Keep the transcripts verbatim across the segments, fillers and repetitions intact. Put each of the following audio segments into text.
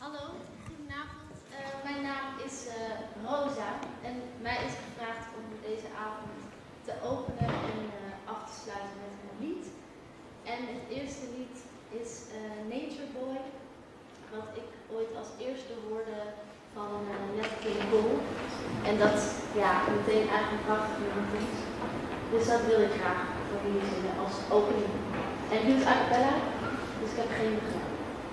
Hallo, goedenavond. Uh, mijn naam is uh, Rosa en mij is gevraagd om deze avond te openen en uh, af te sluiten met een lied. En het eerste lied is uh, Nature Boy, wat ik ooit als eerste hoorde van uh, Nat King Cole. En dat ja, meteen eigenlijk een prachtig nummer is. Dus dat wil ik graag voor jullie zingen als opening. En ik doe het a cappella, dus ik heb geen begeleiding.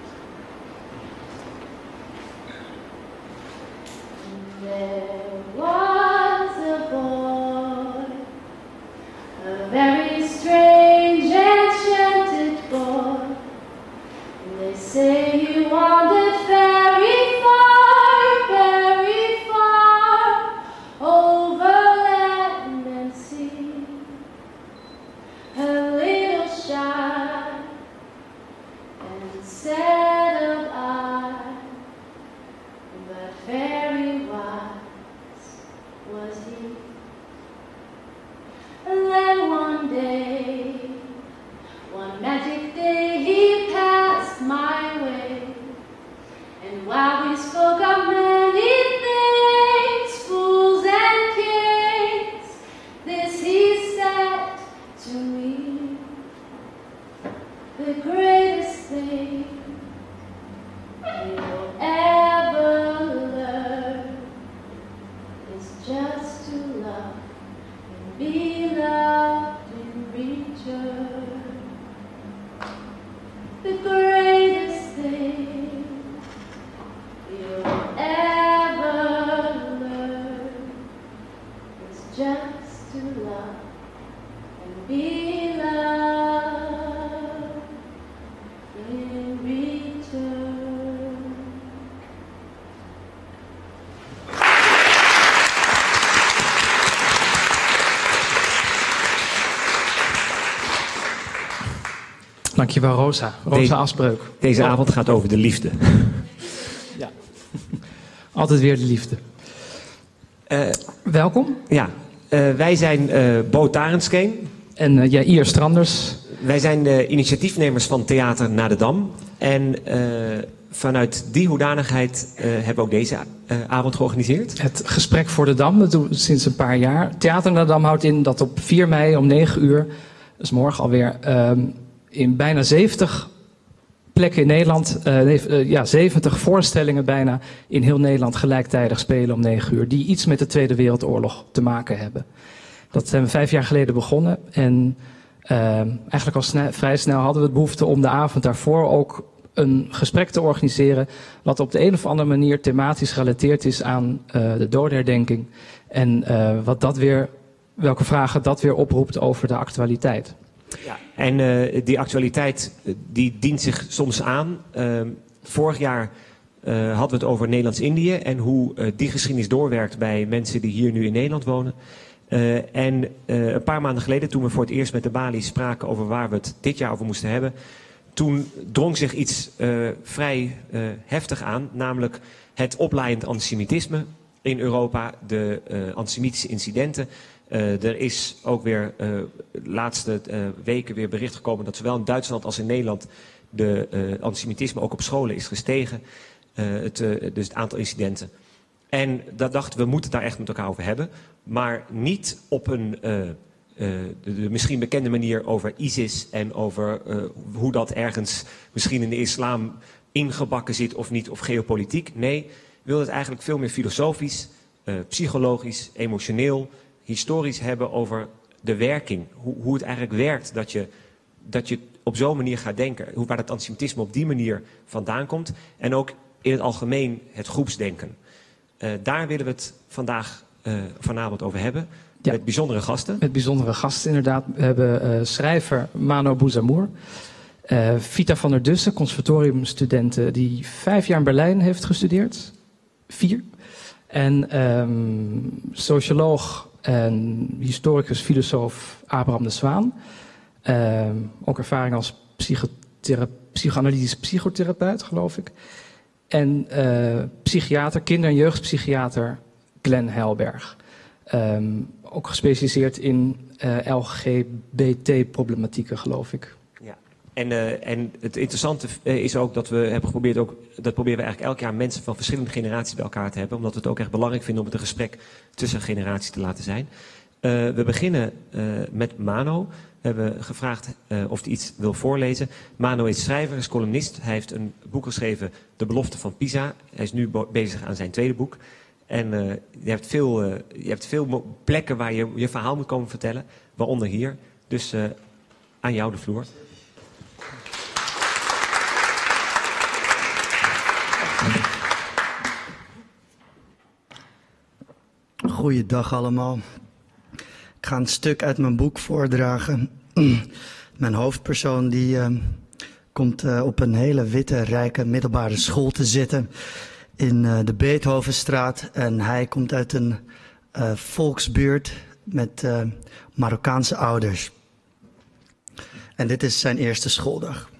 There was a boy, a very strange enchanted boy. They say he wandered very far, very far, over land and sea. A little shy and sad of eye, but very wise was he. And then one day, one magic day, he passed my way. And while we spoke of many things, fools and kings, this he said to me: the greatest thing you'll ever learn is just to love and be loved in return. The greatest thing you'll ever learn is just to love and be loved in return. Dankjewel, Rosa. Rosa Deze, Asbreuk. Deze avond gaat over de liefde. Ja. Altijd weer de liefde. Uh, Welkom. Ja, uh, wij zijn uh, Bo Tarenskeen. En uh, Jair Stranders. Wij zijn de initiatiefnemers van Theater Naar de Dam. En uh, vanuit die hoedanigheid uh, hebben we ook deze uh, avond georganiseerd. Het Gesprek voor de Dam, dat doen we sinds een paar jaar. Theater Naar de Dam houdt in dat op vier mei om negen uur, dat is morgen alweer, uh, in bijna zeventig plekken in Nederland, uh, uh, ja, zeventig voorstellingen bijna in heel Nederland gelijktijdig spelen om negen uur. Die iets met de Tweede Wereldoorlog te maken hebben. Dat zijn we vijf jaar geleden begonnen. En uh, eigenlijk al snel, vrij snel hadden we het behoefte om de avond daarvoor ook een gesprek te organiseren. Wat op de een of andere manier thematisch gerelateerd is aan uh, de dodenherdenking. En uh, wat dat weer, welke vragen dat weer oproept over de actualiteit. Ja, en uh, die actualiteit die dient zich soms aan. Uh, vorig jaar uh, hadden we het over Nederlands-Indië en hoe uh, die geschiedenis doorwerkt bij mensen die hier nu in Nederland wonen. Uh, en uh, een paar maanden geleden, toen we voor het eerst met de Bali spraken over waar we het dit jaar over moesten hebben, toen drong zich iets uh, vrij uh, heftig aan, namelijk het oplaaiend antisemitisme in Europa, de uh, antisemitische incidenten. Uh, er is ook weer uh, de laatste uh, weken weer bericht gekomen dat zowel in Duitsland als in Nederland de uh, antisemitisme ook op scholen is gestegen. Uh, het, uh, dus het aantal incidenten. En dat dachten we, moeten het daar echt met elkaar over hebben. Maar niet op een uh, uh, de, de misschien bekende manier over ISIS en over uh, hoe dat ergens misschien in de islam ingebakken zit of niet, of geopolitiek. Nee, we wilden het eigenlijk veel meer filosofisch, uh, psychologisch, emotioneel, historisch hebben over de werking. Hoe, hoe het eigenlijk werkt dat je, dat je op zo'n manier gaat denken. Hoe, waar het antisemitisme op die manier vandaan komt. En ook in het algemeen het groepsdenken. Uh, daar willen we het vandaag, uh, vanavond over hebben. Ja. Met bijzondere gasten. Met bijzondere gasten inderdaad. We hebben uh, schrijver Mano Bouzamour. Uh, Vita van der Dussen, conservatoriumstudent die vijf jaar in Berlijn heeft gestudeerd. Vier. En um, socioloog en historicus, filosoof Abraham de Zwaan. Uh, ook ervaring als psychothera- psychoanalytisch psychotherapeut, geloof ik. En uh, psychiater, kinder- en jeugdpsychiater Glenn Heilberg. Um, ook gespecialiseerd in uh, L G B T-problematieken, geloof ik. Ja. En, uh, en het interessante uh, is ook dat we hebben geprobeerd, ook, dat proberen we eigenlijk elk jaar mensen van verschillende generaties bij elkaar te hebben. Omdat we het ook echt belangrijk vinden om het een gesprek tussen generaties te laten zijn. Uh, we beginnen uh, met Mano. We hebben gevraagd uh, of hij iets wil voorlezen. Mano is schrijver, is columnist. Hij heeft een boek geschreven, De Belofte van Pisa. Hij is nu bezig aan zijn tweede boek. En uh, je hebt veel, uh, je hebt veel plekken waar je je verhaal moet komen vertellen. Waaronder hier. Dus uh, aan jou de vloer. Goeiedag allemaal. Ik ga een stuk uit mijn boek voordragen. Mijn hoofdpersoon die uh, komt uh, op een hele witte, rijke middelbare school te zitten in uh, de Beethovenstraat. En hij komt uit een uh, volksbuurt met uh, Marokkaanse ouders. En dit is zijn eerste schooldag.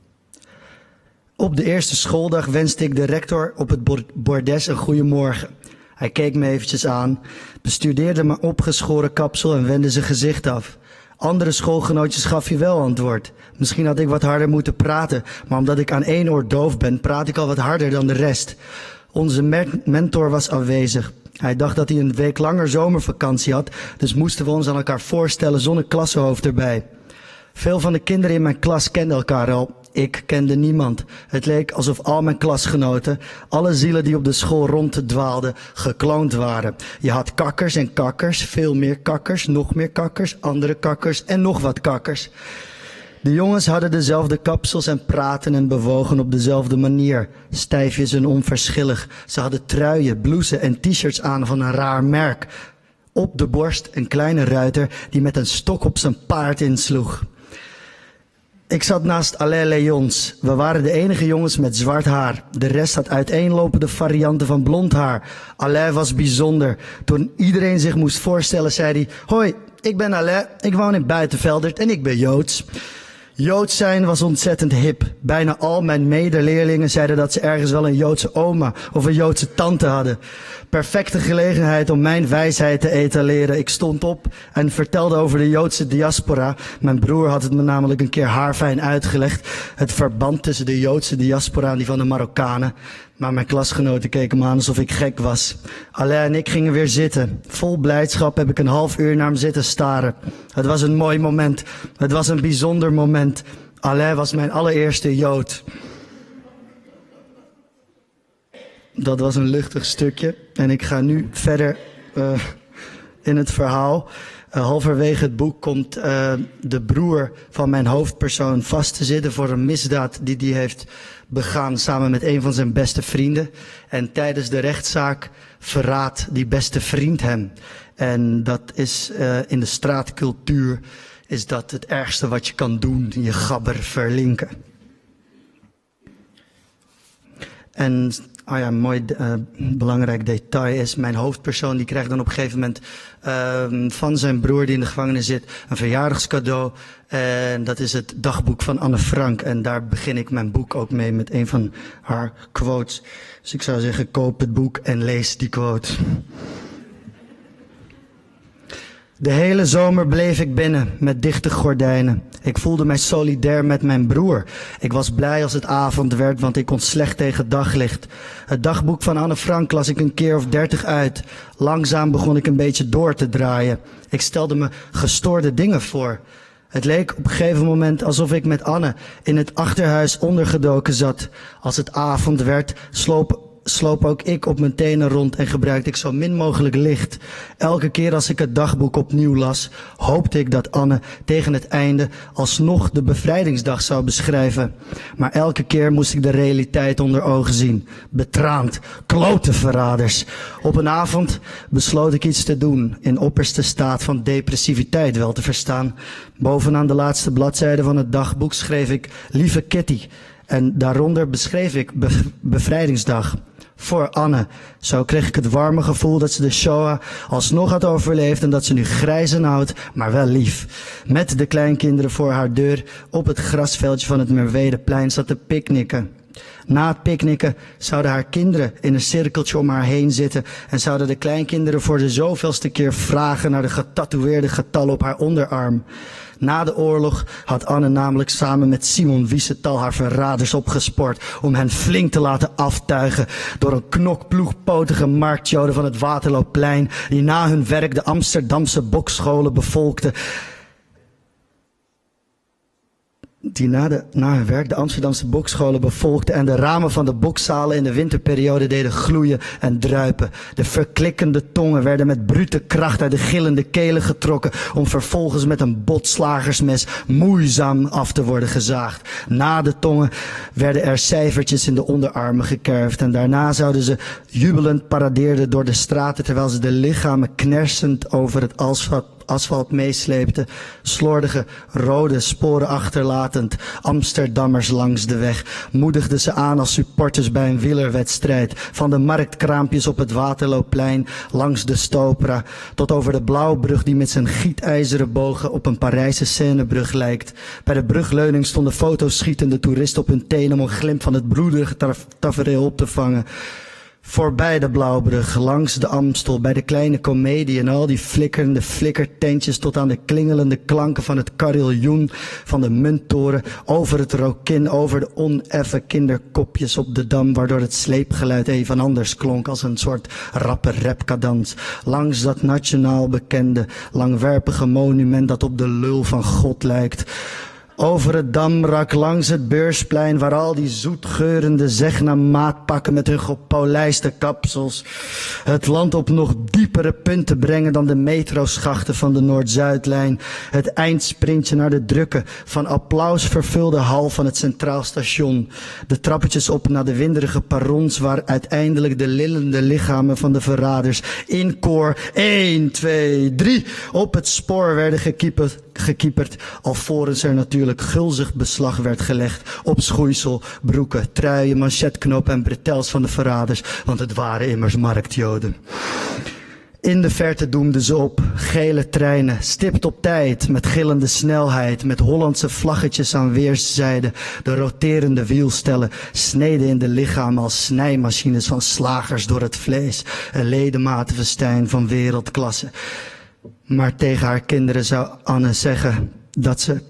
Op de eerste schooldag wenste ik de rector op het bordes een goeiemorgen. Hij keek me eventjes aan, bestudeerde mijn opgeschoren kapsel en wendde zijn gezicht af. Andere schoolgenootjes gaf je wel antwoord. Misschien had ik wat harder moeten praten, maar omdat ik aan één oor doof ben, praat ik al wat harder dan de rest. Onze mentor was aanwezig. Hij dacht dat hij een week langer zomervakantie had, dus moesten we ons aan elkaar voorstellen zonder klassenhoofd erbij. Veel van de kinderen in mijn klas kenden elkaar al. Ik kende niemand. Het leek alsof al mijn klasgenoten, alle zielen die op de school ronddwaalden, gekloond waren. Je had kakkers en kakkers, veel meer kakkers, nog meer kakkers, andere kakkers en nog wat kakkers. De jongens hadden dezelfde kapsels en praten en bewogen op dezelfde manier. Stijfjes en onverschillig. Ze hadden truien, blouses en t-shirts aan van een raar merk. Op de borst een kleine ruiter die met een stok op zijn paard insloeg. Ik zat naast Alain Leons. We waren de enige jongens met zwart haar. De rest had uiteenlopende varianten van blond haar. Alain was bijzonder. Toen iedereen zich moest voorstellen, zei hij: hoi, ik ben Alain, ik woon in Buitenveldert en ik ben Joods. Joods zijn was ontzettend hip. Bijna al mijn medeleerlingen zeiden dat ze ergens wel een Joodse oma of een Joodse tante hadden. Perfecte gelegenheid om mijn wijsheid te etaleren. Ik stond op en vertelde over de Joodse diaspora. Mijn broer had het me namelijk een keer haarfijn uitgelegd. Het verband tussen de Joodse diaspora en die van de Marokkanen. Maar mijn klasgenoten keken me aan alsof ik gek was. Alain en ik gingen weer zitten. Vol blijdschap heb ik een half uur naar hem zitten staren. Het was een mooi moment. Het was een bijzonder moment. Alain was mijn allereerste Jood. Dat was een luchtig stukje. En ik ga nu verder uh, in het verhaal. Uh, halverwege het boek komt uh, de broer van mijn hoofdpersoon vast te zitten voor een misdaad die hij heeft begaan samen met een van zijn beste vrienden. En tijdens de rechtszaak verraadt die beste vriend hem. En dat is uh, in de straatcultuur is dat het ergste wat je kan doen, je gabber verlinken. En oh ja, een mooi uh, belangrijk detail is, mijn hoofdpersoon die krijgt dan op een gegeven moment uh, van zijn broer die in de gevangenis zit een verjaardagscadeau. En dat is het dagboek van Anne Frank. En daar begin ik mijn boek ook mee met een van haar quotes. Dus ik zou zeggen, koop het boek en lees die quote. De hele zomer bleef ik binnen met dichte gordijnen. Ik voelde mij solidair met mijn broer. Ik was blij als het avond werd, want ik kon slecht tegen daglicht. Het dagboek van Anne Frank las ik een keer of dertig uit. Langzaam begon ik een beetje door te draaien. Ik stelde me gestoorde dingen voor. Het leek op een gegeven moment alsof ik met Anne in het achterhuis ondergedoken zat. Als het avond werd, sloop sloop ook ik op mijn tenen rond en gebruikte ik zo min mogelijk licht. Elke keer als ik het dagboek opnieuw las, hoopte ik dat Anne tegen het einde alsnog de bevrijdingsdag zou beschrijven. Maar elke keer moest ik de realiteit onder ogen zien. Betraand, klote verraders. Op een avond besloot ik iets te doen, in opperste staat van depressiviteit wel te verstaan. Bovenaan de laatste bladzijde van het dagboek schreef ik: lieve Kitty. En daaronder beschreef ik be- bevrijdingsdag. Voor Anne. Zo kreeg ik het warme gevoel dat ze de Shoah alsnog had overleefd en dat ze nu grijs en oud, maar wel lief. Met de kleinkinderen voor haar deur op het grasveldje van het Merwedeplein zat te picknicken. Na het picknicken zouden haar kinderen in een cirkeltje om haar heen zitten en zouden de kleinkinderen voor de zoveelste keer vragen naar de getatoeëerde getallen op haar onderarm. Na de oorlog had Anne namelijk samen met Simon Wiesenthal haar verraders opgespoord om hen flink te laten aftuigen door een knokploegpotige marktjoden van het Waterloopplein die na hun werk de Amsterdamse bokscholen bevolkten. Die na, de, na hun werk de Amsterdamse bokscholen bevolkten en de ramen van de bokzalen in de winterperiode deden gloeien en druipen. De verklikkende tongen werden met brute kracht uit de gillende kelen getrokken om vervolgens met een botslagersmes moeizaam af te worden gezaagd. Na de tongen werden er cijfertjes in de onderarmen gekerfd en daarna zouden ze jubelend paradeerden door de straten terwijl ze de lichamen knersend over het asfalt asfalt meesleepte, slordige rode sporen achterlatend, Amsterdammers langs de weg, moedigden ze aan als supporters bij een wielerwedstrijd, van de marktkraampjes op het Waterloopplein, langs de Stopra, tot over de Blauwbrug die met zijn gietijzeren bogen op een Parijse Seinebrug lijkt. Bij de brugleuning stonden fotoschietende toeristen op hun tenen om een glimp van het broederige tafereel op te vangen. Voorbij de Blauwbrug, langs de Amstel, bij de kleine komedie en al die flikkerende flikkertentjes tot aan de klingelende klanken van het carillioen van de munttoren, over het Rokin, over de oneffen kinderkopjes op de Dam, waardoor het sleepgeluid even anders klonk als een soort rappe rapkadans, langs dat nationaal bekende, langwerpige monument dat op de lul van God lijkt. Over het Damrak, langs het Beursplein, waar al die zoetgeurende zegna maatpakken met hun gepolijste kapsels het land op nog diepere punten brengen dan de metroschachten van de Noord-Zuidlijn. Het eindsprintje naar de drukke, van applaus vervulde hal van het Centraal Station. De trappetjes op naar de winderige perrons, waar uiteindelijk de lillende lichamen van de verraders in koor één, twee, drie op het spoor werden gekieperd. gekieperd, alvorens er natuurlijk gulzig beslag werd gelegd op schoeisel, broeken, truien, manchetknopen en bretels van de verraders, want het waren immers marktjoden. In de verte doemden ze op, gele treinen, stipt op tijd, met gillende snelheid, met Hollandse vlaggetjes aan weerszijden. De roterende wielstellen sneden in de lichamen als snijmachines van slagers door het vlees, een ledematenfestijn van wereldklasse. Maar tegen haar kinderen zou Anne zeggen dat ze,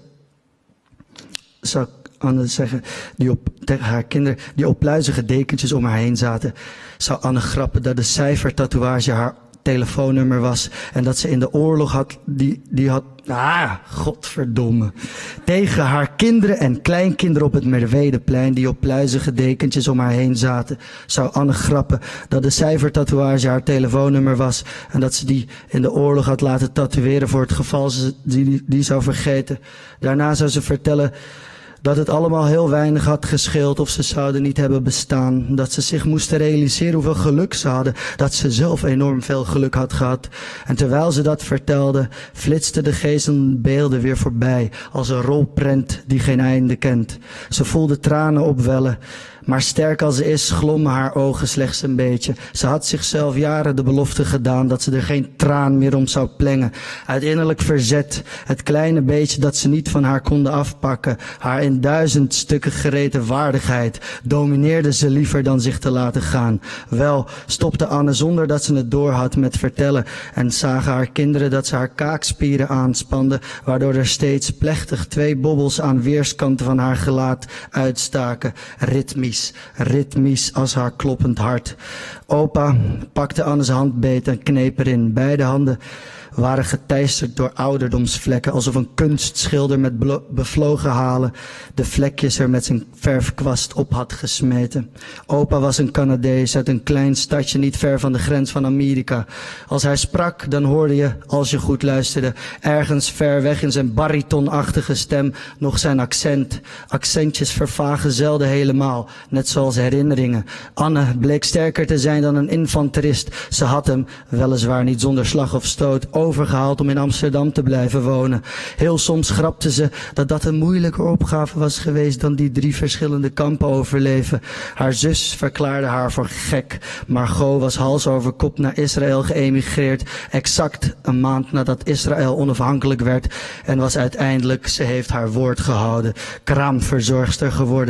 zou Anne zeggen, die op, tegen haar kinderen die op pluizige dekentjes om haar heen zaten, zou Anne grappen dat de cijfertatoeage haar telefoonnummer was en dat ze in de oorlog had, die, die had, ah, godverdomme. Tegen haar kinderen en kleinkinderen op het Merwedeplein die op pluizige dekentjes om haar heen zaten, zou Anne grappen dat de cijfertatoeage haar telefoonnummer was en dat ze die in de oorlog had laten tatoeëren voor het geval ze die, die zou vergeten. Daarna zou ze vertellen dat het allemaal heel weinig had gescheeld of ze zouden niet hebben bestaan. Dat ze zich moesten realiseren hoeveel geluk ze hadden. Dat ze zelf enorm veel geluk had gehad. En terwijl ze dat vertelde, flitsten de geesten beelden weer voorbij. Als een rolprent die geen einde kent. Ze voelde tranen opwellen. Maar sterk als ze is, glommen haar ogen slechts een beetje. Ze had zichzelf jaren de belofte gedaan dat ze er geen traan meer om zou plengen. Uit innerlijk verzet, het kleine beetje dat ze niet van haar konden afpakken, haar in duizend stukken gereten waardigheid, domineerde ze liever dan zich te laten gaan. Wel, stopte Anne zonder dat ze het doorhad met vertellen en zagen haar kinderen dat ze haar kaakspieren aanspande, waardoor er steeds plechtig twee bobbels aan weerskanten van haar gelaat uitstaken, ritmisch. Ritmisch als haar kloppend hart. Opa pakte Anne's hand beet en kneep erin. Beide handen waren geteisterd door ouderdomsvlekken, alsof een kunstschilder met bevlogen halen de vlekjes er met zijn verfkwast op had gesmeten. Opa was een Canadees uit een klein stadje niet ver van de grens van Amerika. Als hij sprak, dan hoorde je, als je goed luisterde, ergens ver weg in zijn baritonachtige stem nog zijn accent. Accentjes vervagen zelden helemaal, net zoals herinneringen. Anne bleek sterker te zijn dan een infanterist. Ze had hem, weliswaar niet zonder slag of stoot, overgehaald om in Amsterdam te blijven wonen. Heel soms grapte ze dat dat een moeilijker opgave was geweest dan die drie verschillende kampen overleven. Haar zus verklaarde haar voor gek. Margot was hals over kop naar Israël geëmigreerd, exact een maand nadat Israël onafhankelijk werd en was uiteindelijk, ze heeft haar woord gehouden, kraamverzorgster geworden.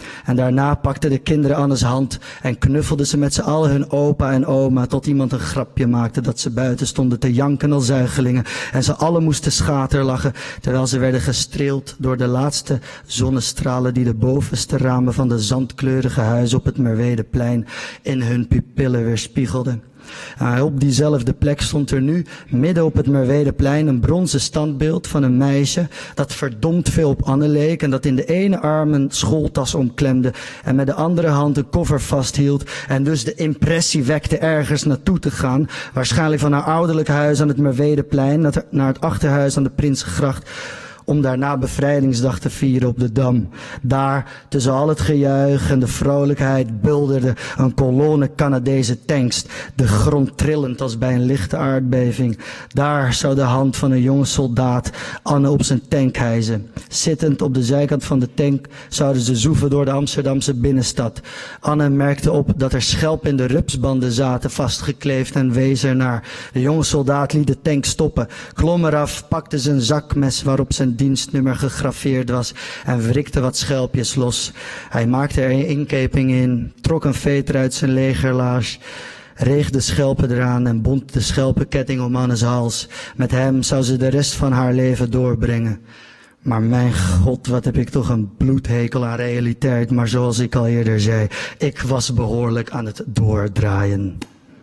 En daarna pakten de kinderen Anne's hand en knuffelden ze met z'n allen hun opa en oma tot iemand een grapje maakte dat ze buiten stonden te janken als zuigelingen. En ze allen moesten schaterlachen terwijl ze werden gestreeld door de laatste zonnestralen die de bovenste ramen van de zandkleurige huizen op het Merwedeplein in hun pupillen weerspiegelden. Uh, op diezelfde plek stond er nu, midden op het Merwedeplein, een bronzen standbeeld van een meisje dat verdomd veel op Anne leek en dat in de ene arm een schooltas omklemde en met de andere hand een koffer vasthield en dus de impressie wekte ergens naartoe te gaan, waarschijnlijk van haar ouderlijk huis aan het Merwedeplein naar het achterhuis aan de Prinsengracht, om daarna bevrijdingsdag te vieren op de Dam. Daar, tussen al het gejuich en de vrolijkheid, bulderde een kolonne Canadese tanks, de grond trillend als bij een lichte aardbeving. Daar zou de hand van een jonge soldaat Anne op zijn tank hijsen. Zittend op de zijkant van de tank zouden ze zoeven door de Amsterdamse binnenstad. Anne merkte op dat er schelpen in de rupsbanden zaten vastgekleefd en wees ernaar. De jonge soldaat liet de tank stoppen, klom eraf, pakte zijn zakmes waarop zijn dienstnummer gegraveerd was en wrikte wat schelpjes los. Hij maakte er een inkeping in, trok een veter uit zijn legerlaars, reeg de schelpen eraan en bond de schelpenketting om Anne's hals. Met hem zou ze de rest van haar leven doorbrengen. Maar mijn god, wat heb ik toch een bloedhekel aan realiteit. Maar zoals ik al eerder zei, ik was behoorlijk aan het doordraaien.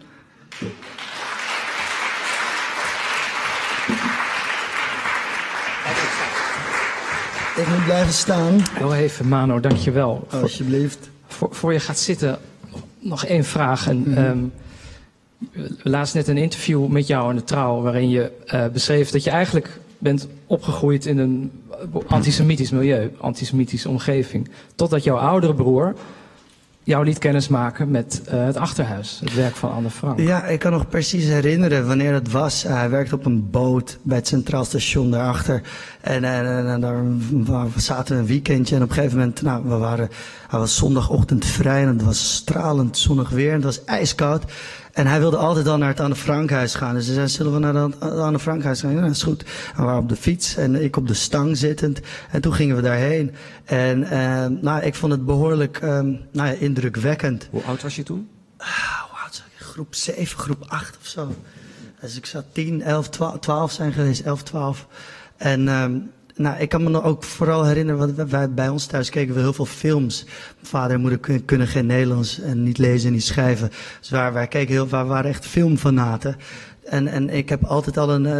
Ik moet blijven staan. Heel even, Mano, dankjewel. Oh, alsjeblieft. Voor, voor je gaat zitten, nog één vraag. En, Mm-hmm. um, we lazen net een interview met jou in de Trouw, waarin je uh, beschreef dat je eigenlijk bent opgegroeid in een antisemitisch milieu, antisemitische omgeving. Totdat jouw oudere broer jou liet kennismaken met uh, het Achterhuis, het werk van Anne Frank. Ja, ik kan nog precies herinneren wanneer dat was. Uh, hij werkte op een boot bij het Centraal Station daarachter. En, en, en, en daar we zaten we een weekendje en op een gegeven moment, nou, we waren, hij was zondagochtend vrij en het was stralend zonnig weer en het was ijskoud. En hij wilde altijd al naar het Anne Frankhuis gaan. Dus ze zei, zullen we naar het Anne Frankhuis gaan? Ja, dat is goed. En we waren op de fiets en ik op de stang zittend. En toen gingen we daarheen. En uh, nou, ik vond het behoorlijk um, nou ja, indrukwekkend. Hoe oud was je toen? Ah, hoe oud was ik? Groep zeven, groep acht of zo. Dus ik zou tien, elf, twaalf zijn geweest. elf, twaalf. En um, nou, ik kan me nog ook vooral herinneren, want wij, bij ons thuis keken we heel veel films. Mijn vader en moeder kunnen, kunnen geen Nederlands en niet lezen en niet schrijven. Dus waar, wij keken heel, wij waren echt filmfanaten. En, en ik heb altijd al een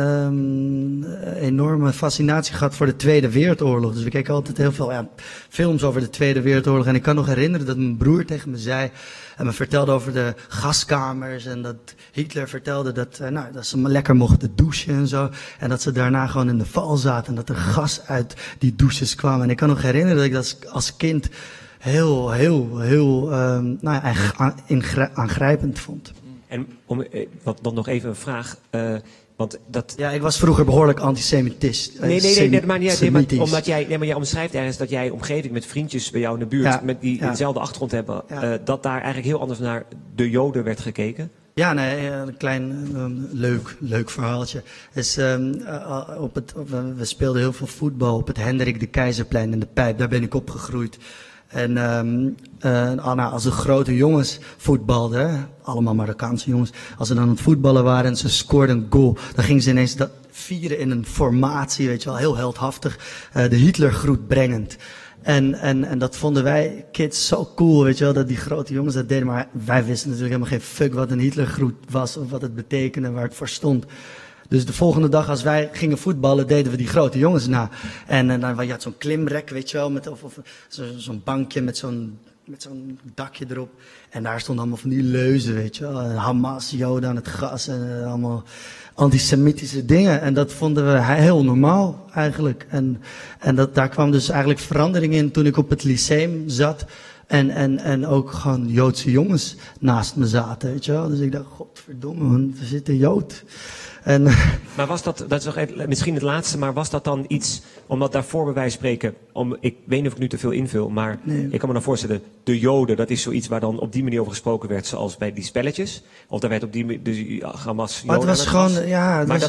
um, enorme fascinatie gehad voor de Tweede Wereldoorlog. Dus we keken altijd heel veel ja, films over de Tweede Wereldoorlog. En ik kan nog herinneren dat mijn broer tegen me zei en me vertelde over de gaskamers. En dat Hitler vertelde dat, uh, nou, dat ze lekker mochten douchen en zo. En dat ze daarna gewoon in de val zaten en dat er gas uit die douches kwam. En ik kan nog herinneren dat ik dat als kind heel, heel, heel um, nou ja, aangrijpend vond. En om, wat, dan nog even een vraag. Uh, want dat... Ja, ik was vroeger behoorlijk antisemitist. Nee, nee, nee, nee, maar niet uit. Nee, maar, omdat jij, nee, maar jij omschrijft ergens dat jij omgeving met vriendjes bij jou in de buurt, ja, met die ja. dezelfde achtergrond hebben, ja. uh, dat daar eigenlijk heel anders naar de Joden werd gekeken. Ja, nee, een klein um, leuk, leuk verhaaltje. Dus, um, uh, op het, op, uh, we speelden heel veel voetbal op het Hendrik de Keizerplein in de Pijp. Daar ben ik opgegroeid. En um, uh, Anna, als de grote jongens voetbalden, hè, allemaal Marokkaanse jongens, als ze dan aan het voetballen waren en ze scoorden een goal, dan gingen ze ineens dat vieren in een formatie, weet je wel, heel heldhaftig, uh, de Hitlergroet brengend. En, en, en dat vonden wij kids zo cool, weet je wel, dat die grote jongens dat deden. Maar wij wisten natuurlijk helemaal geen fuck wat een Hitlergroet was of wat het betekende, waar het voor stond. Dus de volgende dag als wij gingen voetballen, deden we die grote jongens na. En, en dan, je had zo'n klimrek, weet je wel, met, of, of zo, zo'n bankje met zo'n, met zo'n dakje erop. En daar stonden allemaal van die leuzen, weet je wel. Hamas, Joden aan het gas en uh, allemaal antisemitische dingen. En dat vonden we heel normaal eigenlijk. En, en dat, daar kwam dus eigenlijk verandering in toen ik op het lyceum zat. En, en, en ook gewoon Joodse jongens naast me zaten, weet je wel. Dus ik dacht, godverdomme, man, we zitten Jood. En, maar was dat, dat is nog even, misschien het laatste, maar was dat dan iets, omdat daarvoor bij wijze van spreken, om, ik weet niet of ik nu te veel invul, maar nee. Ik kan me dan voorstellen, de Joden, dat is zoiets waar dan op die manier over gesproken werd, zoals bij die spelletjes, of daar werd op die de Hamas. Maar het was gewoon, ja, het maar was... dat,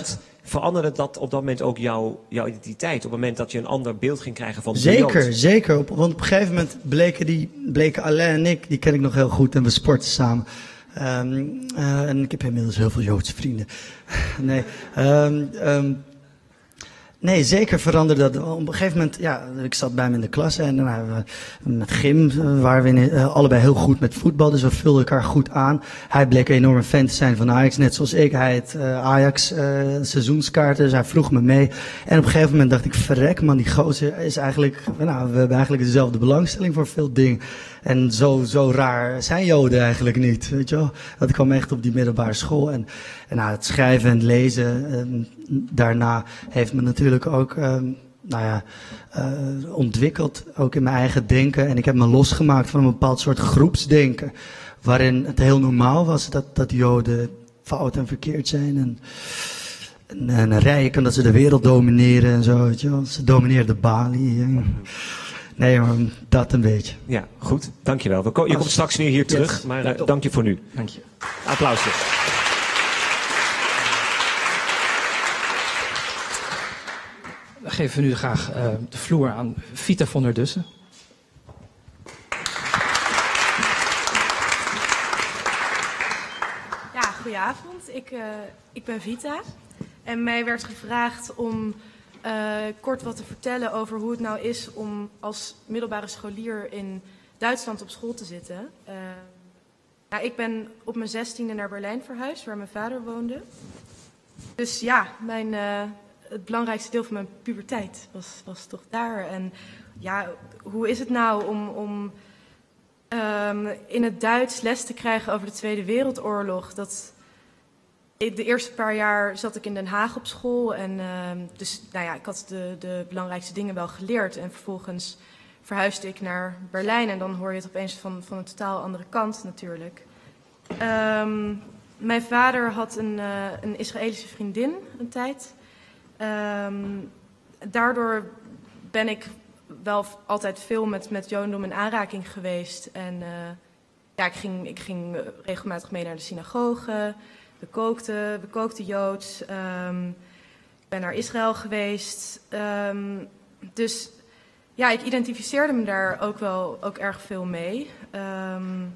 Veranderde dat op dat moment ook jouw, jouw identiteit? Op het moment dat je een ander beeld ging krijgen van de Zeker, Jood? zeker. Op, want op een gegeven moment bleken, die, bleken Alain en ik, die ken ik nog heel goed en we sporten samen. Um, uh, en ik heb inmiddels heel veel Joodse vrienden. nee, um, um, nee, zeker veranderde dat. Op een gegeven moment, ja, ik zat bij hem in de klas en dan hebben we met gym uh, waren we in, uh, allebei heel goed met voetbal, dus we vulden elkaar goed aan. Hij bleek een enorme fan te zijn van Ajax, net zoals ik. Hij had uh, Ajax uh, seizoenskaarten, dus hij vroeg me mee. En op een gegeven moment dacht ik, verrek man, die gozer is eigenlijk, nou, we hebben eigenlijk dezelfde belangstelling voor veel dingen. En zo, zo raar zijn Joden eigenlijk niet, weet je wel. Dat kwam echt op die middelbare school. En, en nou, het schrijven en lezen um, daarna heeft me natuurlijk ook um, nou ja, uh, ontwikkeld. Ook in mijn eigen denken. En ik heb me losgemaakt van een bepaald soort groepsdenken. Waarin het heel normaal was dat, dat Joden fout en verkeerd zijn. En, en, en rijk en dat ze de wereld domineren en zo, weet je wel. Ze domineerden de Bali. En, nee, maar dat een beetje. Ja, goed. Dankjewel. We ko- je komt straks weer hier terug, yes. maar uh, ja, dank je voor nu. Dank je. Applausje. We geven nu graag uh, de vloer aan Vita von der Dussen. Ja, goedenavond. Ik, uh, ik ben Vita. En mij werd gevraagd om uh, kort wat te vertellen over hoe het nou is om als middelbare scholier in Duitsland op school te zitten. Uh, nou, ik ben op mijn zestiende naar Berlijn verhuisd, waar mijn vader woonde. Dus ja, mijn, uh, het belangrijkste deel van mijn puberteit was, was toch daar. En ja, hoe is het nou om, om um, in het Duits les te krijgen over de Tweede Wereldoorlog? Dat... De eerste paar jaar zat ik in Den Haag op school en uh, dus nou ja, ik had de, de belangrijkste dingen wel geleerd. En vervolgens verhuisde ik naar Berlijn en dan hoor je het opeens van, van een totaal andere kant natuurlijk. Um, mijn vader had een, uh, een Israëlische vriendin een tijd. Um, daardoor ben ik wel altijd veel met, met Jodendom in aanraking geweest. En uh, ja, ik ging, ik ging regelmatig mee naar de synagoge. We kookten, we kookten Joods. Um, ik ben naar Israël geweest. Um, dus ja, ik identificeerde me daar ook wel ook erg veel mee. Um,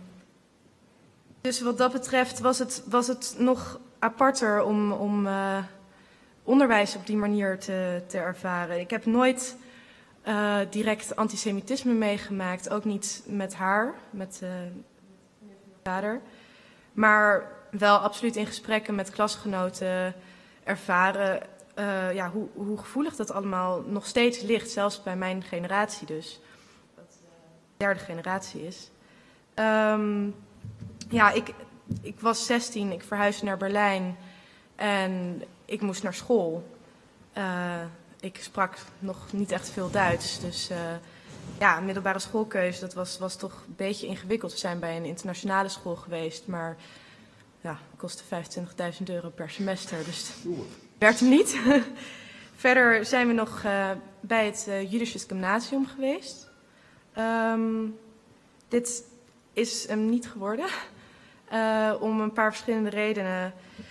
dus wat dat betreft was het, was het nog aparter om, om uh, onderwijs op die manier te, te ervaren. Ik heb nooit uh, direct antisemitisme meegemaakt. Ook niet met haar, met uh, mijn vader. Maar wel absoluut in gesprekken met klasgenoten ervaren uh, ja, hoe, hoe gevoelig dat allemaal nog steeds ligt. Zelfs bij mijn generatie dus. Dat de derde generatie is. Um, ja, ik, ik was zestien, ik verhuisde naar Berlijn en ik moest naar school. Uh, ik sprak nog niet echt veel Duits, dus uh, ja, middelbare schoolkeuze, dat was, was toch een beetje ingewikkeld. We zijn bij een internationale school geweest, maar ja, het kostte vijfentwintigduizend euro per semester, dus het werd hem niet. Verder zijn we nog uh, bij het uh, Jüdisches Gymnasium geweest. Um, dit is hem niet geworden, uh, om een paar verschillende redenen.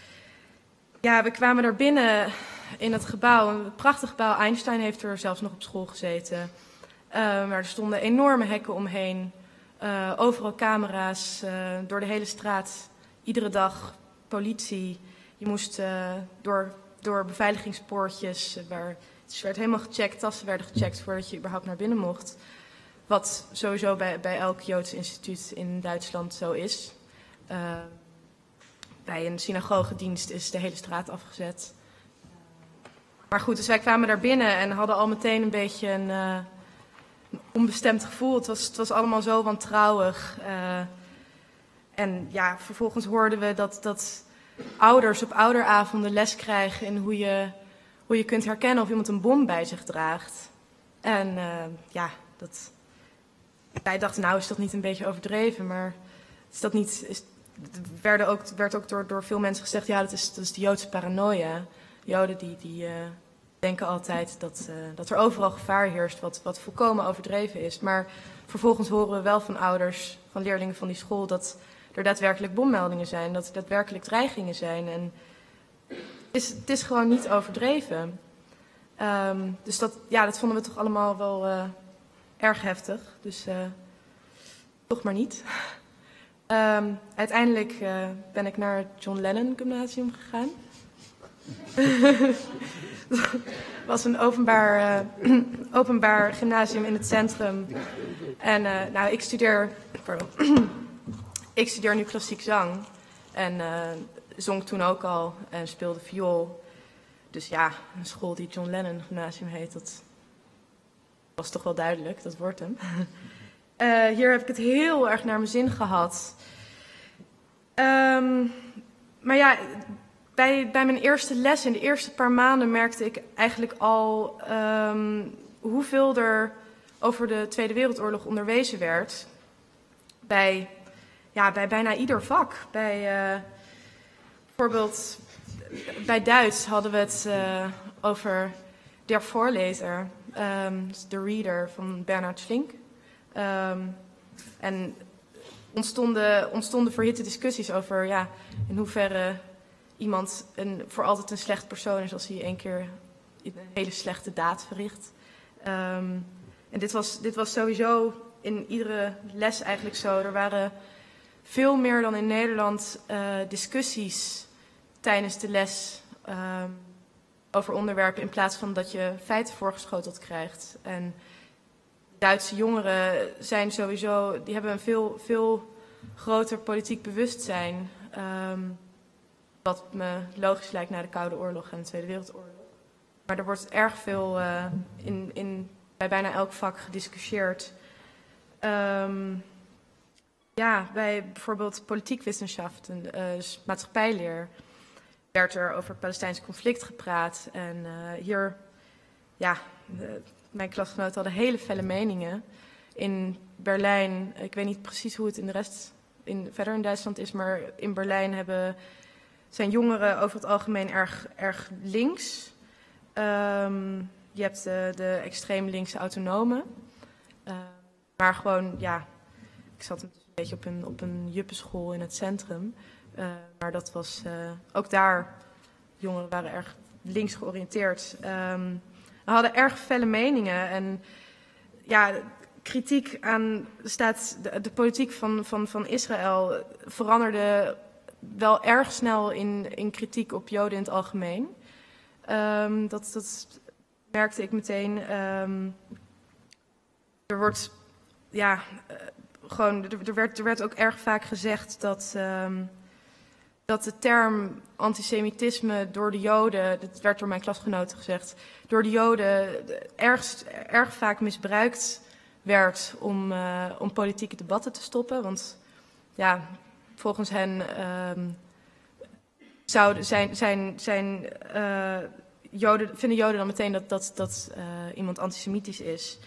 Ja, we kwamen daar binnen in het gebouw, een prachtig gebouw. Einstein heeft er zelfs nog op school gezeten. Uh, maar er stonden enorme hekken omheen, uh, overal camera's, uh, door de hele straat. Iedere dag politie. Je moest uh, door, door beveiligingspoortjes. Waar, het werd helemaal gecheckt, tassen werden gecheckt voordat je überhaupt naar binnen mocht. Wat sowieso bij, bij elk Joods instituut in Duitsland zo is. Uh, bij een synagogedienst is de hele straat afgezet. Maar goed, dus wij kwamen daar binnen en hadden al meteen een beetje een uh, onbestemd gevoel. Het was, het was allemaal zo wantrouwig. Uh, En ja, vervolgens hoorden we dat, dat ouders op ouderavonden les krijgen in hoe je, hoe je kunt herkennen of iemand een bom bij zich draagt. En uh, ja, dat, wij dachten, nou is dat niet een beetje overdreven, maar is dat niet, is, werden ook, werd ook door, door veel mensen gezegd, ja, dat is, dat is de Joodse paranoia. Joden die, die uh, denken altijd dat, uh, dat er overal gevaar heerst, wat, wat volkomen overdreven is. Maar vervolgens horen we wel van ouders, van leerlingen van die school, dat er daadwerkelijk bommeldingen zijn, dat er daadwerkelijk dreigingen zijn. En is, het is gewoon niet overdreven. Um, dus dat, ja, dat vonden we toch allemaal wel uh, erg heftig. Dus uh, toch maar niet. Um, uiteindelijk uh, ben ik naar het John Lennon Gymnasium gegaan. Het was een openbaar, uh, openbaar gymnasium in het centrum. En uh, nou, ik studeer, pardon, ik studeer nu klassiek zang. En uh, zong toen ook al en speelde viool. Dus ja, een school die John Lennon Gymnasium heet, dat was toch wel duidelijk, dat wordt hem. Uh, hier heb ik het heel erg naar mijn zin gehad. Um, maar ja, bij, bij mijn eerste les in de eerste paar maanden merkte ik eigenlijk al um, hoeveel er over de Tweede Wereldoorlog onderwezen werd. Bij, ja, bij bijna ieder vak. Bij, uh, bijvoorbeeld bij Duits hadden we het uh, over Der Voorlezer, um, de reader van Bernhard Schlink. Um, en ontstonden, ontstonden verhitte discussies over ja, in hoeverre iemand een, voor altijd een slecht persoon is als hij één keer een hele slechte daad verricht. Um, en dit was, dit was sowieso in iedere les eigenlijk zo. Er waren veel meer dan in Nederland uh, discussies tijdens de les um, over onderwerpen in plaats van dat je feiten voorgeschoteld krijgt. En Duitse jongeren zijn sowieso, die hebben een veel, veel groter politiek bewustzijn. Um, wat me logisch lijkt na de Koude Oorlog en de Tweede Wereldoorlog. Maar er wordt erg veel uh, in, in, bij bijna elk vak gediscussieerd. Um, ja, bij bijvoorbeeld politiekwetenschap, uh, dus maatschappijleer, werd er over het Palestijnse conflict gepraat. En uh, hier, ja, de, mijn klasgenoten hadden hele felle meningen. In Berlijn, ik weet niet precies hoe het in de rest, in, verder in Duitsland is, maar in Berlijn hebben, zijn jongeren over het algemeen erg, erg links. Um, je hebt de, de extreem linkse autonomen. Uh, maar gewoon, ja, ik zat een beetje op een, op een juppenschool in het centrum. Uh, maar dat was, uh, ook daar, jongeren waren erg links georiënteerd. Um, we hadden erg felle meningen en ja, kritiek aan staat, de, de politiek van, van, van Israël veranderde wel erg snel in, in kritiek op Joden in het algemeen. Um, dat, dat merkte ik meteen. Um, er wordt, ja, uh, gewoon, er, er, werd, er werd ook erg vaak gezegd dat, um, dat de term antisemitisme door de Joden, dat werd door mijn klasgenoten gezegd, door de Joden erg, erg vaak misbruikt werd om, uh, om politieke debatten te stoppen. Want ja, volgens hen um, zouden zijn, zijn, zijn uh, Joden, vinden Joden dan meteen dat, dat, dat uh, iemand antisemitisch is.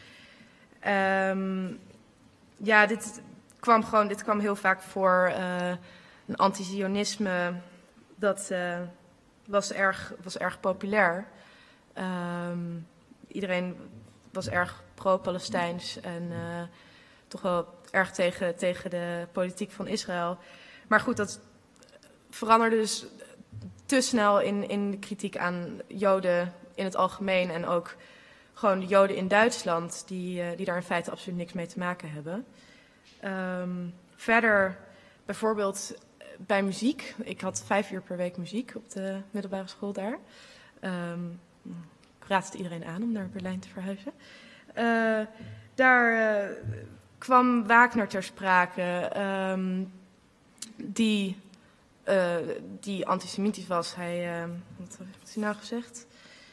Um, ja, dit kwam gewoon, dit kwam heel vaak voor. Uh, een anti-Zionisme, dat uh, was, erg, was erg populair. Um, iedereen was erg pro-Palestijns en uh, toch wel erg tegen, tegen de politiek van Israël. Maar goed, dat veranderde dus te snel in, in de kritiek aan Joden in het algemeen. En ook gewoon de Joden in Duitsland, die, uh, die daar in feite absoluut niks mee te maken hebben. Um, verder, bijvoorbeeld bij muziek. Ik had vijf uur per week muziek op de middelbare school daar. Um, ik raad het iedereen aan om naar Berlijn te verhuizen. Uh, daar uh, kwam Wagner ter sprake, um, die, uh, die antisemitisch was. Hij, uh, wat heeft hij nou gezegd?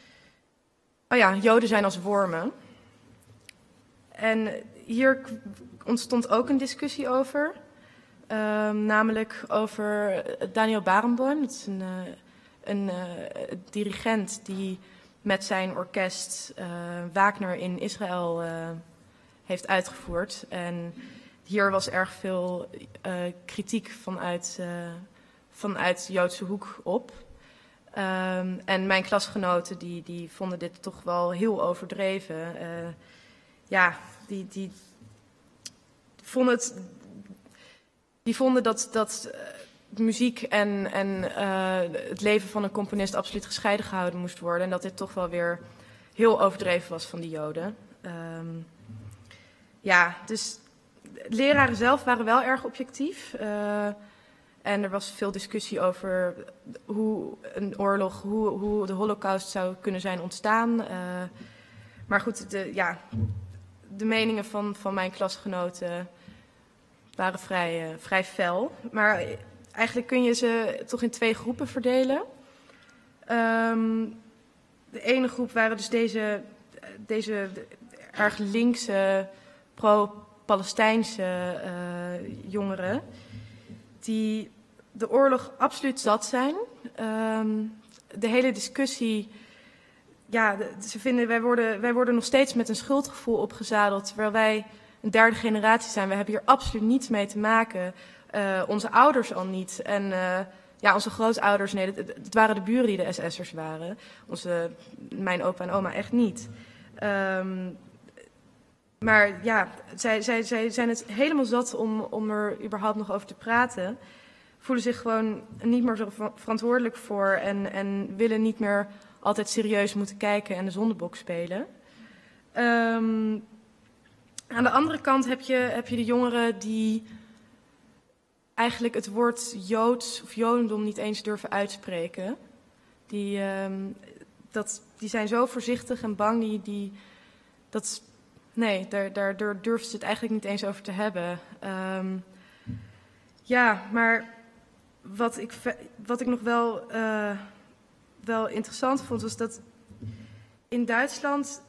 Oh ja, Joden zijn als wormen. En hier ontstond ook een discussie over. Um, namelijk over Daniel Barenboim. Dat is een, uh, een uh, dirigent die met zijn orkest uh, Wagner in Israël uh, heeft uitgevoerd. En hier was erg veel uh, kritiek vanuit, uh, vanuit Joodse hoek op. Um, en mijn klasgenoten die, die vonden dit toch wel heel overdreven. Uh, ja, die, die vonden het... Die vonden dat, dat, muziek en, en uh, het leven van een componist absoluut gescheiden gehouden moest worden. En dat dit toch wel weer heel overdreven was van die Joden. Um, ja, dus leraren zelf waren wel erg objectief. Uh, en er was veel discussie over hoe een oorlog, hoe, hoe de Holocaust zou kunnen zijn ontstaan. Uh, maar goed, de, ja, de meningen van, van mijn klasgenoten waren vrij, uh, vrij fel. Maar eigenlijk kun je ze toch in twee groepen verdelen. Um, de ene groep waren dus deze, deze erg linkse, pro-Palestijnse uh, jongeren, die de oorlog absoluut zat zijn. Um, de hele discussie, ja, de, ze vinden, wij worden, wij worden nog steeds met een schuldgevoel opgezadeld, terwijl wij een derde generatie zijn. We hebben hier absoluut niets mee te maken. Uh, onze ouders al niet. En uh, ja, onze grootouders, nee, het, het waren de buren die de S S'ers waren. Onze, mijn opa en oma echt niet. Um, maar ja, zij, zij, zij zijn het helemaal zat om, om er überhaupt nog over te praten. Voelen zich gewoon niet meer zo verantwoordelijk voor en, en willen niet meer altijd serieus moeten kijken en de zondebok spelen. Um, aan de andere kant heb je, heb je de jongeren die eigenlijk het woord Joods of Jodendom niet eens durven uitspreken. Die, um, dat, die zijn zo voorzichtig en bang, die, die, dat, nee, daar, daar, daar durven ze het eigenlijk niet eens over te hebben. Um, ja, maar wat ik, wat ik nog wel, uh, wel interessant vond, was dat in Duitsland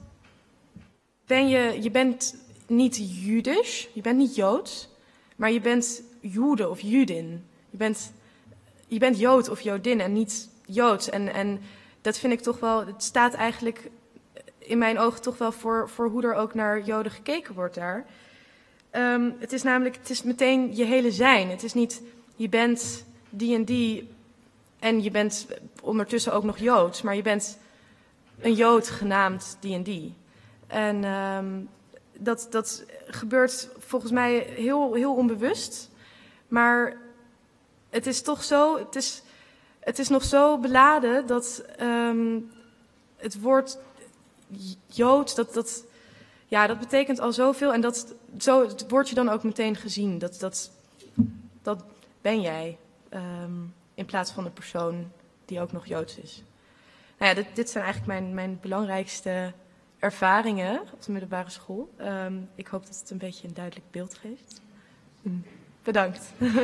ben je, je bent niet Jüdisch, je bent niet Joods, maar je bent Joede of Judin. Je bent, je bent Jood of Jodin en niet Joods. En, en dat vind ik toch wel, het staat eigenlijk in mijn ogen toch wel voor, voor hoe er ook naar Joden gekeken wordt daar. Um, het is namelijk, het is meteen je hele zijn. Het is niet, je bent die en die en je bent ondertussen ook nog Joods, maar je bent een Jood genaamd die en die. En um, dat, dat gebeurt volgens mij heel, heel onbewust. Maar het is toch zo, het is, het is nog zo beladen dat um, het woord Jood, dat, dat, ja, dat betekent al zoveel. En dat, zo word je dan ook meteen gezien. Dat, dat, dat ben jij, um, in plaats van een persoon die ook nog Joods is. Nou ja, dit, dit zijn eigenlijk mijn, mijn belangrijkste ervaringen op de middelbare school. Um, ik hoop dat het een beetje een duidelijk beeld geeft. Mm. Bedankt.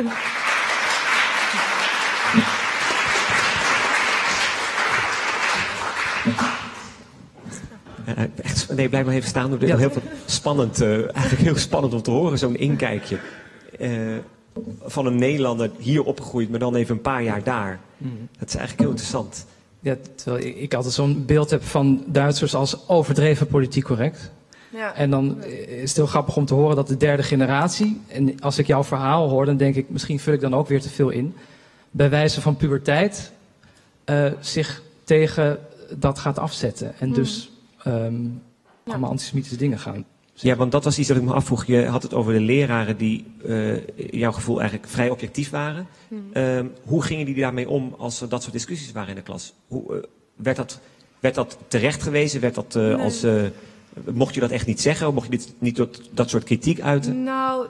Uh, echt, nee, blijf maar even staan. Dit is ja. heel veel spannend, uh, eigenlijk heel spannend om te horen, zo'n inkijkje. Uh, van een Nederlander hier opgegroeid, maar dan even een paar jaar daar. Mm. Dat is eigenlijk heel interessant. Ja, terwijl ik altijd zo'n beeld heb van Duitsers als overdreven politiek correct. Ja. En dan is het heel grappig om te horen dat de derde generatie, en als ik jouw verhaal hoor, dan denk ik, misschien vul ik dan ook weer te veel in, bij wijze van puberteit uh, zich tegen dat gaat afzetten. En mm. dus um, ja. allemaal antisemitische dingen gaan zeggen. Ja, want dat was iets dat ik me afvroeg. Je had het over de leraren die, uh, jouw gevoel, eigenlijk vrij objectief waren. Mm. Um, hoe gingen die daarmee om als er dat soort discussies waren in de klas? Hoe, uh, werd, dat, werd dat terecht gewezen? Werd dat, uh, nee. als, uh, mocht je dat echt niet zeggen? Of mocht je dit, niet tot dat soort kritiek uiten? Nou,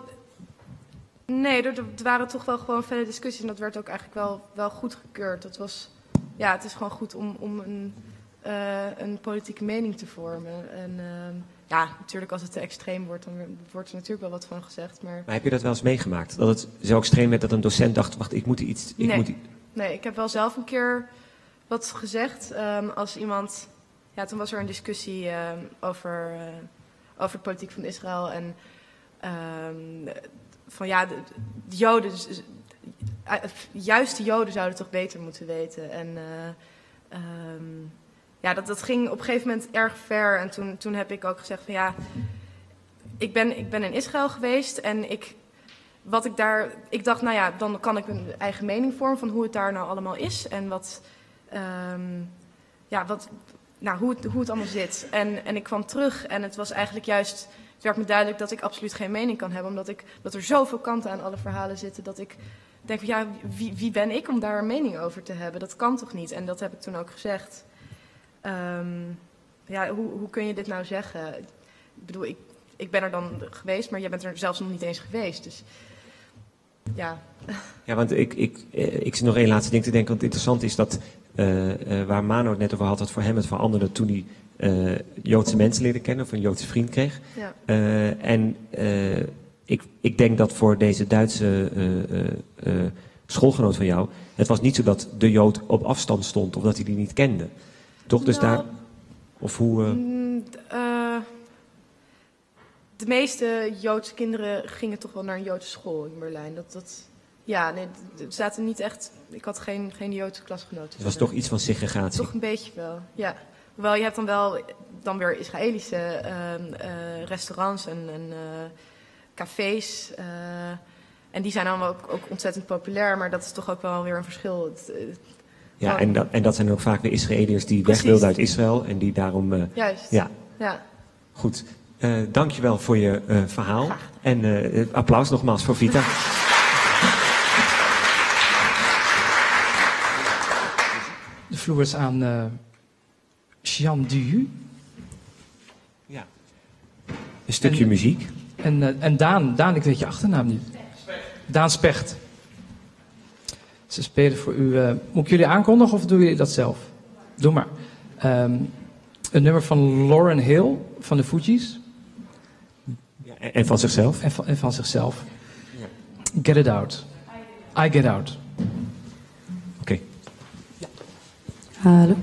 nee, er, er waren toch wel gewoon vele discussies. En dat werd ook eigenlijk wel, wel goedgekeurd. Dat was, ja, het is gewoon goed om, om een, uh, een politieke mening te vormen. En uh, ja, natuurlijk als het te extreem wordt, dan wordt er natuurlijk wel wat van gezegd. Maar, maar heb je dat wel eens meegemaakt? Dat het zo extreem werd dat een docent dacht, wacht, ik moet iets... Ik nee. moet i- nee, ik heb wel zelf een keer wat gezegd. Um, als iemand... Ja, toen was er een discussie um, over, uh, over de politiek van Israël. En um, van ja, de, de Joden... Uh, juist de Joden zouden toch beter moeten weten. En... Uh, um, Ja, dat, dat ging op een gegeven moment erg ver. En toen, toen heb ik ook gezegd van ja, ik ben, ik ben in Israël geweest en ik, wat ik daar, ik dacht nou ja, dan kan ik een eigen mening vormen van hoe het daar nou allemaal is. En wat, um, ja, wat, nou, hoe, het, hoe het allemaal zit. En, en ik kwam terug en het was eigenlijk juist, het werd me duidelijk dat ik absoluut geen mening kan hebben. Omdat ik, dat er zoveel kanten aan alle verhalen zitten dat ik denk van ja, wie, wie ben ik om daar een mening over te hebben? Dat kan toch niet? En dat heb ik toen ook gezegd. Um, ja, hoe, hoe kun je dit nou zeggen? Ik bedoel, ik, ik ben er dan geweest, maar jij bent er zelfs nog niet eens geweest. Dus ja. Ja, want ik, ik, ik zit nog één laatste ding te denken. Want het interessant is dat uh, uh, waar Mano het net over had, dat voor hem het veranderde toen hij uh, Joodse mensen leerde kennen of een Joodse vriend kreeg. Ja. Uh, en uh, ik, ik denk dat voor deze Duitse uh, uh, uh, schoolgenoot van jou, het was niet zo dat de Jood op afstand stond of dat hij die niet kende. Toch? Dus nou, daar. Of hoe. Uh... Mm, uh, de meeste Joodse kinderen gingen toch wel naar een Joodse school in Berlijn. Dat, dat, ja, nee, er zaten niet echt. Ik had geen, geen Joodse klasgenoten. Het was toch iets van segregatie? Toch een beetje wel, ja. Hoewel je hebt dan wel dan weer Israëlische uh, uh, restaurants en, en uh, cafés. Uh, en die zijn dan ook, ook ontzettend populair, maar dat is toch ook wel weer een verschil. Het, het, ja, en dat, en dat zijn ook vaak weer Israëliërs die Precies. weg wilden uit Israël en die daarom. Uh, Juist. Ja. Ja. Goed. Uh, dankjewel voor je uh, verhaal. En uh, applaus nogmaals voor Vita. De vloer is aan uh, Jean Du. Ja. Een stukje en, muziek. En, uh, en Daan, Daan, ik weet je achternaam niet. Specht. Daan Specht. Ze spelen voor u. Uh, moet ik jullie aankondigen of doen jullie dat zelf? Doe maar. Um, een nummer van Lauryn Hill van de Fugees. Ja, en, en van zichzelf. En van, en van zichzelf. Ja. Get It Out. I Get Out. Oké. Okay. Ja. Hallo.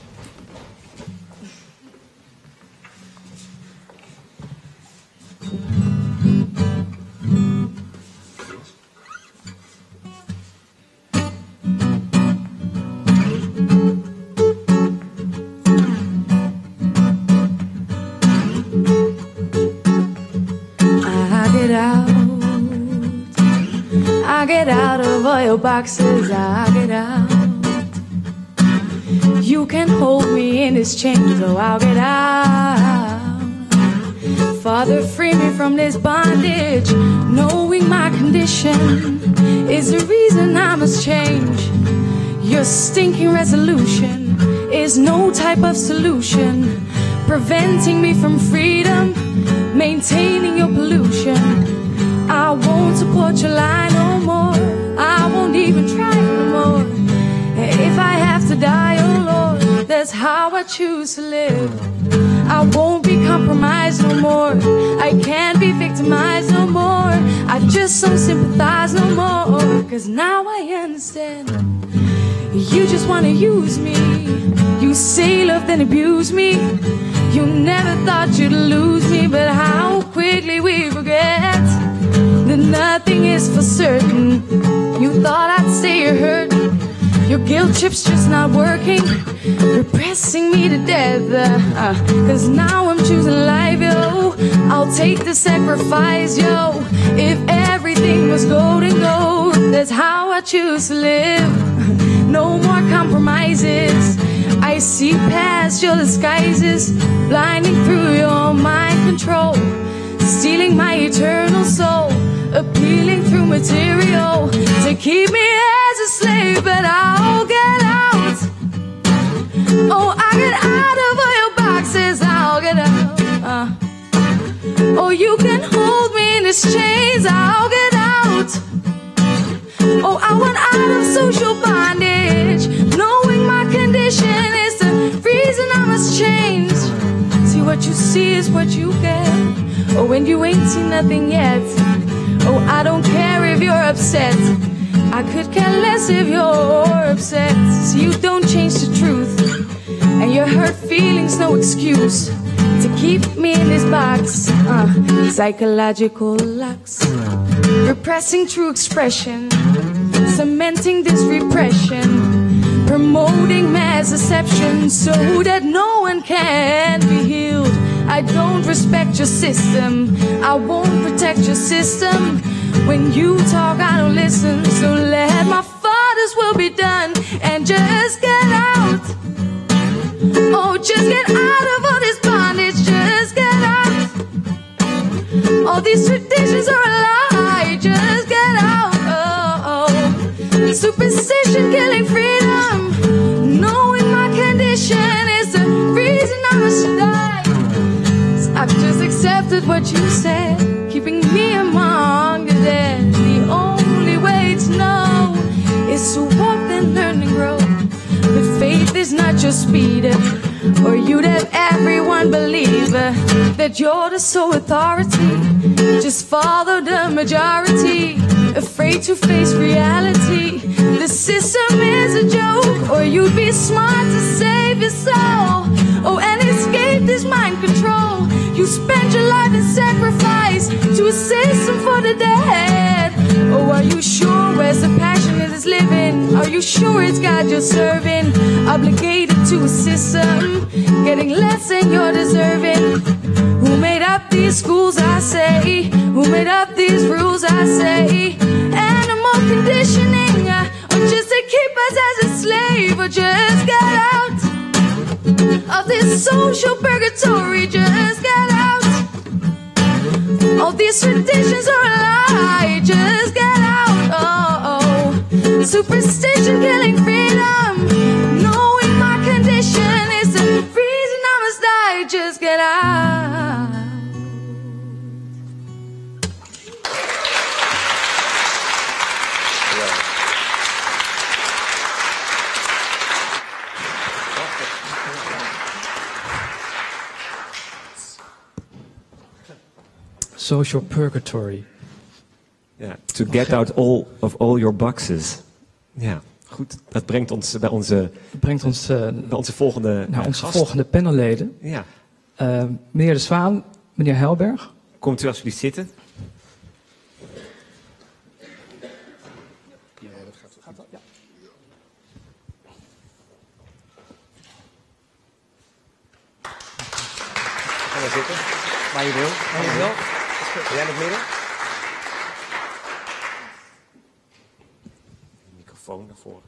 I get out of all your boxes, I get out. You can hold me in this chains, oh I'll get out. Father, free me from this bondage. Knowing my condition is the reason I must change. Your stinking resolution is no type of solution. Preventing me from freedom, maintaining your pollution. I won't support your lie no more. I won't even try no more. If I have to die, oh Lord, that's how I choose to live. I won't be compromised no more. I can't be victimized no more. I just don't sympathize no more. Cause now I understand. You just wanna use me. You say love then abuse me. You never thought you'd lose me, but how quickly we forget that nothing is for certain. You thought I'd say you're hurting. Your guilt trip's just not working. You're pressing me to death. uh, Cause now I'm choosing life, yo. I'll take the sacrifice, yo. If everything was golden gold, that's how I choose to live. No more compromises. I see past your disguises, blinding through your mind control, stealing my eternal soul, appealing through material to keep me as a slave, but I'll get out. Oh, I get out of all your boxes, I'll get out. uh. Oh, you can hold me in these chains, I'll get out. Oh, I want out of social bondage, knowing my condition is the reason I must change. See, what you see is what you get. Oh, when you ain't seen nothing yet. Oh, I don't care if you're upset. I could care less if you're upset. See, you don't change the truth, and your hurt feelings no excuse to keep me in this box. uh, Psychological locks, repressing true expression, cementing this repression, promoting mass deception so that no one can be healed. I don't respect your system, I won't protect your system. When you talk, I don't listen. So let my Father's will be done and just get out. Oh, just get out of all this bondage, just get out. All these traditions are a lie, just get out. Oh, oh. Superstition killing freedom. Knowing my condition is the reason I must die. So I've just accepted what you said, keeping me among the dead. The only way to know is to walk and learn and grow. But faith is not your speed, or you'd have everyone believe uh, that you're the sole authority. Just follow the majority, afraid to face reality. The system is a joke, or you'd be smart to save your soul. Oh, and escape this mind control. You spend your life in sacrifice to a system for the dead. Oh, are you sure where's the passion that is living? Are you sure it's God you're serving? Obligated to a system, getting less than you're deserving. Who made up these schools, I say? Who made up these rules, I say? Animal conditioning, uh, or just to keep us as a slave, or just get out of this social purgatory, just get out. All these traditions are a lie, just get out. Oh, oh. Superstition killing freedom. Knowing my condition is the reason I must die, just get out. Social purgatory. Ja, to get out all of all your boxes. Ja, goed. Dat brengt ons bij onze, Dat brengt ons uh, bij onze volgende naar uh, onze gast. volgende panelleden. Ja. Uh, meneer De Zwaan, meneer Helberg. Komt u alsjeblieft zitten. Ga maar zitten. Waar je wil. Waar je wil. Ben jij in het midden? Microfoon naar voren.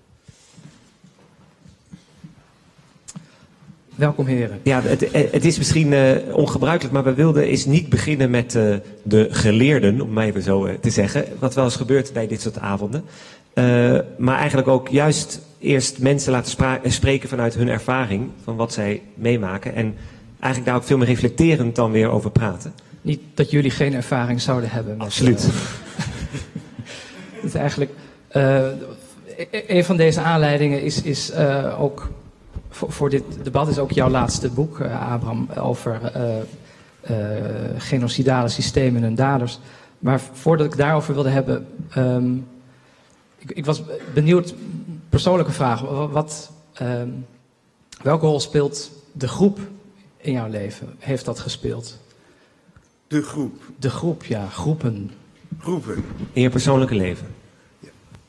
Welkom heren. Ja, het, het is misschien uh, ongebruikelijk, maar we wilden eens niet beginnen met uh, de geleerden, om mij even zo uh, te zeggen. Wat wel eens gebeurt bij dit soort avonden. Uh, maar eigenlijk ook juist eerst mensen laten spra- spreken vanuit hun ervaring, van wat zij meemaken. En eigenlijk daar ook veel meer reflecterend dan weer over praten. Niet dat jullie geen ervaring zouden hebben. Met, Absoluut. Uh, het is eigenlijk... Uh, een van deze aanleidingen is, is uh, ook... Voor, voor dit debat is ook jouw laatste boek, uh, Abraham, over uh, uh, genocidale systemen en daders. Maar voordat ik daarover wilde hebben... Um, ik, ik was benieuwd, persoonlijke vraag. Wat, um, welke rol speelt de groep in jouw leven? Heeft dat gespeeld? De groep. De groep, ja. Groepen. Groepen. In je persoonlijke leven? Ja.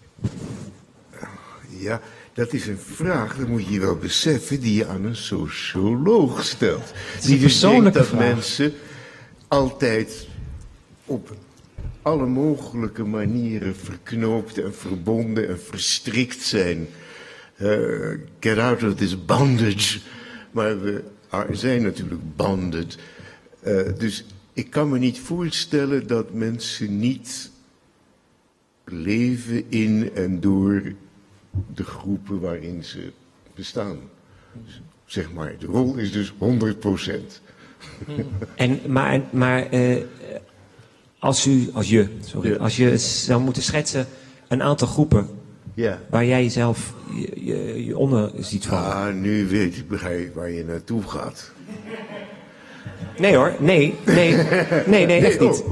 Ja, dat is een vraag, dat moet je wel beseffen, die je aan een socioloog stelt. Die dus denkt dat vraag. Mensen altijd op alle mogelijke manieren verknoopt en verbonden en verstrikt zijn. Uh, get out of this bondage. Maar we zijn natuurlijk bonded. Uh, dus ik kan me niet voorstellen dat mensen niet leven in en door de groepen waarin ze bestaan. Zeg maar, de rol is dus honderd procent. En, maar maar uh, als u, als je, sorry, ja. als je zou moeten schetsen een aantal groepen ja. waar jij jezelf je, je, je onder ziet vallen. Ah, nu weet ik, begrijp waar je naartoe gaat. Nee hoor, nee, nee, nee, nee, echt niet.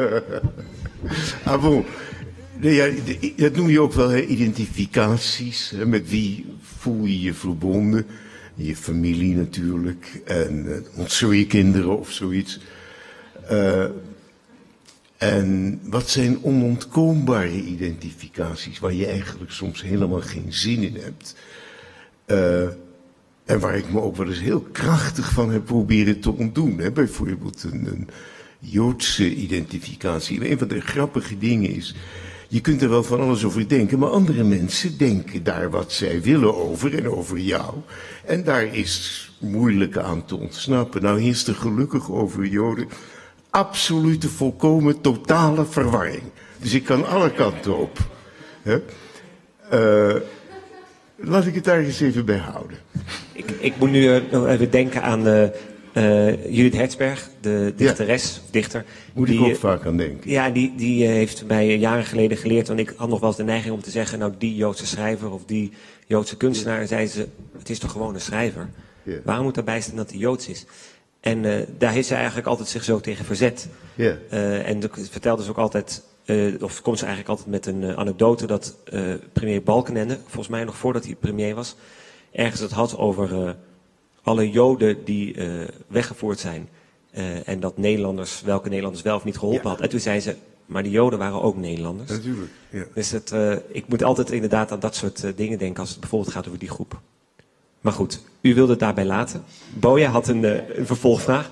Ah bon. Nee, ja, dat noem je ook wel, hè, identificaties. Hè, met wie voel je je verbonden? Je familie natuurlijk. En uh, ontzor je kinderen of zoiets. Uh, en wat zijn onontkoombare identificaties waar je eigenlijk soms helemaal geen zin in hebt. Uh, en waar ik me ook wel eens heel krachtig van heb proberen te ontdoen. Hè. Bijvoorbeeld een, een Joodse identificatie. Een van de grappige dingen is... Je kunt er wel van alles over denken, maar andere mensen denken daar wat zij willen over en over jou. En daar is moeilijk aan te ontsnappen. Nou heerst er gelukkig over Joden absolute, volkomen, totale verwarring. Dus ik kan alle kanten op. Hè? Uh, laat ik het daar eens even bij houden. Ik, ik moet nu uh, nog even denken aan uh, uh, Judith Hertzberg, de dichteres, ja. dichter. Moet die, ik ook vaak aan denken. Ja, die, die uh, heeft mij jaren geleden geleerd, want ik had nog wel eens de neiging om te zeggen, nou die Joodse schrijver of die Joodse kunstenaar, en zei ze, het is toch gewoon een schrijver? Ja. Waarom moet daarbij staan dat hij Joods is? En uh, daar heeft ze eigenlijk altijd zich zo tegen verzet. Ja. Uh, en de, vertelde ze ook altijd, uh, of komt ze eigenlijk altijd met een uh, anekdote dat uh, premier Balkenende, volgens mij nog voordat hij premier was, ergens het had over uh, alle Joden die uh, weggevoerd zijn. Uh, en dat Nederlanders, welke Nederlanders wel of niet geholpen ja. had. En toen zei ze, maar die Joden waren ook Nederlanders. Natuurlijk, ja. Dus het, uh, ik moet altijd inderdaad aan dat soort uh, dingen denken als het bijvoorbeeld gaat over die groep. Maar goed, u wilde het daarbij laten. Boja had een, uh, een vervolgvraag.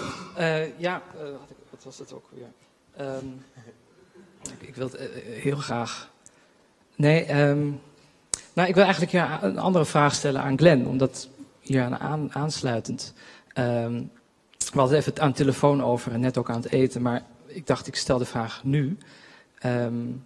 Uh, ja, uh, wat was het ook weer? Um, ik, ik wil het uh, heel graag... Nee, um, nou, ik wil eigenlijk ja, een andere vraag stellen aan Glenn, omdat hier aan, aan aansluitend. Um, we hadden even aan de telefoon over en net ook aan het eten, maar ik dacht ik stel de vraag nu. Um,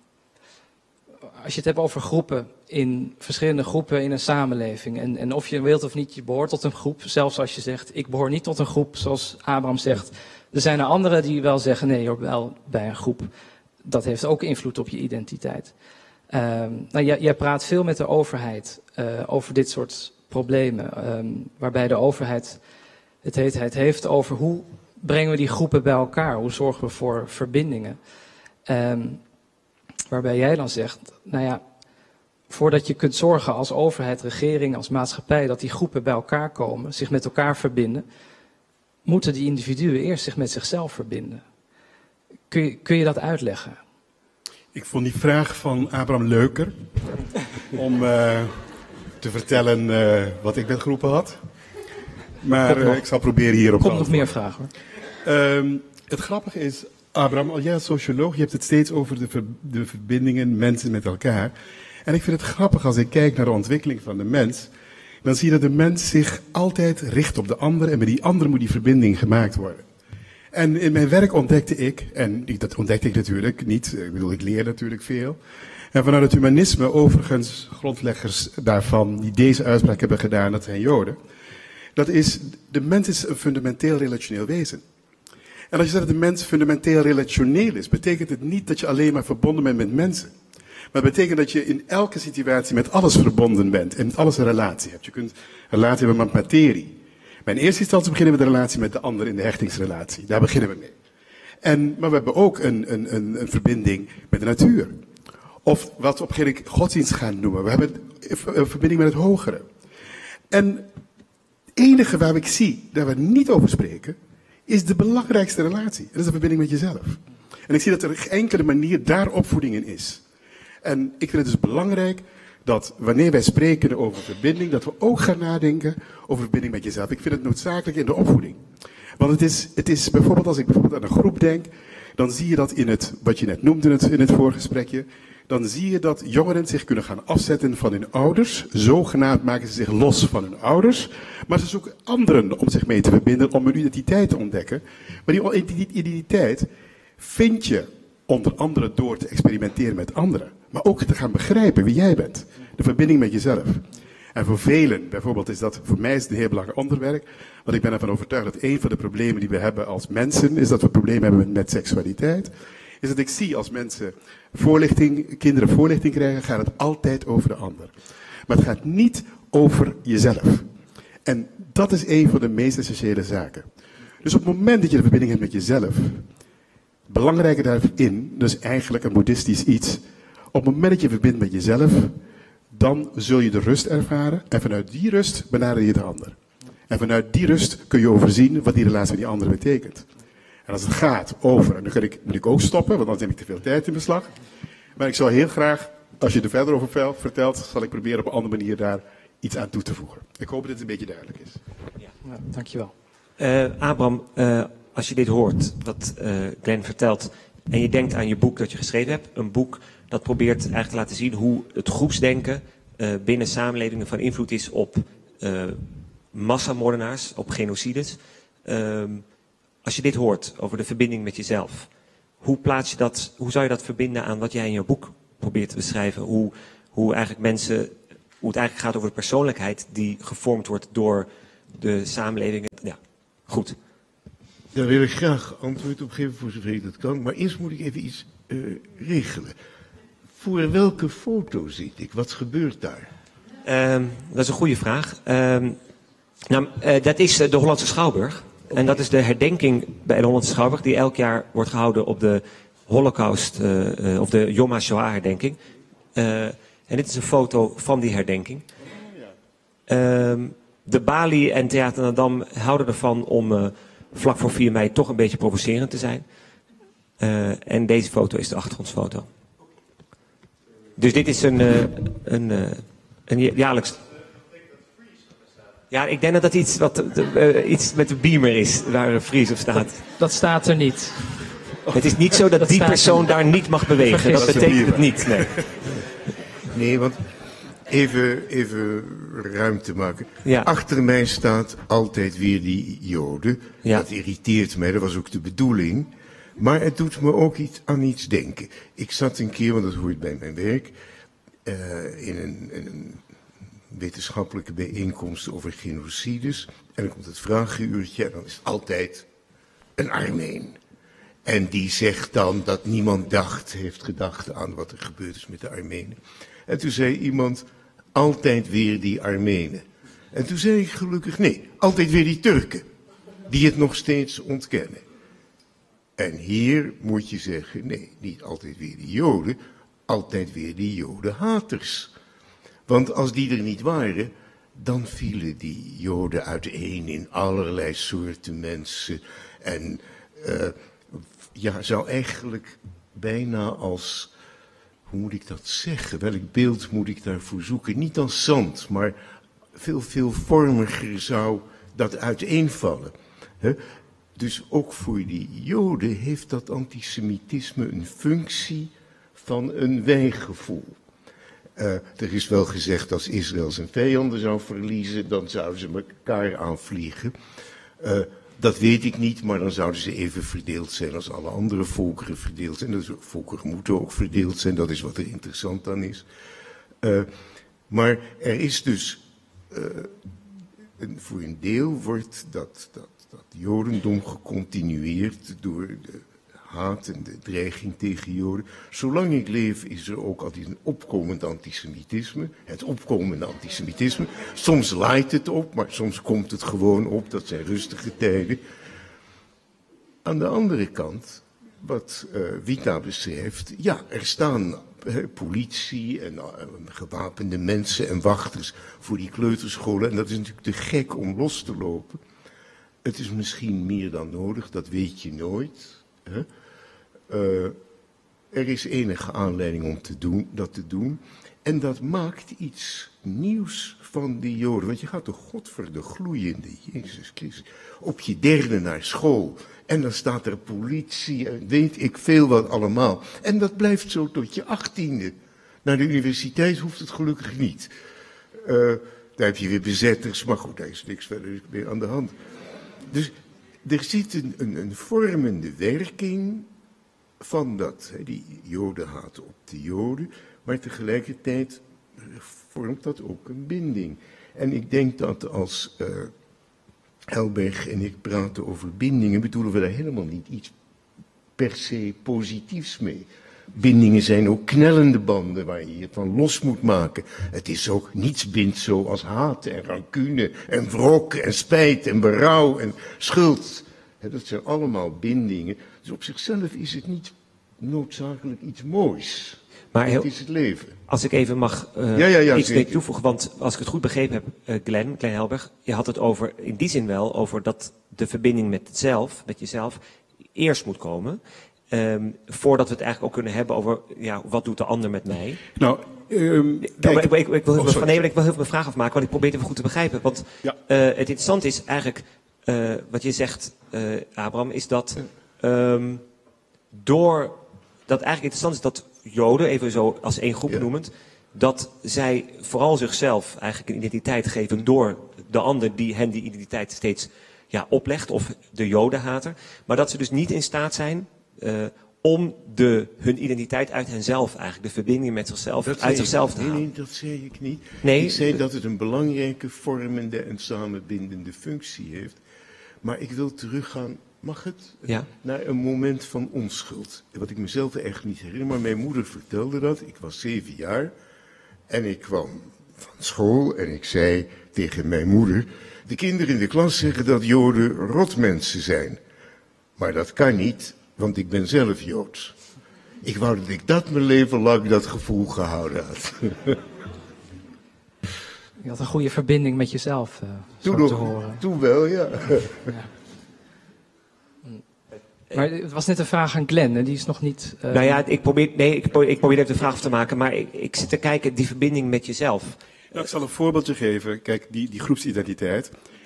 als je het hebt over groepen, in verschillende groepen in een samenleving, en, en of je wilt of niet, je behoort tot een groep, zelfs als je zegt, ik behoor niet tot een groep, zoals Abraham zegt. Er zijn er anderen die wel zeggen, nee, je hoort wel bij een groep. Dat heeft ook invloed op je identiteit. Um, nou, jij, jij praat veel met de overheid uh, over dit soort problemen, um, waarbij de overheid het, heet, het heeft over hoe brengen we die groepen bij elkaar, hoe zorgen we voor verbindingen. Um, waarbij jij dan zegt, nou ja, voordat je kunt zorgen als overheid, regering, als maatschappij, dat die groepen bij elkaar komen, zich met elkaar verbinden, moeten die individuen eerst zich met zichzelf verbinden. Kun je, kun je dat uitleggen? Ik vond die vraag van Abraham leuker, om uh, te vertellen uh, wat ik met groepen had. Maar uh, ik zal proberen hierop te antwoorden. Komt nog meer vragen hoor. Um, het grappige is, Abraham, al jij als socioloog, je hebt het steeds over de, ver, de verbindingen, mensen met elkaar. En ik vind het grappig als ik kijk naar de ontwikkeling van de mens, dan zie je dat de mens zich altijd richt op de ander en met die ander moet die verbinding gemaakt worden. En in mijn werk ontdekte ik, en dat ontdekte ik natuurlijk niet, ik bedoel, ik leer natuurlijk veel. En vanuit het humanisme, overigens, grondleggers daarvan die deze uitspraak hebben gedaan, dat zijn Joden. Dat is, de mens is een fundamenteel relationeel wezen. En als je zegt dat de mens fundamenteel relationeel is, betekent het niet dat je alleen maar verbonden bent met mensen. Maar het betekent dat je in elke situatie met alles verbonden bent en met alles een relatie hebt. Je kunt een relatie hebben met materie. Maar in eerste instantie beginnen we de relatie met de ander in de hechtingsrelatie. Daar beginnen we mee. En, maar we hebben ook een, een, een, een verbinding met de natuur. Of wat we op een gegeven moment godsdienst gaan noemen. We hebben een verbinding met het hogere. En het enige waar ik zie, dat we niet over spreken, is de belangrijkste relatie. En dat is de verbinding met jezelf. En ik zie dat er geen enkele manier daar opvoeding in is. En ik vind het dus belangrijk dat wanneer wij spreken over verbinding, dat we ook gaan nadenken over verbinding met jezelf. Ik vind het noodzakelijk in de opvoeding. Want het is, het is bijvoorbeeld, als ik bijvoorbeeld aan een groep denk, dan zie je dat in het, wat je net noemde in het, in het voorgesprekje, dan zie je dat jongeren zich kunnen gaan afzetten van hun ouders. Zogenaamd maken ze zich los van hun ouders. Maar ze zoeken anderen om zich mee te verbinden, om hun identiteit te ontdekken. Maar die identiteit vind je onder andere door te experimenteren met anderen. Maar ook te gaan begrijpen wie jij bent. De verbinding met jezelf. En voor velen, bijvoorbeeld is dat, voor mij is het een heel belangrijk onderwerp. Want ik ben ervan overtuigd dat een van de problemen die we hebben als mensen, is dat we problemen hebben met, met seksualiteit. Is dat ik zie als mensen voorlichting, kinderen voorlichting krijgen, gaat het altijd over de ander. Maar het gaat niet over jezelf. En dat is een van de meest essentiële zaken. Dus op het moment dat je de verbinding hebt met jezelf, belangrijker daarin, dus eigenlijk een boeddhistisch iets, op het moment dat je verbindt met jezelf, dan zul je de rust ervaren en vanuit die rust benader je de ander. En vanuit die rust kun je overzien wat die relatie met die ander betekent. En als het gaat over, en nu kan ik, moet ik ook stoppen, want anders neem ik te veel tijd in beslag. Maar ik zou heel graag, als je er verder over vertelt, zal ik proberen op een andere manier daar iets aan toe te voegen. Ik hoop dat het een beetje duidelijk is. Ja, ja, dankjewel. Uh, Abraham, uh, als je dit hoort, wat uh, Glenn vertelt, en je denkt aan je boek dat je geschreven hebt, een boek dat probeert eigenlijk te laten zien hoe het groepsdenken uh, binnen samenlevingen van invloed is op uh, massamoordenaars, op genocides. Uh, als je dit hoort over de verbinding met jezelf, hoe plaats je dat, hoe zou je dat verbinden aan wat jij in je boek probeert te beschrijven? Hoe, hoe eigenlijk mensen, hoe het eigenlijk gaat over de persoonlijkheid die gevormd wordt door de samenleving. Ja, goed. Daar wil ik graag antwoord op geven voor zover ik dat kan. Maar eerst moet ik even iets uh, regelen. Voor welke foto zit ik? Wat gebeurt daar? Um, dat is een goede vraag. Um, nou, uh, dat is uh, de Hollandse Schouwburg. Okay. En dat is de herdenking bij de Hollandse Schouwburg die elk jaar wordt gehouden op de Holocaust, uh, uh, of de Yom HaShoah herdenking. Uh, en dit is een foto van die herdenking. Um, de Bali en Theater Nadam houden ervan om uh, vlak voor vier mei toch een beetje provocerend te zijn. Uh, en deze foto is de achtergrondfoto. Dus dit is een, uh, een, uh, een jaarlijks... Ja, ik denk dat dat iets, wat, uh, iets met de beamer is, waar Fries op staat. Dat, dat staat er niet. Het is niet zo dat, dat die persoon daar niet mag bewegen. Vergis. Dat betekent het niet, nee. Nee, want even, even ruimte maken. Ja. Achter mij staat altijd weer die Joden. Ja. Dat irriteert mij, dat was ook de bedoeling. Maar het doet me ook iets aan iets denken. Ik zat een keer, want dat hoort bij mijn werk, uh, in, een, in een wetenschappelijke bijeenkomst over genocides. En dan komt het vragenuurtje en dan is het altijd een Armeen. En die zegt dan dat niemand dacht, heeft gedacht aan wat er gebeurd is met de Armenen. En toen zei iemand, altijd weer die Armenen. En toen zei ik gelukkig, nee, altijd weer die Turken, die het nog steeds ontkennen. En hier moet je zeggen, nee, niet altijd weer die Joden, altijd weer die Jodenhaters. Want als die er niet waren, dan vielen die Joden uiteen in allerlei soorten mensen. En uh, ja, zou eigenlijk bijna als, hoe moet ik dat zeggen, welk beeld moet ik daarvoor zoeken? Niet als zand, maar veel, veel vormiger zou dat uiteenvallen. He? Dus ook voor die Joden heeft dat antisemitisme een functie van een wijgevoel. Uh, er is wel gezegd, als Israël zijn vijanden zou verliezen, dan zouden ze elkaar aanvliegen. Uh, dat weet ik niet, maar dan zouden ze even verdeeld zijn als alle andere volkeren verdeeld zijn. Dus volkeren moeten ook verdeeld zijn, dat is wat er interessant aan is. Uh, maar er is dus, uh, een, voor een deel wordt dat, dat, dat Jodendom gecontinueerd door de haat en de dreiging tegen Joden. Zolang ik leef is er ook altijd een opkomend antisemitisme. Het opkomende antisemitisme. Soms laait het op, maar soms komt het gewoon op. Dat zijn rustige tijden. Aan de andere kant, wat uh, Vita beschrijft, ja, er staan uh, politie en uh, gewapende mensen en wachters voor die kleuterscholen. En dat is natuurlijk te gek om los te lopen. Het is misschien meer dan nodig, dat weet je nooit. Hè? Uh, er is enige aanleiding om te doen, dat te doen. En dat maakt iets nieuws van die Joden. Want je gaat toch godverde gloeiende Jezus Christus op je derde naar school. En dan staat er politie en weet ik veel wat allemaal. En dat blijft zo tot je achttiende. Naar de universiteit hoeft het gelukkig niet. Uh, daar heb je weer bezetters, maar goed, daar is niks verder meer aan de hand. Dus er zit een, een, een vormende werking van dat, hè, die Jodenhaat op de Joden, maar tegelijkertijd vormt dat ook een binding. En ik denk dat als uh, Helberg en ik praten over bindingen, bedoelen we daar helemaal niet iets per se positiefs mee. Bindingen zijn ook knellende banden waar je je van los moet maken. Het is ook, niets bindt zo als haat en rancune en wrok en spijt en berouw en schuld. He, dat zijn allemaal bindingen. Dus op zichzelf is het niet noodzakelijk iets moois. Maar heel, het is het leven. Als ik even mag uh, ja, ja, ja, iets mee toevoegen, want als ik het goed begrepen heb, uh, Glenn, Glenn Helberg, je had het over, in die zin wel, over dat de verbinding met het zelf, met jezelf, eerst moet komen. Um, voordat we het eigenlijk ook kunnen hebben over, ja, wat doet de ander met mij? Nou, um, kijk, ik, ik, ik, wil, oh, van, nee, ik wil heel veel vragen afmaken, want ik probeer het even goed te begrijpen. Want ja. uh, het interessante is eigenlijk, uh, wat je zegt, uh, Abraham, is dat um, door, dat eigenlijk interessant is dat Joden, even zo als één groep ja. noemend, dat zij vooral zichzelf eigenlijk een identiteit geven door de ander die hen die identiteit steeds ja, oplegt, of de Jodenhater. Maar dat ze dus niet in staat zijn uh, om de, hun identiteit uit henzelf eigenlijk, de verbinding met zichzelf, Dat uit zei zichzelf ik, te nee, halen. nee, dat zei ik niet. Nee. Ik zei dat het een belangrijke vormende en samenbindende functie heeft. Maar ik wil teruggaan, mag het? Ja. Naar een moment van onschuld. Wat ik mezelf echt niet herinner, maar mijn moeder vertelde dat. Ik was zeven jaar en ik kwam van school en ik zei tegen mijn moeder: de kinderen in de klas zeggen dat Joden rotmensen zijn. Maar dat kan niet, want ik ben zelf Joods. Ik wou dat ik dat mijn leven lang dat gevoel gehouden had. Je had een goede verbinding met jezelf, uh, Toen, zo te nog, horen. toen wel, ja. Ja. Maar het was net een vraag aan Glenn, en die is nog niet... Uh... Nou ja, ik probeer, nee, ik probeer, ik probeer even de vraag af te maken, maar ik, ik zit te kijken, die verbinding met jezelf. Nou, ik zal een voorbeeldje geven. Kijk, die, die groepsidentiteit.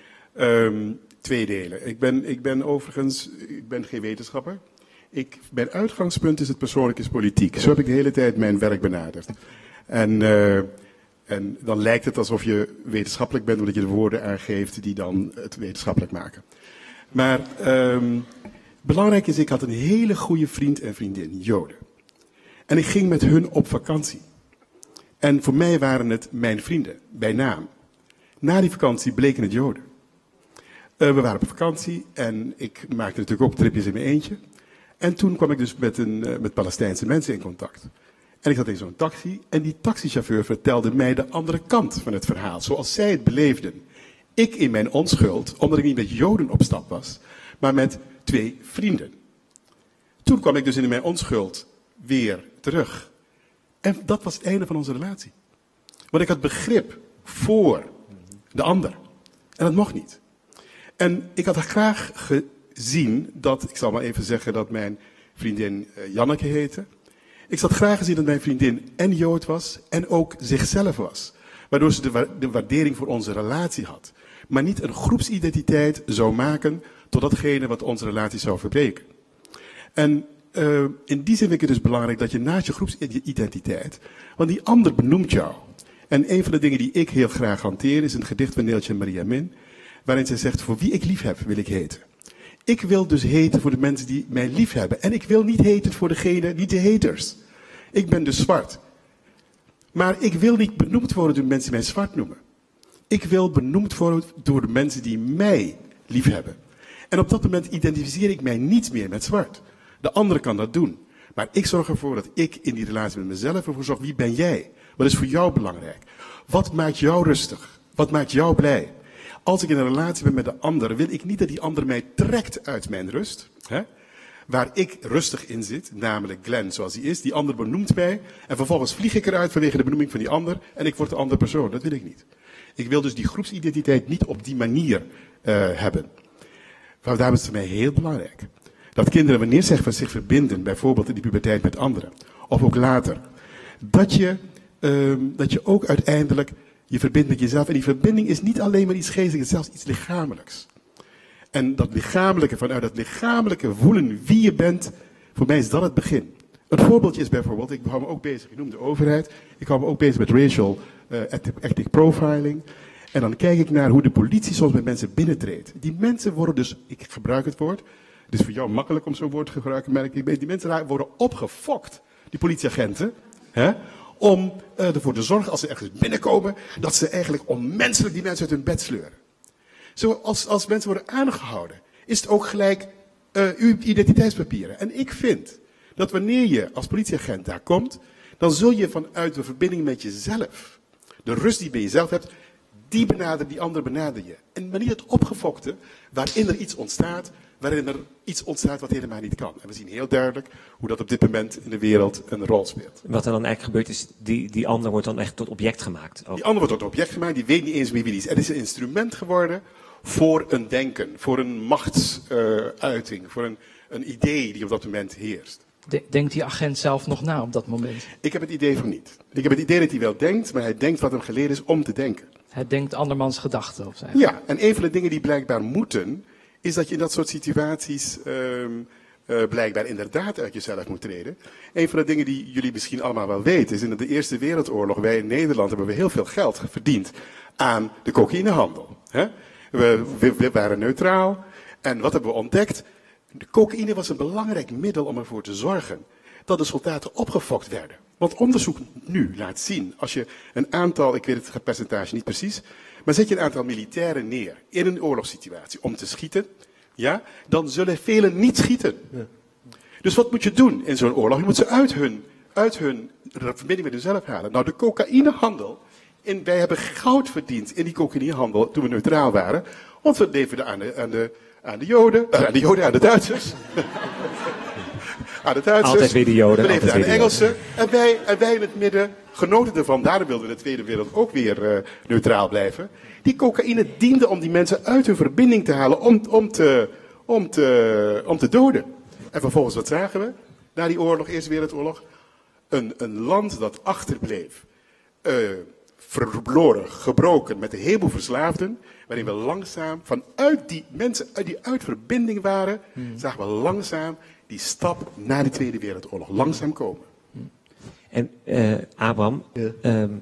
Um, twee delen. Ik ben, ik ben overigens, ik ben geen wetenschapper. Ik, mijn uitgangspunt is het persoonlijk is politiek. Zo heb ik de hele tijd mijn werk benaderd. En, uh, en dan lijkt het alsof je wetenschappelijk bent, omdat je de woorden aangeeft die dan het wetenschappelijk maken. Maar um, belangrijk is, ik had een hele goede vriend en vriendin, Joden. En ik ging met hun op vakantie. En voor mij waren het mijn vrienden, bij naam. Na die vakantie bleken het Joden. Uh, we waren op vakantie en ik maakte natuurlijk ook tripjes in mijn eentje. En toen kwam ik dus met, een, uh, met Palestijnse mensen in contact. En ik zat in zo'n taxi en die taxichauffeur vertelde mij de andere kant van het verhaal, zoals zij het beleefden. Ik in mijn onschuld, omdat ik niet met Joden op stap was, maar met twee vrienden. Toen kwam ik dus in mijn onschuld weer terug. En dat was het einde van onze relatie. Want ik had begrip voor de ander. En dat mocht niet. En ik had graag gezien dat, ik zal maar even zeggen dat mijn vriendin uh, Janneke heette. Ik had graag gezien dat mijn vriendin en Jood was en ook zichzelf was. Waardoor ze de, wa de waardering voor onze relatie had. Maar niet een groepsidentiteit zou maken tot datgene wat onze relatie zou verbreken. En uh, in die zin vind ik het dus belangrijk dat je naast je groepsidentiteit, want die ander benoemt jou. En een van de dingen die ik heel graag hanteer is een gedicht van Neeltje Maria Min, waarin zij zegt, voor wie ik lief heb, wil ik heten. Ik wil dus heten voor de mensen die mij lief hebben. En ik wil niet heten voor degene, niet de haters. Ik ben dus zwart. Maar ik wil niet benoemd worden door de mensen die mij zwart noemen. Ik wil benoemd worden door de mensen die mij lief hebben. En op dat moment identificeer ik mij niet meer met zwart. De ander kan dat doen. Maar ik zorg ervoor dat ik in die relatie met mezelf ervoor zorg, wie ben jij? Wat is voor jou belangrijk? Wat maakt jou rustig? Wat maakt jou blij? Als ik in een relatie ben met de ander, wil ik niet dat die ander mij trekt uit mijn rust. Hè? Waar ik rustig in zit, namelijk Glenn zoals hij is. Die ander benoemt mij en vervolgens vlieg ik eruit vanwege de benoeming van die ander en ik word de andere persoon. Dat wil ik niet. Ik wil dus die groepsidentiteit niet op die manier uh, hebben. Maar daarom is het voor mij heel belangrijk dat kinderen, wanneer ze zich verbinden, bijvoorbeeld in die puberteit met anderen, of ook later, dat je, uh, dat je ook uiteindelijk je verbindt met jezelf. En die verbinding is niet alleen maar iets geestelijks, het is zelfs iets lichamelijks. En dat lichamelijke, vanuit dat lichamelijke voelen wie je bent, voor mij is dat het begin. Een voorbeeldje is bijvoorbeeld, ik hou me ook bezig, ik noem de overheid, ik hou me ook bezig met racial uh, ethnic profiling. En dan kijk ik naar hoe de politie soms met mensen binnentreedt. Die mensen worden dus, ik gebruik het woord, het is voor jou makkelijk om zo'n woord te gebruiken, merk ik, die mensen worden opgefokt, die politieagenten, hè, om uh, ervoor te zorgen, als ze ergens binnenkomen, dat ze eigenlijk onmenselijk die mensen uit hun bed sleuren. Zo als, als mensen worden aangehouden, is het ook gelijk uh, uw identiteitspapieren. En ik vind dat wanneer je als politieagent daar komt, dan zul je vanuit de verbinding met jezelf, de rust die je bij jezelf hebt, die benadert, die ander benader je. En maar niet het opgefokte, waarin er iets ontstaat, waarin er iets ontstaat wat helemaal niet kan. En we zien heel duidelijk hoe dat op dit moment in de wereld een rol speelt. Wat er dan eigenlijk gebeurt is, die, die ander wordt dan echt tot object gemaakt. Ook. Die ander wordt tot object gemaakt, die weet niet eens wie wie die is. Het is een instrument geworden voor een denken, voor een machtsuiting, uh, voor een, een idee die op dat moment heerst. Denkt die agent zelf nog na op dat moment? Ik heb het idee van niet. Ik heb het idee dat hij wel denkt, maar hij denkt wat hem geleerd is om te denken. Hij denkt andermans gedachten of zijn. Ja, en een van de dingen die blijkbaar moeten, is dat je in dat soort situaties um, uh, blijkbaar inderdaad uit jezelf moet treden. Een van de dingen die jullie misschien allemaal wel weten, is in de Eerste Wereldoorlog, wij in Nederland hebben we heel veel geld verdiend aan de cocaïnehandel. Hè? We, we, we waren neutraal. En wat hebben we ontdekt? De cocaïne was een belangrijk middel om ervoor te zorgen dat de soldaten opgefokt werden. Want onderzoek nu laat zien, als je een aantal, ik weet het percentage niet precies, maar zet je een aantal militairen neer in een oorlogssituatie om te schieten, ja, dan zullen velen niet schieten. Ja. Dus wat moet je doen in zo'n oorlog? Je moet ze uit hun, uit hun verbinding met hunzelf halen. Nou, de cocaïnehandel, en wij hebben goud verdiend in die cocaïnehandel toen we neutraal waren, want we leverden aan de, aan de, aan de Joden, uh, aan de Joden, aan de Duitsers. aan de Duitsers. Altijd weer de Joden. We leverden aan de Engelsen. En wij, en wij in het midden genoten ervan. Daarom wilden we in de Tweede Wereld ook weer uh, neutraal blijven. Die cocaïne diende om die mensen uit hun verbinding te halen om, om, te, om, te, om te doden. En vervolgens, wat zagen we? Na die oorlog, Eerste Wereldoorlog. Een, een land dat achterbleef. Uh, verloren, gebroken met een heleboel verslaafden. Waarin we langzaam, vanuit die mensen uit die uit verbinding waren, hmm. zagen we langzaam die stap naar de Tweede Wereldoorlog langzaam komen. En uh, Abraham, ja. um,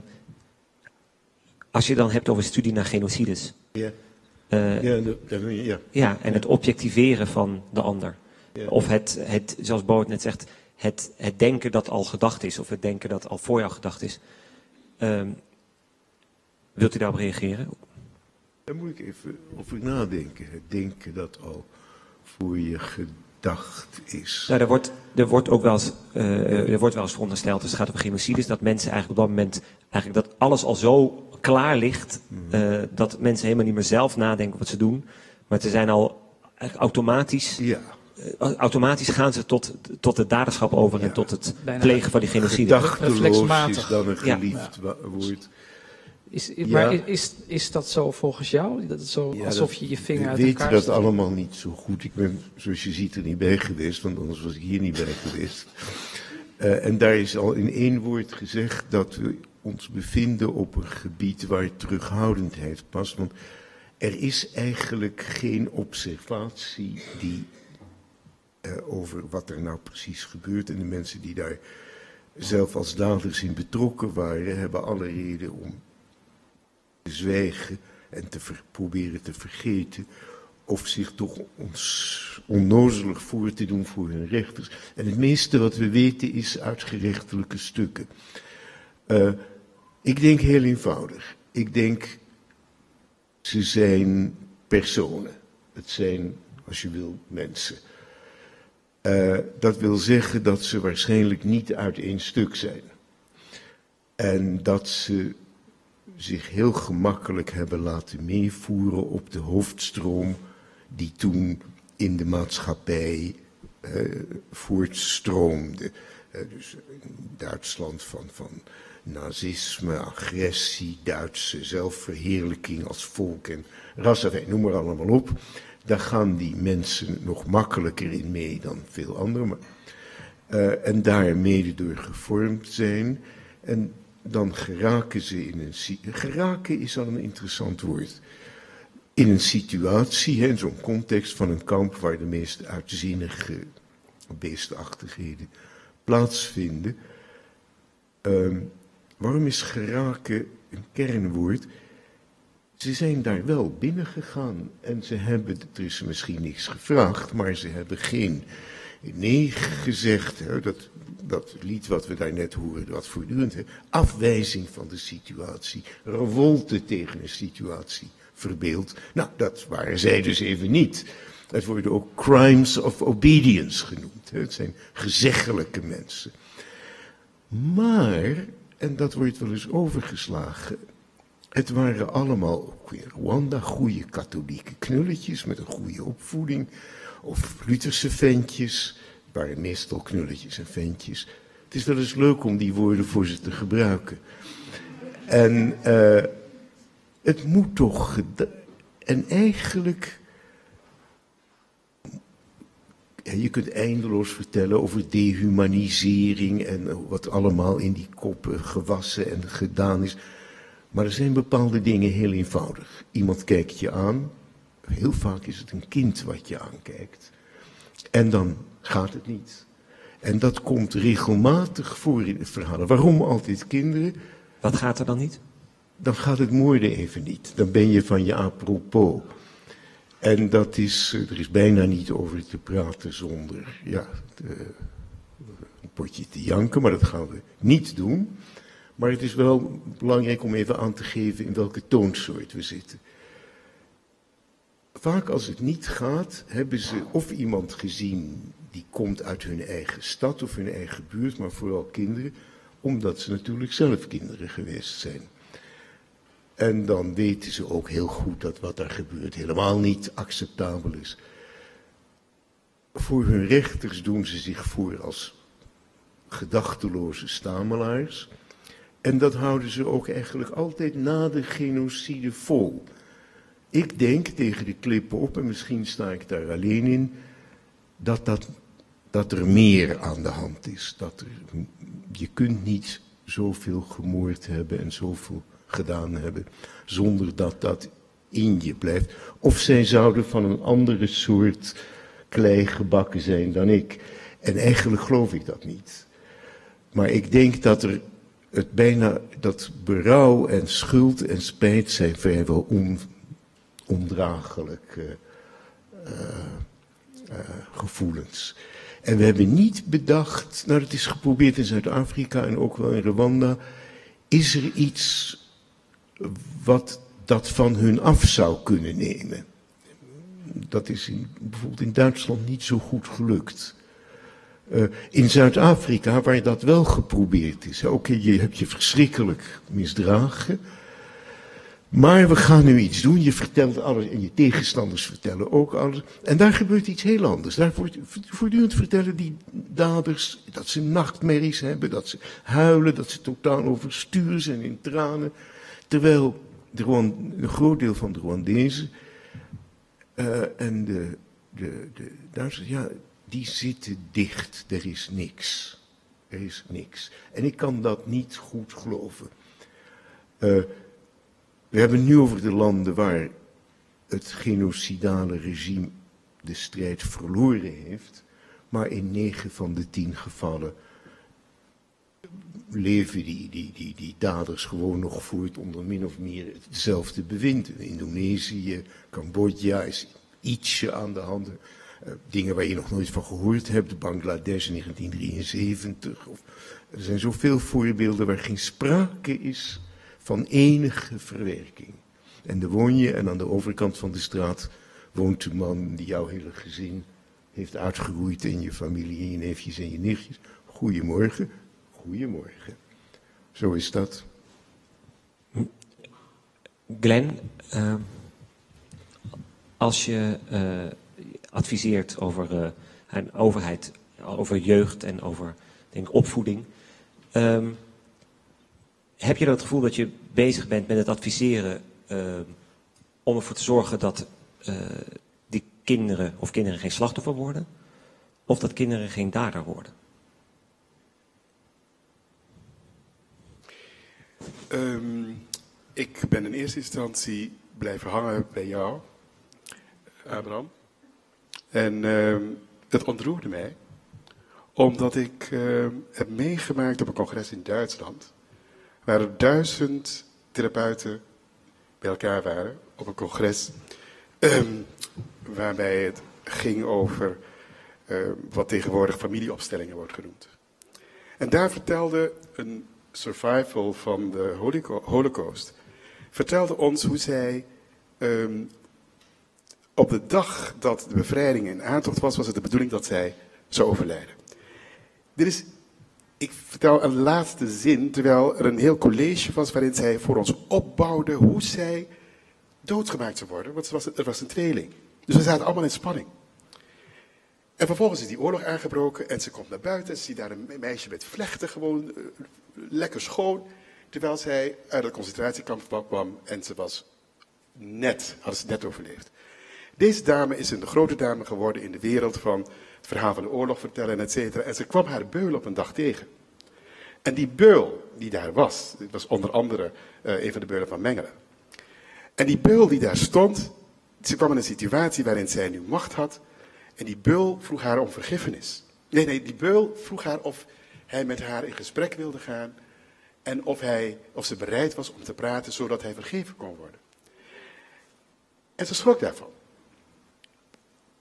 als je dan hebt over studie naar genocides. Ja, uh, ja, de, de, ja. ja en het objectiveren van de ander. Ja. Of het, het, zoals Boot net zegt, het, het denken dat al gedacht is. Of het denken dat al voor jou gedacht is. Um, wilt u daarop reageren? Daar moet ik even over nadenken. Het denken dat al voor je gedacht is. Nou, er wordt, er wordt ook wel eens, uh, er wordt wel eens verondersteld, als het gaat over genocides, dat mensen eigenlijk op dat moment, eigenlijk dat alles al zo klaar ligt, uh, dat mensen helemaal niet meer zelf nadenken wat ze doen. Maar ze zijn al eigenlijk automatisch, ja. uh, automatisch gaan ze tot, tot het daderschap over ja. en tot het Bijna plegen van die genocide. Gedachteloos is dan een geliefd ja. woord. Is, is, ja. Maar is, is dat zo volgens jou? Dat het zo, ja, alsof je je vinger uit elkaar steekt? We weten dat allemaal niet zo goed. Ik ben, zoals je ziet, er niet bij geweest, want anders was ik hier niet bij geweest. Uh, en daar is al in één woord gezegd dat we ons bevinden op een gebied waar terughoudendheid past. Want er is eigenlijk geen observatie die uh, over wat er nou precies gebeurt. En de mensen die daar zelf als daders in betrokken waren, hebben alle reden om te zwijgen en te ver, proberen te vergeten, of zich toch ons onnozelig voor te doen voor hun rechters. En het meeste wat we weten is uit gerechtelijke stukken. Uh, ik denk heel eenvoudig. Ik denk, ze zijn personen. Het zijn, als je wil, mensen. Uh, dat wil zeggen dat ze waarschijnlijk niet uit één stuk zijn. En dat ze zich heel gemakkelijk hebben laten meevoeren op de hoofdstroom die toen in de maatschappij uh, voortstroomde. Uh, dus in Duitsland van, van nazisme, agressie, Duitse zelfverheerlijking als volk en ras, noem maar allemaal op. Daar gaan die mensen nog makkelijker in mee dan veel anderen. Maar, uh, en daar mede door gevormd zijn. En dan geraken ze in een... Geraken is al een interessant woord. In een situatie, hè, in zo'n context van een kamp waar de meest uitzinnige beestachtigheden plaatsvinden. Um, waarom is geraken een kernwoord? Ze zijn daar wel binnengegaan en ze hebben, er is misschien niks gevraagd, maar ze hebben geen nee gezegd. Hè, dat, dat lied wat we daar net horen, wat voortdurend, hè, afwijzing van de situatie, revolte tegen een situatie verbeeld. Nou, dat waren zij dus even niet. Het worden ook crimes of obedience genoemd. Hè. Het zijn gezeggelijke mensen. Maar, en dat wordt wel eens overgeslagen, het waren allemaal, ook in Rwanda, goede katholieke knulletjes met een goede opvoeding. Of Lutherse ventjes, het waren meestal knulletjes en ventjes. Het is wel eens leuk om die woorden voor ze te gebruiken. En uh, het moet toch, en eigenlijk, ja, je kunt eindeloos vertellen over dehumanisering en wat allemaal in die koppen gewassen en gedaan is. Maar er zijn bepaalde dingen heel eenvoudig. Iemand kijkt je aan, heel vaak is het een kind wat je aankijkt. En dan gaat het niet. En dat komt regelmatig voor in de verhalen. Waarom altijd kinderen? Wat gaat er dan niet? Dan gaat het moorden even niet. Dan ben je van je apropos. En dat is, er is bijna niet over te praten zonder ja, de, een potje te janken, maar dat gaan we niet doen. Maar het is wel belangrijk om even aan te geven in welke toonsoort we zitten. Vaak als het niet gaat, hebben ze of iemand gezien die komt uit hun eigen stad of hun eigen buurt, maar vooral kinderen, omdat ze natuurlijk zelf kinderen geweest zijn. En dan weten ze ook heel goed dat wat daar gebeurt helemaal niet acceptabel is. Voor hun rechters doen ze zich voor als gedachteloze stamelaars. En dat houden ze ook eigenlijk altijd na de genocide vol. Ik denk tegen de klippen op, en misschien sta ik daar alleen in, dat, dat, dat er meer aan de hand is. Dat er, je kunt niet zoveel gemoord hebben en zoveel gedaan hebben, zonder dat dat in je blijft. Of zij zouden van een andere soort klei gebakken zijn dan ik. En eigenlijk geloof ik dat niet. Maar ik denk dat er het bijna, dat berouw en schuld en spijt zijn vrijwel on, ondraaglijk uh, uh, uh, gevoelens. En we hebben niet bedacht, nou dat is geprobeerd in Zuid-Afrika en ook wel in Rwanda, is er iets wat dat van hun af zou kunnen nemen. Dat is in, bijvoorbeeld in Duitsland niet zo goed gelukt. Uh, in Zuid-Afrika, waar dat wel geprobeerd is. Oké, okay, je hebt je verschrikkelijk misdragen. Maar we gaan nu iets doen. Je vertelt alles en je tegenstanders vertellen ook alles. En daar gebeurt iets heel anders. Daar voortdurend vertellen die daders dat ze nachtmerries hebben, dat ze huilen, dat ze totaal overstuur zijn in tranen. Terwijl de Rwand, een groot deel van de Rwandezen uh, en de, de, de Duitsers, ja, die zitten dicht. Er is niks. Er is niks. En ik kan dat niet goed geloven. Uh, we hebben het nu over de landen waar het genocidale regime de strijd verloren heeft. Maar in negen van de tien gevallen leven die, die, die, die daders gewoon nog voort onder min of meer hetzelfde bewind. In Indonesië, Cambodja is ietsje aan de hand. Uh, dingen waar je nog nooit van gehoord hebt, Bangladesh in negentien drieënzeventig. Of, er zijn zoveel voorbeelden waar geen sprake is van enige verwerking. En dan woon je en aan de overkant van de straat woont de man die jouw hele gezin heeft uitgeroeid en je familie en je neefjes en je nichtjes. Goedemorgen, goedemorgen. Zo is dat. Glenn, uh, als je uh, adviseert over uh, een overheid, over jeugd en over denk, opvoeding, um, heb je dan het gevoel dat je bezig bent met het adviseren uh, om ervoor te zorgen dat uh, die kinderen of kinderen geen slachtoffer worden, of dat kinderen geen dader worden? Um, ik ben in eerste instantie blijven hangen bij jou, Abraham. En uh, het ontroerde mij, omdat ik uh, heb meegemaakt op een congres in Duitsland, waar er duizend therapeuten bij elkaar waren op een congres, um, waarbij het ging over uh, wat tegenwoordig familieopstellingen wordt genoemd. En daar vertelde een survival van de Holocaust, vertelde ons hoe zij um, op de dag dat de bevrijding in aantocht was, was het de bedoeling dat zij zou overlijden. Dit is, ik vertel een laatste zin, terwijl er een heel college was waarin zij voor ons opbouwde hoe zij doodgemaakt zou worden, want het was, het was een tweeling. Dus we zaten allemaal in spanning. En vervolgens is die oorlog aangebroken en ze komt naar buiten en ze ziet daar een meisje met vlechten gewoon uh, lekker schoon, terwijl zij uit het concentratiekamp kwam en ze was net, had ze net overleefd. Deze dame is een grote dame geworden in de wereld van het verhaal van de oorlog vertellen, et cetera. En ze kwam haar beul op een dag tegen. En die beul die daar was, dit was onder andere uh, een van de beulen van Mengelen. En die beul die daar stond, ze kwam in een situatie waarin zij nu macht had. En die beul vroeg haar om vergiffenis. Nee, nee, die beul vroeg haar of hij met haar in gesprek wilde gaan. En of, hij, of ze bereid was om te praten, zodat hij vergeven kon worden. En ze schrok daarvan.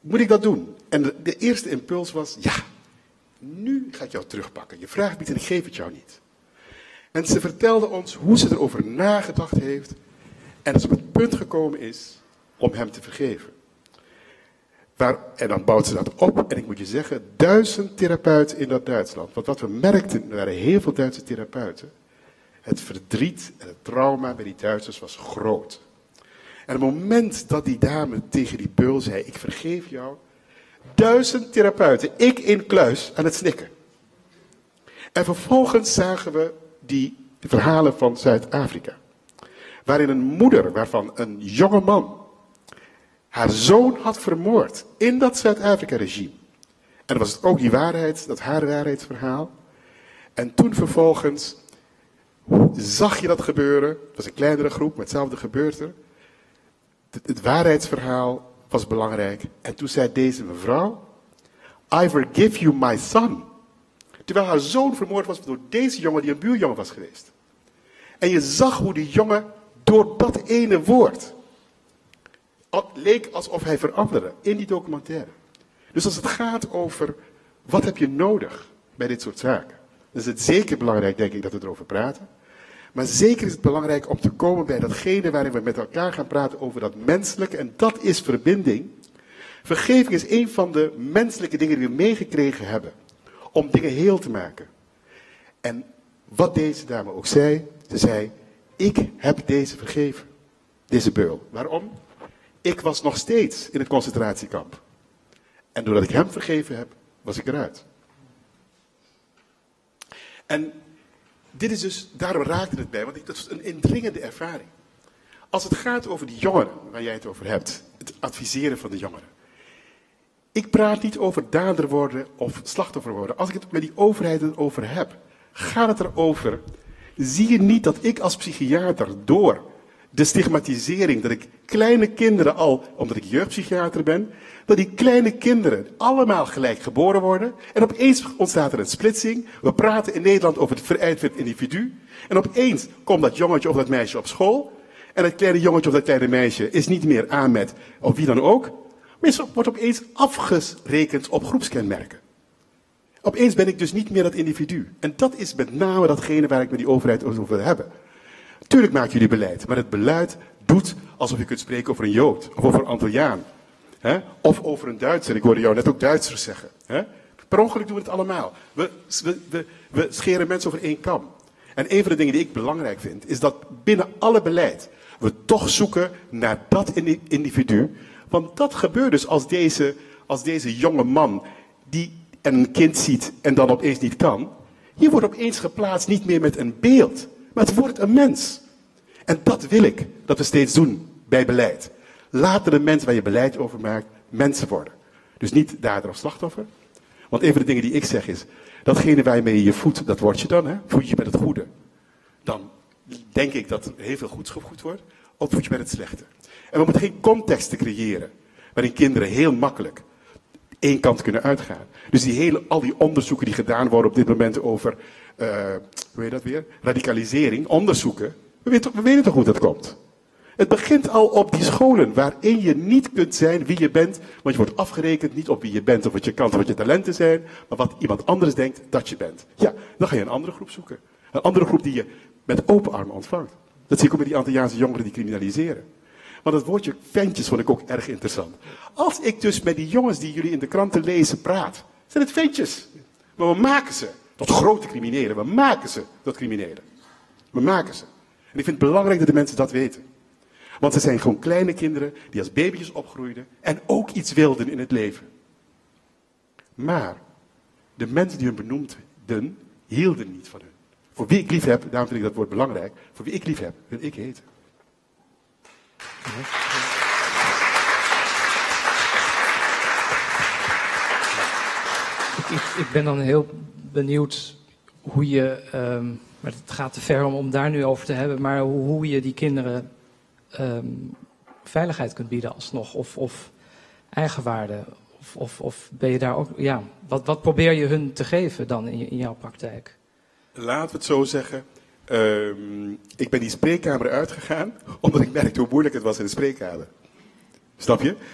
moet ik dat doen? En de, de eerste impuls was, ja, nu ga ik jou terugpakken. Je vraagt iets en ik geef het jou niet. En ze vertelde ons hoe ze erover nagedacht heeft en dat ze op het punt gekomen is om hem te vergeven. Waar, en dan bouwt ze dat op en ik moet je zeggen, duizend therapeuten in dat Duitsland. Want wat we merkten, er waren heel veel Duitse therapeuten. Het verdriet en het trauma bij die Duitsers was groot. En op het moment dat die dame tegen die beul zei, ik vergeef jou, duizend therapeuten, ik in kluis, aan het snikken. En vervolgens zagen we die verhalen van Zuid-Afrika. Waarin een moeder, waarvan een jonge man haar zoon had vermoord in dat Zuid-Afrika-regime. En dan was het ook die waarheid, dat haar waarheidsverhaal. En toen vervolgens zag je dat gebeuren. Het was een kleinere groep, maar hetzelfde gebeurt er. Het, het waarheidsverhaal was belangrijk. En toen zei deze mevrouw, I forgive you my son. Terwijl haar zoon vermoord was door deze jongen die een buurjongen was geweest. En je zag hoe die jongen door dat ene woord, het leek alsof hij veranderde in die documentaire. Dus als het gaat over wat heb je nodig bij dit soort zaken, dan is het zeker belangrijk, denk ik, dat we erover praten. Maar zeker is het belangrijk om te komen bij datgene waarin we met elkaar gaan praten over dat menselijke. En dat is verbinding. Vergeving is een van de menselijke dingen die we meegekregen hebben om dingen heel te maken. En wat deze dame ook zei, ze zei, ik heb deze vergeven. Deze beul. Waarom? Ik was nog steeds in het concentratiekamp. En doordat ik hem vergeven heb, was ik eruit. En dit is dus, daarom raakte het bij, want dat is een indringende ervaring. Als het gaat over die jongeren, waar jij het over hebt, het adviseren van de jongeren. Ik praat niet over dader worden of slachtoffer worden. Als ik het met die overheid over heb, gaat het erover. Zie je niet dat ik als psychiater door de stigmatisering, dat ik kleine kinderen al, omdat ik jeugdpsychiater ben, dat die kleine kinderen allemaal gelijk geboren worden. En opeens ontstaat er een splitsing. We praten in Nederland over het vereist individu. En opeens komt dat jongetje of dat meisje op school. En dat kleine jongetje of dat kleine meisje is niet meer aan met, of wie dan ook. Maar het wordt opeens afgerekend op groepskenmerken. Opeens ben ik dus niet meer dat individu. En dat is met name datgene waar ik met die overheid over wil hebben. Tuurlijk maken jullie beleid, maar het beleid doet alsof je kunt spreken over een Jood, of over een Antilliaan. Hè? Of over een Duitser. Ik hoorde jou net ook Duitsers zeggen. Hè? Per ongeluk doen we het allemaal. We, we, we, we scheren mensen over één kam. En een van de dingen die ik belangrijk vind, is dat binnen alle beleid we toch zoeken naar dat individu. Want dat gebeurt dus als deze, als deze jonge man die een kind ziet en dan opeens niet kan. Hier wordt opeens geplaatst niet meer met een beeld, maar het wordt een mens. En dat wil ik dat we steeds doen bij beleid. Laten de mensen waar je beleid over maakt, mensen worden. Dus niet dader of slachtoffer. Want een van de dingen die ik zeg is, datgene waarmee je je voedt, dat word je dan. Hè? Voed je met het goede. Dan denk ik dat er heel veel goeds gevoed wordt. Of voed je met het slechte. En we moeten geen contexten creëren, waarin kinderen heel makkelijk één kant kunnen uitgaan. Dus die hele, al die onderzoeken die gedaan worden op dit moment over, uh, hoe heet dat weer, radicalisering, onderzoeken. We weten, we weten toch hoe dat komt. Het begint al op die scholen waarin je niet kunt zijn wie je bent, want je wordt afgerekend niet op wie je bent of wat je kan of wat je talenten zijn, maar wat iemand anders denkt dat je bent. Ja, dan ga je een andere groep zoeken. Een andere groep die je met open armen ontvangt. Dat zie ik ook met die Antilliaanse jongeren die criminaliseren. Maar dat woordje ventjes vond ik ook erg interessant. Als ik dus met die jongens die jullie in de kranten lezen praat, zijn het ventjes. Maar we maken ze tot grote criminelen. We maken ze tot criminelen. We maken ze. En ik vind het belangrijk dat de mensen dat weten. Want ze zijn gewoon kleine kinderen die als baby's opgroeiden en ook iets wilden in het leven. Maar de mensen die hun benoemden, hielden niet van hun. Voor wie ik lief heb, daarom vind ik dat woord belangrijk, voor wie ik lief heb, wil ik heten. Ik, ik ben dan heel benieuwd hoe je, um, maar het gaat te ver om, om daar nu over te hebben, maar hoe, hoe je die kinderen um, veiligheid kunt bieden alsnog, of, of eigenwaarde, of, of, of ben je daar ook, ja, wat, wat probeer je hun te geven dan in, in jouw praktijk? Laten we het zo zeggen. Um, ik ben die spreekkamer uitgegaan, omdat ik merkte hoe moeilijk het was in de spreekkamer. Snap je?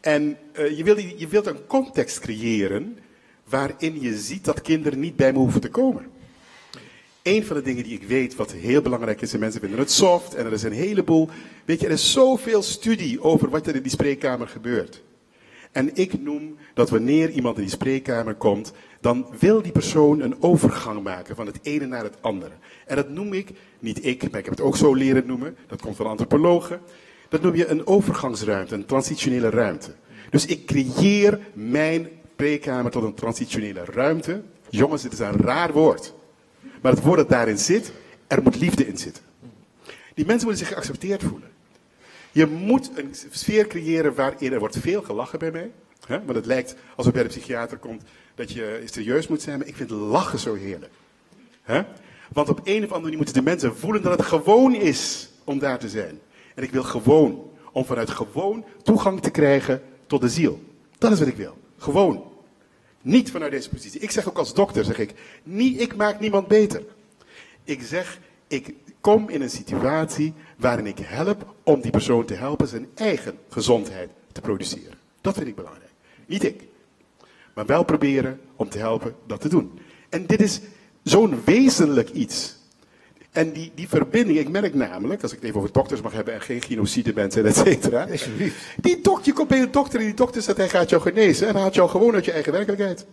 En uh, je, wil, je wilt een context creëren waarin je ziet dat kinderen niet bij me hoeven te komen. Een van de dingen die ik weet wat heel belangrijk is, en mensen vinden het soft, en er is een heleboel, weet je, er is zoveel studie over wat er in die spreekkamer gebeurt. En ik noem dat wanneer iemand in die spreekkamer komt, dan wil die persoon een overgang maken van het ene naar het andere. En dat noem ik, niet ik, maar ik heb het ook zo leren noemen, dat komt van antropologen, dat noem je een overgangsruimte, een transitionele ruimte. Dus ik creëer mijn spreekkamer tot een transitionele ruimte. Jongens, dit is een raar woord. Maar het woord dat daarin zit, er moet liefde in zitten. Die mensen moeten zich geaccepteerd voelen. Je moet een sfeer creëren waarin er wordt veel gelachen bij mij. Hè? Want het lijkt alsof bij de psychiater komt dat je serieus moet zijn. Maar ik vind lachen zo heerlijk. Hè? Want op een of andere manier moeten de mensen voelen dat het gewoon is om daar te zijn. En ik wil gewoon, om vanuit gewoon toegang te krijgen tot de ziel. Dat is wat ik wil. Gewoon. Niet vanuit deze positie. Ik zeg ook als dokter, zeg ik, niet, ik maak niemand beter. Ik zeg, ik kom in een situatie waarin ik help om die persoon te helpen zijn eigen gezondheid te produceren. Dat vind ik belangrijk. Niet ik. Maar wel proberen om te helpen dat te doen. En dit is zo'n wezenlijk iets. En die, die verbinding, ik merk namelijk, als ik het even over dokters mag hebben en geen genocide mensen, et cetera. Die dokter, je komt bij een dokter en die dokter zegt hij gaat jou genezen en haalt jou gewoon uit je eigen werkelijkheid.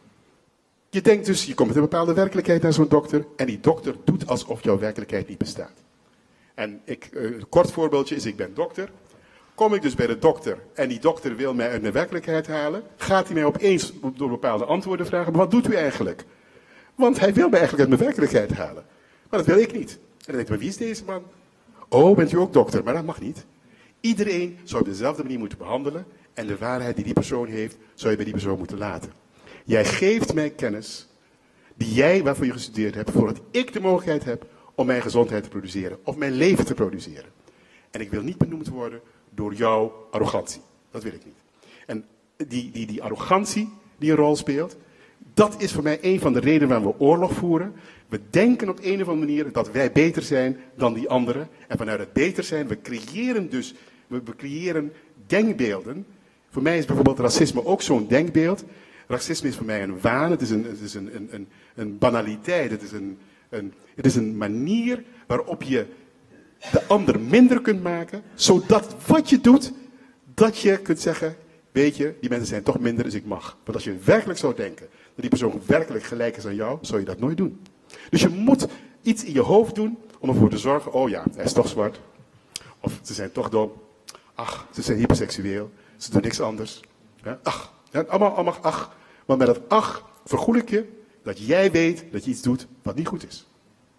Je denkt dus, je komt met een bepaalde werkelijkheid naar zo'n dokter en die dokter doet alsof jouw werkelijkheid niet bestaat. En ik, een kort voorbeeldje is, ik ben dokter. Kom ik dus bij de dokter en die dokter wil mij uit mijn werkelijkheid halen, gaat hij mij opeens door bepaalde antwoorden vragen, maar wat doet u eigenlijk? Want hij wil mij eigenlijk uit mijn werkelijkheid halen. Maar dat wil ik niet. En dan denk ik, maar wie is deze man? Oh, bent u ook dokter? Maar dat mag niet. Iedereen zou op dezelfde manier moeten behandelen. En de waarheid die die persoon heeft, zou je bij die persoon moeten laten. Jij geeft mij kennis die jij, waarvoor je gestudeerd hebt, voordat ik de mogelijkheid heb om mijn gezondheid te produceren. Of mijn leven te produceren. En ik wil niet benoemd worden door jouw arrogantie. Dat wil ik niet. En die, die, die arrogantie die een rol speelt, dat is voor mij een van de redenen waarom we oorlog voeren. We denken op een of andere manier dat wij beter zijn dan die anderen. En vanuit het beter zijn, we creëren dus, we, we creëren denkbeelden. Voor mij is bijvoorbeeld racisme ook zo'n denkbeeld. Racisme is voor mij een waan, het is een, het is een, een, een, een banaliteit, het is een, een, het is een manier waarop je de ander minder kunt maken, zodat wat je doet, dat je kunt zeggen, weet je, die mensen zijn toch minder, dus ik mag. Want als je werkelijk zou denken dat die persoon werkelijk gelijk is aan jou, zou je dat nooit doen. Dus je moet iets in je hoofd doen om ervoor te zorgen, oh ja, hij is toch zwart. Of ze zijn toch dom. Ach, ze zijn hyperseksueel. Ze doen niks anders. Ja, ach, ja, allemaal, allemaal ach. Maar met dat ach vergoed ik je dat jij weet dat je iets doet wat niet goed is.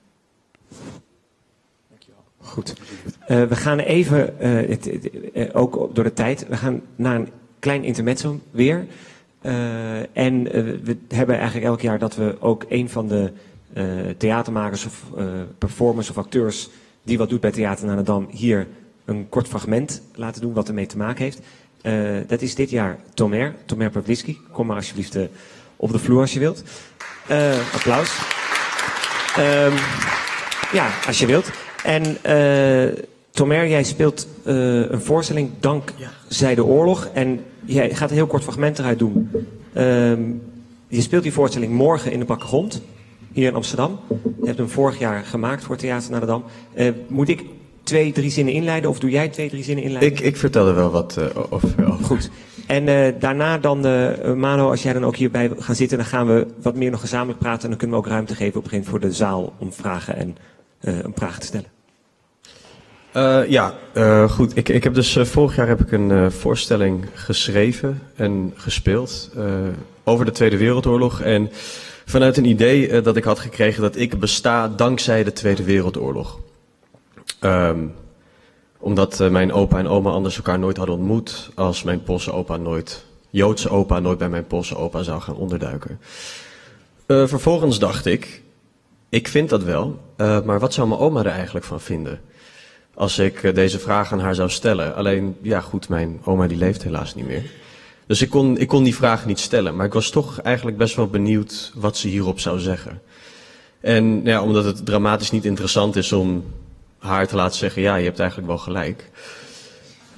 Goed. Uh, we gaan even, uh, het, het, uh, ook door de tijd, we gaan naar een klein intermezzo weer. Uh, en uh, we hebben eigenlijk elk jaar dat we ook een van de uh, theatermakers of uh, performers of acteurs die wat doet bij Theater naar de Dam hier een kort fragment laten doen wat ermee te maken heeft. Uh, dat is dit jaar Tomer, Tomer Pavliski. Kom maar alsjeblieft uh, op de vloer als je wilt. Uh, applaus. Um, ja, als je wilt. En uh, Tomer, jij speelt uh, een voorstelling Dankzij de Oorlog. En jij gaat een heel kort fragment eruit doen. Um, je speelt die voorstelling morgen in de Bakke Grond, hier in Amsterdam. Je hebt hem vorig jaar gemaakt voor Theater naar de Dam. Uh, moet ik twee, drie zinnen inleiden of doe jij twee, drie zinnen inleiden? Ik, ik vertel er wel wat uh, over. Goed. En uh, daarna dan, uh, Mano, als jij dan ook hierbij gaat zitten, dan gaan we wat meer nog gezamenlijk praten. En dan kunnen we ook ruimte geven op een gegeven moment voor de zaal om vragen en uh, een vraag te stellen. Uh, ja, uh, goed. Ik, ik heb dus uh, vorig jaar heb ik een uh, voorstelling geschreven en gespeeld uh, over de Tweede Wereldoorlog. En vanuit een idee uh, dat ik had gekregen dat ik besta dankzij de Tweede Wereldoorlog. Um, omdat uh, mijn opa en oma anders elkaar nooit hadden ontmoet, als mijn Poolse opa nooit, Joodse opa nooit bij mijn Poolse opa zou gaan onderduiken. Uh, vervolgens dacht ik, ik vind dat wel, uh, maar wat zou mijn oma er eigenlijk van vinden? Als ik uh, deze vraag aan haar zou stellen. Alleen, ja goed, mijn oma die leeft helaas niet meer. Dus ik kon, ik kon die vraag niet stellen, maar ik was toch eigenlijk best wel benieuwd wat ze hierop zou zeggen. En ja, omdat het dramatisch niet interessant is om haar te laten zeggen, ja, je hebt eigenlijk wel gelijk.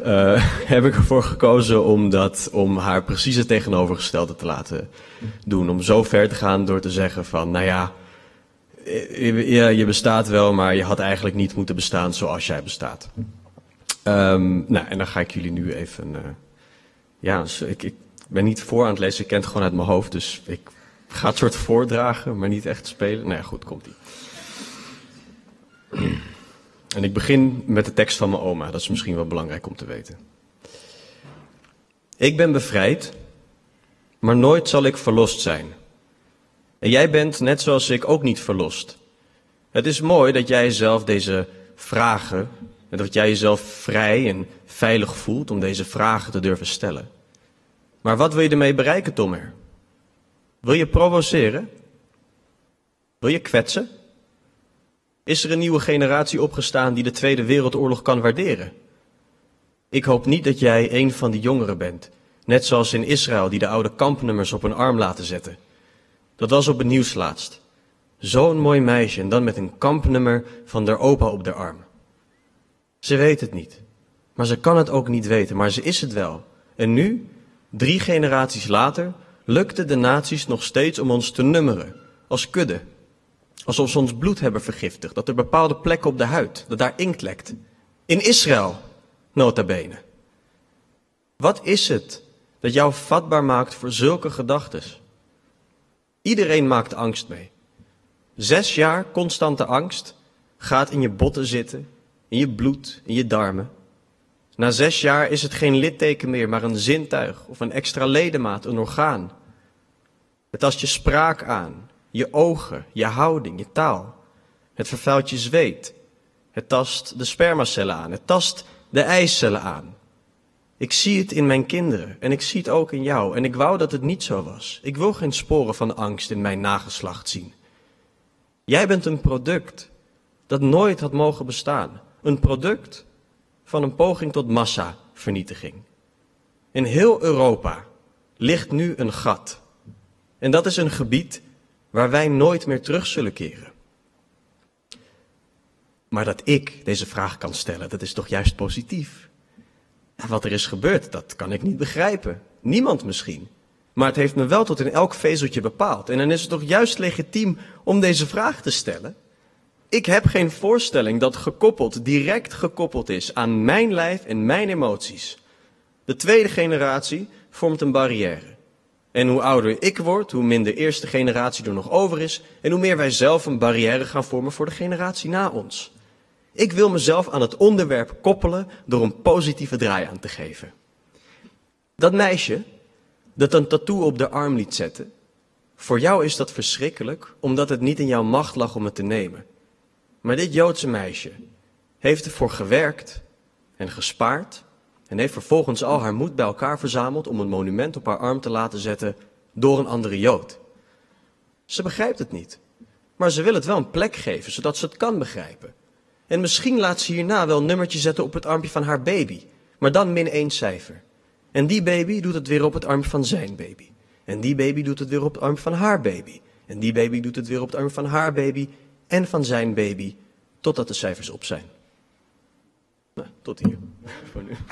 uh, heb ik ervoor gekozen om, dat, om haar precies het tegenovergestelde te laten doen. Om zo ver te gaan door te zeggen van, nou ja, ja, je bestaat wel, maar je had eigenlijk niet moeten bestaan zoals jij bestaat. Um, nou, en dan ga ik jullie nu even... Uh, ja, dus ik, ik ben niet voor aan het lezen, ik ken het gewoon uit mijn hoofd, dus ik ga het soort voordragen, maar niet echt spelen. Nou ja, goed, komt-ie. En ik begin met de tekst van mijn oma, dat is misschien wel belangrijk om te weten. Ik ben bevrijd, maar nooit zal ik verlost zijn. En jij bent, net zoals ik, ook niet verlost. Het is mooi dat jij zelf deze vragen, en dat jij jezelf vrij en veilig voelt om deze vragen te durven stellen. Maar wat wil je ermee bereiken, Tomer? Wil je provoceren? Wil je kwetsen? Is er een nieuwe generatie opgestaan die de Tweede Wereldoorlog kan waarderen? Ik hoop niet dat jij een van die jongeren bent, net zoals in Israël die de oude kampnummers op hun arm laten zetten. Dat was op het nieuws laatst. Zo'n mooi meisje en dan met een kampnummer van haar opa op de arm. Ze weet het niet, maar ze kan het ook niet weten, maar ze is het wel. En nu, drie generaties later, lukt het de nazi's nog steeds om ons te nummeren, als kudde. Alsof ze ons bloed hebben vergiftigd, dat er bepaalde plekken op de huid, dat daar inkt lekt. In Israël, nota bene. Wat is het dat jou vatbaar maakt voor zulke gedachtes? Iedereen maakt angst mee. Zes jaar constante angst gaat in je botten zitten, in je bloed, in je darmen. Na zes jaar is het geen litteken meer, maar een zintuig of een extra ledemaat, een orgaan. Het tast je spraak aan, je ogen, je houding, je taal. Het vervuilt je zweet. Het tast de spermacellen aan, het tast de eicellen aan. Ik zie het in mijn kinderen en ik zie het ook in jou en ik wou dat het niet zo was. Ik wil geen sporen van angst in mijn nageslacht zien. Jij bent een product dat nooit had mogen bestaan. Een product van een poging tot massavernietiging. In heel Europa ligt nu een gat. En dat is een gebied waar wij nooit meer terug zullen keren. Maar dat ik deze vraag kan stellen, dat is toch juist positief. Ja, wat er is gebeurd, dat kan ik niet begrijpen. Niemand misschien. Maar het heeft me wel tot in elk vezeltje bepaald. En dan is het toch juist legitiem om deze vraag te stellen. Ik heb geen voorstelling dat gekoppeld, direct gekoppeld is aan mijn lijf en mijn emoties. De tweede generatie vormt een barrière. En hoe ouder ik word, hoe minder eerste generatie er nog over is en hoe meer wij zelf een barrière gaan vormen voor de generatie na ons. Ik wil mezelf aan het onderwerp koppelen door een positieve draai aan te geven. Dat meisje dat een tattoo op de arm liet zetten, voor jou is dat verschrikkelijk omdat het niet in jouw macht lag om het te nemen. Maar dit Joodse meisje heeft ervoor gewerkt en gespaard en heeft vervolgens al haar moed bij elkaar verzameld om een monument op haar arm te laten zetten door een andere Jood. Ze begrijpt het niet, maar ze wil het wel een plek geven, zodat ze het kan begrijpen. En misschien laat ze hierna wel een nummertje zetten op het armpje van haar baby, maar dan min één cijfer. En die baby doet het weer op het armpje van zijn baby. En die baby doet het weer op het armpje van haar baby. En die baby doet het weer op het armpje van haar baby en van zijn baby, totdat de cijfers op zijn. Nou, tot hier. Voor nu.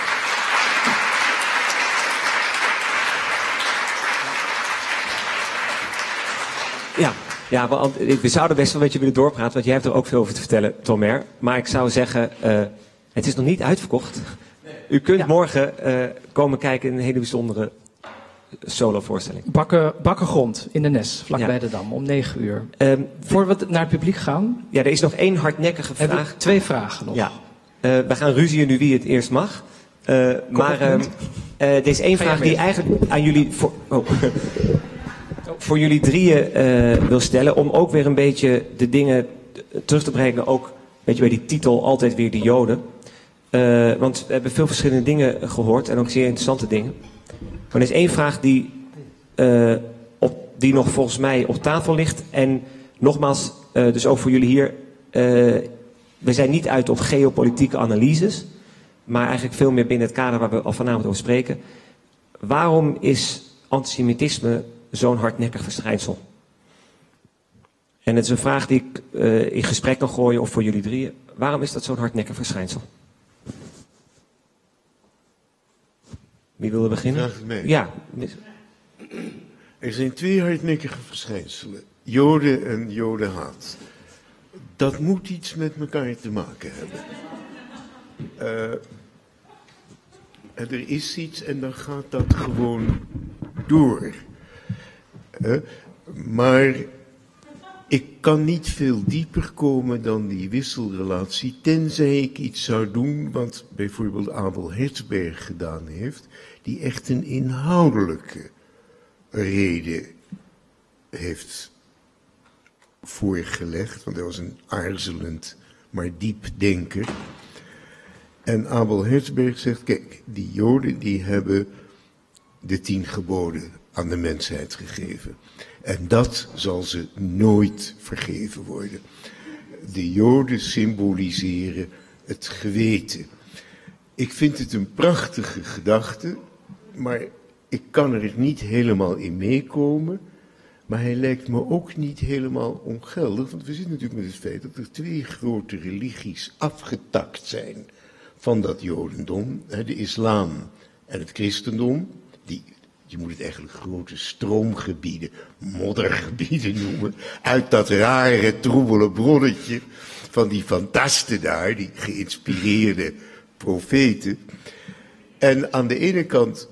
Ja, ja, want we zouden best wel een beetje willen doorpraten, want jij hebt er ook veel over te vertellen, Tomer. Maar ik zou zeggen, uh, het is nog niet uitverkocht. U kunt ja. morgen uh, komen kijken in een hele bijzondere solovoorstelling. Bakken, bakken grond in de Nes, vlakbij ja. de Dam, om negen uur. Um, Voor we naar het publiek gaan... Ja, er is nog één hardnekkige vraag. Hebben we twee vragen nog. Ja. Uh, we gaan ruzien nu wie het eerst mag. Uh, maar uh, uh, er is één vraag die eigenlijk aan jullie... Voor, oh. voor jullie drieën uh, wil stellen, om ook weer een beetje de dingen terug te brengen, ook een beetje bij die titel, altijd weer de Joden. Uh, want we hebben veel verschillende dingen gehoord en ook zeer interessante dingen. Maar er is één vraag die, uh, op, die nog volgens mij op tafel ligt. En nogmaals, uh, dus ook voor jullie hier, uh, we zijn niet uit op geopolitieke analyses, maar eigenlijk veel meer binnen het kader waar we al vanavond over spreken. Waarom is antisemitisme zo'n hardnekkig verschijnsel? En het is een vraag die ik uh, in gesprek kan gooien, of voor jullie drieën. Waarom is dat zo'n hardnekkig verschijnsel? Wie wilde beginnen? Vraag het mij. Ja. Er zijn twee hardnekkige verschijnselen. Joden en jodenhaat. Dat moet iets met elkaar te maken hebben. Uh, er is iets en dan gaat dat gewoon door. Uh, maar ik kan niet veel dieper komen dan die wisselrelatie, tenzij ik iets zou doen wat bijvoorbeeld Abel Herzberg gedaan heeft, die echt een inhoudelijke reden heeft voorgelegd, want hij was een aarzelend, maar diep denker. En Abel Herzberg zegt, kijk, die Joden die hebben de tien geboden aan de mensheid gegeven. En dat zal ze nooit vergeven worden. De Joden symboliseren het geweten. Ik vind het een prachtige gedachte, maar ik kan er niet helemaal in meekomen. Maar hij lijkt me ook niet helemaal ongeldig, want we zitten natuurlijk met het feit dat er twee grote religies afgetakt zijn van dat Jodendom, de islam en het christendom. Die, je moet het eigenlijk grote stroomgebieden, moddergebieden noemen, uit dat rare, troebele bronnetje van die fantasten daar, die geïnspireerde profeten. En aan de ene kant,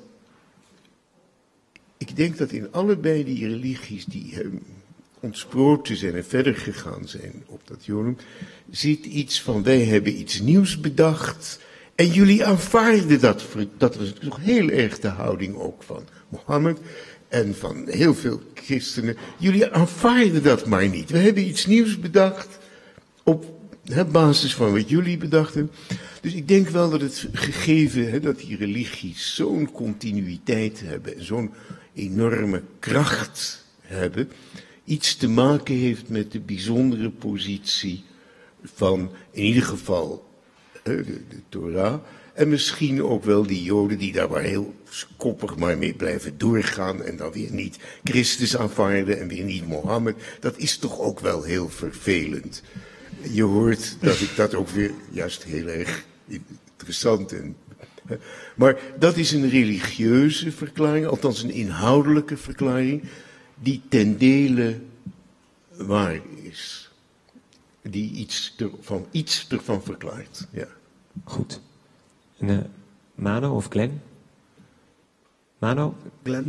ik denk dat in allebei die religies die um, ontsproten zijn en verder gegaan zijn op dat Jodendom, zit iets van, wij hebben iets nieuws bedacht en jullie aanvaarden dat. Dat was toch heel erg de houding ook van Mohammed en van heel veel christenen. Jullie aanvaarden dat maar niet. We hebben iets nieuws bedacht op he, basis van wat jullie bedachten. Dus ik denk wel dat het gegeven he, dat die religies zo'n continuïteit hebben en zo'n enorme kracht hebben, iets te maken heeft met de bijzondere positie van, in ieder geval, de, de Torah. En misschien ook wel die Joden die daar maar heel koppig maar mee blijven doorgaan en dan weer niet Christus aanvaarden en weer niet Mohammed. Dat is toch ook wel heel vervelend. Je hoort dat ik dat ook weer juist heel erg interessant en... Maar dat is een religieuze verklaring, althans een inhoudelijke verklaring, die ten dele waar is. Die iets ervan, iets ervan verklaart. Ja. Goed. En, uh, Mano of Glenn? Mano? Glenn.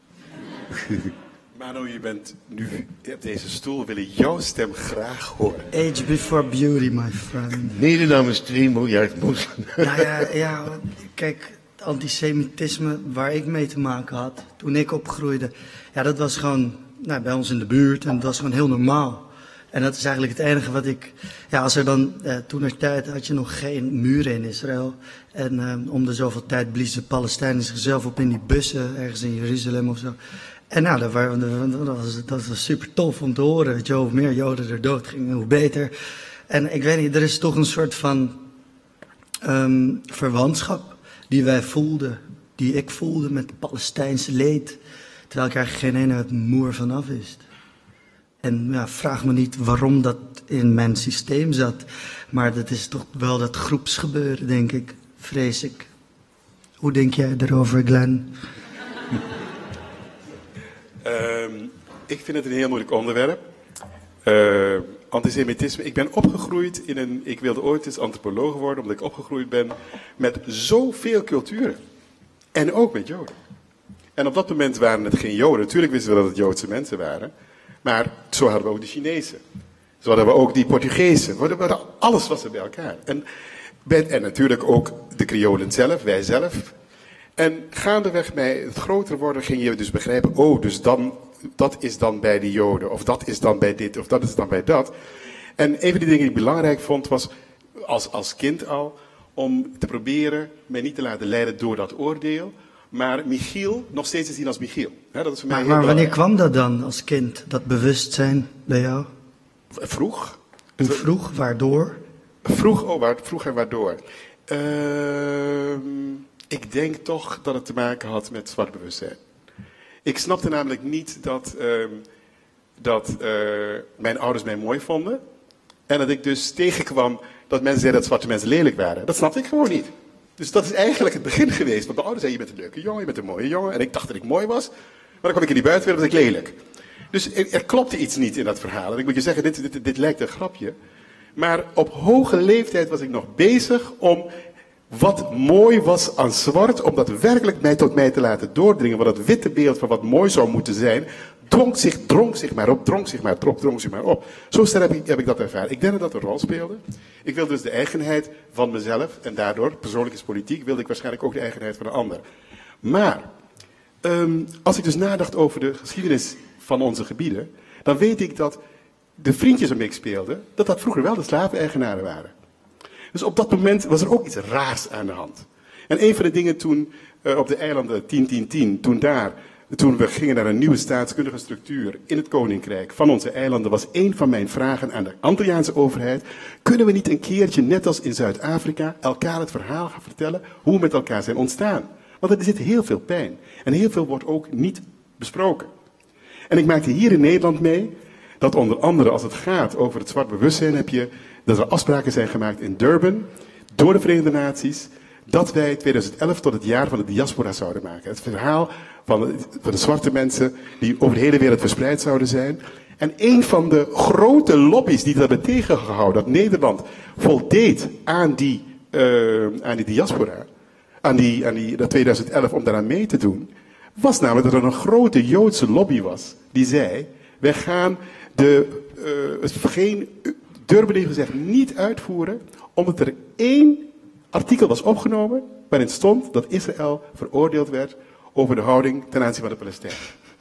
Mano, je bent nu op deze stoel, we willen jouw stem graag horen. Age before beauty, my friend. Mede namens twee miljard moslims. Nou ja, ja, kijk, het antisemitisme waar ik mee te maken had toen ik opgroeide, ja, dat was gewoon nou, bij ons in de buurt en dat was gewoon heel normaal. En dat is eigenlijk het enige wat ik, ja, als er dan, eh, toenertijd had je nog geen muren in Israël. En eh, om de zoveel tijd bliezen de Palestijnen zichzelf op in die bussen, ergens in Jeruzalem of zo. En nou, dat, waren, dat, was, dat was super tof om te horen, weet je, hoe meer Joden er dood gingen, hoe beter. En ik weet niet, er is toch een soort van um, verwantschap die wij voelden, die ik voelde met het Palestijnse leed, terwijl ik eigenlijk geen ene moer vanaf wist. En ja, vraag me niet waarom dat in mijn systeem zat, maar dat is toch wel dat groepsgebeuren, denk ik, vrees ik. Hoe denk jij erover, Glenn? Um, ik vind het een heel moeilijk onderwerp. Uh, antisemitisme. Ik ben opgegroeid in een... Ik wilde ooit eens antropoloog worden, omdat ik opgegroeid ben met zoveel culturen. En ook met Joden. En op dat moment waren het geen Joden. Natuurlijk wisten we dat het Joodse mensen waren. Maar zo hadden we ook de Chinezen. Zo hadden we ook die Portugezen. Alles was er bij elkaar. En, en natuurlijk ook de Kriolen zelf, wij zelf. En gaandeweg bij het groter worden ging je dus begrijpen, oh, dus dan, dat is dan bij de Joden, of dat is dan bij dit, of dat is dan bij dat. En een van die dingen die ik belangrijk vond was, als, als kind al, om te proberen mij niet te laten leiden door dat oordeel, maar Michiel nog steeds te zien als Michiel. He, dat is voor mij maar heel maar wanneer belangrijk. kwam dat dan als kind, dat bewustzijn bij jou? Vroeg. Hoe vroeg, waardoor? Vroeg, oh, waar, vroeg en waardoor? Uh, ik denk toch dat het te maken had met zwart bewustzijn. Ik snapte namelijk niet dat, uh, dat uh, mijn ouders mij mooi vonden. En dat ik dus tegenkwam dat mensen zeiden dat zwarte mensen lelijk waren. Dat snapte ik gewoon niet. Dus dat is eigenlijk het begin geweest. Want mijn ouders zeiden, je bent een leuke jongen, je bent een mooie jongen. En ik dacht dat ik mooi was. Maar dan kwam ik in die buitenwereld, was ik lelijk. Dus er, er klopte iets niet in dat verhaal. En ik moet je zeggen, dit, dit, dit lijkt een grapje. Maar op hoge leeftijd was ik nog bezig om wat mooi was aan zwart, om dat werkelijk mij tot mij te laten doordringen. Want dat witte beeld van wat mooi zou moeten zijn, dronk zich, dronk zich maar op, dronk zich maar op, dronk zich maar op. Zo sterk heb ik, heb ik dat ervaren. Ik denk dat dat een rol speelde. Ik wilde dus de eigenheid van mezelf en daardoor, persoonlijk is politiek, wilde ik waarschijnlijk ook de eigenheid van de ander. Maar, um, als ik dus nadacht over de geschiedenis van onze gebieden, dan weet ik dat de vriendjes waarmee ik speelde, dat dat vroeger wel de slaveneigenaren waren. Dus op dat moment was er ook iets raars aan de hand. En een van de dingen toen uh, op de eilanden tien tien tien, toen daar, toen we gingen naar een nieuwe staatskundige structuur in het koninkrijk van onze eilanden, was een van mijn vragen aan de Antilliaanse overheid: kunnen we niet een keertje, net als in Zuid-Afrika, elkaar het verhaal gaan vertellen hoe we met elkaar zijn ontstaan? Want er zit heel veel pijn. En heel veel wordt ook niet besproken. En ik maakte hier in Nederland mee dat onder andere als het gaat over het zwart bewustzijn, heb je dat er afspraken zijn gemaakt in Durban door de Verenigde Naties dat wij twintig elf tot het jaar van de diaspora zouden maken. Het verhaal van de, van de zwarte mensen die over de hele wereld verspreid zouden zijn. En een van de grote lobby's die dat hebben tegengehouden, dat Nederland voldeed aan die, uh, aan die diaspora, aan, die, aan die, dat twintig elf om daaraan mee te doen, was namelijk dat er een grote Joodse lobby was die zei: wij gaan de, uh, het geen, Durban heeft gezegd, niet uitvoeren, omdat er één artikel was opgenomen waarin stond dat Israël veroordeeld werd over de houding ten aanzien van de Palestijnen.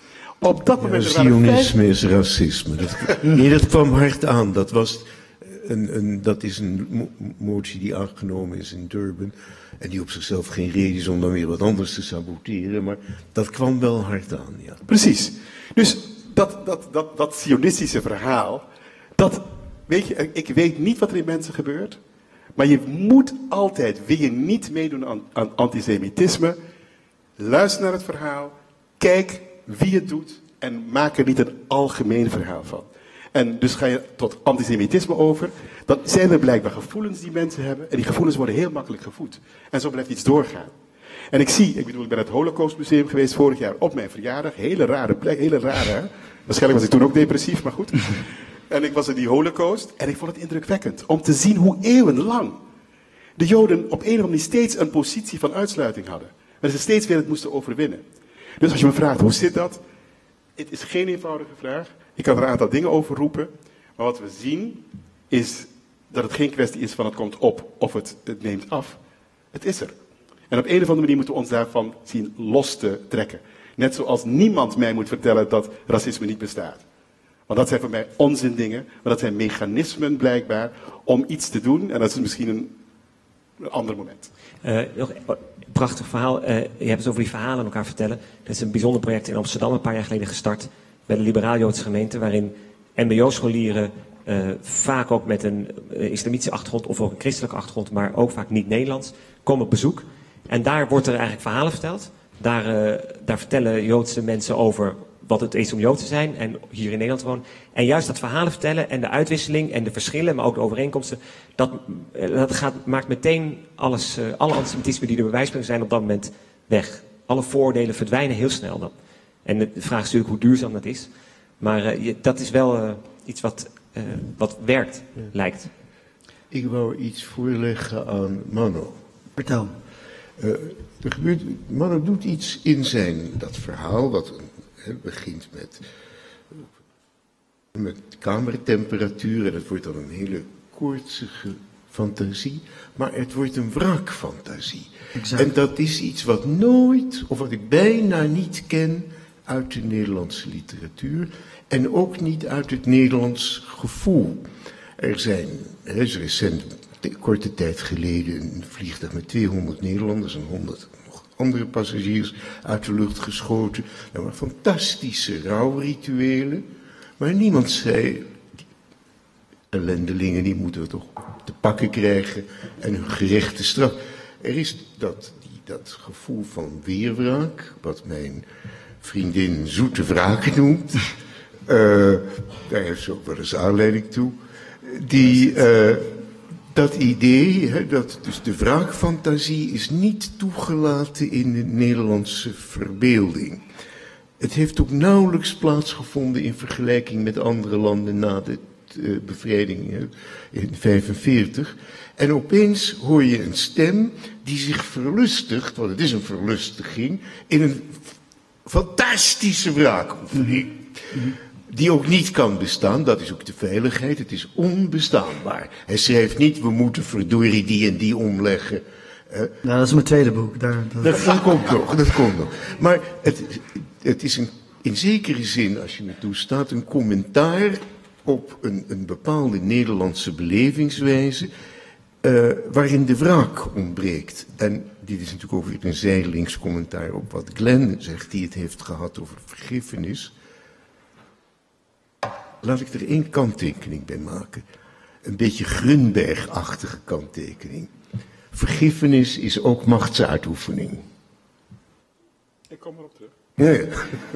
Op dat moment... Ja, Zionisme is racisme. Dat, nee, dat kwam hard aan. Dat, was een, een, dat is een mo motie die aangenomen is in Durban. En die op zichzelf geen reden is om dan weer wat anders te saboteren. Maar dat kwam wel hard aan, ja. Precies. Dus dat, dat, dat, dat sionistische verhaal, dat, weet je, ik weet niet wat er in mensen gebeurt. Maar je moet altijd, wil je niet meedoen aan, aan antisemitisme, luister naar het verhaal, kijk wie het doet en maak er niet een algemeen verhaal van. En dus ga je tot antisemitisme over, dan zijn er blijkbaar gevoelens die mensen hebben en die gevoelens worden heel makkelijk gevoed. En zo blijft iets doorgaan. En ik zie, ik bedoel, ik ben naar het Holocaustmuseum geweest vorig jaar op mijn verjaardag, hele rare plek, hele rare, hè? Waarschijnlijk was ik toen ook depressief, maar goed. En ik was in die Holocaust en ik vond het indrukwekkend om te zien hoe eeuwenlang de Joden op een of andere manier steeds een positie van uitsluiting hadden. Maar ze steeds weer het moesten overwinnen. Dus als je me vraagt, hoe zit dat? Het is geen eenvoudige vraag. Ik kan er een aantal dingen over roepen. Maar wat we zien is dat het geen kwestie is van het komt op of het, het neemt af. Het is er. En op een of andere manier moeten we ons daarvan zien los te trekken. Net zoals niemand mij moet vertellen dat racisme niet bestaat. Want dat zijn voor mij onzindingen, maar dat zijn mechanismen blijkbaar om iets te doen. En dat is misschien een, een ander moment. Uh, nog een prachtig verhaal. Uh, je hebt het over die verhalen aan elkaar vertellen. Dat is een bijzonder project in Amsterdam een paar jaar geleden gestart. Bij de Liberaal-Joodse gemeente, waarin mbo-scholieren uh, vaak ook met een uh, islamitische achtergrond of ook een christelijke achtergrond, maar ook vaak niet Nederlands, komen op bezoek. En daar wordt er eigenlijk verhalen verteld. Daar, uh, daar vertellen Joodse mensen over wat het is om Jood te zijn en hier in Nederland te wonen. En juist dat verhalen vertellen en de uitwisseling en de verschillen, maar ook de overeenkomsten, dat, dat gaat, maakt meteen alles, uh, alle antisemitisme die er bij wijze van zijn op dat moment weg. Alle voordelen verdwijnen heel snel dan. En de vraag is natuurlijk hoe duurzaam dat is. Maar uh, je, dat is wel uh, iets wat, uh, wat werkt, ja. lijkt. Ik wou iets voorleggen aan Mano. Vertel. Uh, er gebeurt, Mano doet iets in zijn, dat verhaal, wat he, begint met, met kamertemperatuur. En het wordt dan een hele koortsige fantasie. Maar het wordt een wraakfantasie. Exact. En dat is iets wat nooit, of wat ik bijna niet ken uit de Nederlandse literatuur. En ook niet uit het Nederlands gevoel. Er zijn, er is recent, korte tijd geleden, een vliegtuig met tweehonderd Nederlanders en honderd nog andere passagiers uit de lucht geschoten. Dat waren fantastische rouwrituelen. Maar niemand zei, die ellendelingen die moeten we toch te pakken krijgen en hun gerechte straf. Er is dat, die, dat gevoel van weerwraak, wat mijn vriendin zoete wraak noemt. Uh, daar heeft ze ook wel eens aanleiding toe. Die, uh, dat idee, hè, dat dus de wraakfantasie is niet toegelaten in de Nederlandse verbeelding. Het heeft ook nauwelijks plaatsgevonden in vergelijking met andere landen na de uh, bevrijding uh, in vijfenveertig. En opeens hoor je een stem die zich verlustigt, want het is een verlustiging, in een fantastische wraakoefening. Mm-hmm. Die ook niet kan bestaan, dat is ook de veiligheid, het is onbestaanbaar. Hij schrijft niet, we moeten verdorie die en die omleggen. Uh, nou, dat is mijn tweede boek. Daar, dat... Dat, dat komt nog, dat komt nog. Maar het, het is een, in zekere zin, als je me toestaat, een commentaar op een, een bepaalde Nederlandse belevingswijze, uh, waarin de wraak ontbreekt. En dit is natuurlijk ook weer een zijdelings commentaar op wat Glenn zegt, die het heeft gehad over vergiffenis. Laat ik er één kanttekening bij maken. Een beetje Grunberg-achtige kanttekening. Vergiffenis is ook machtsuitoefening. Ik kom erop terug. Ja, ja.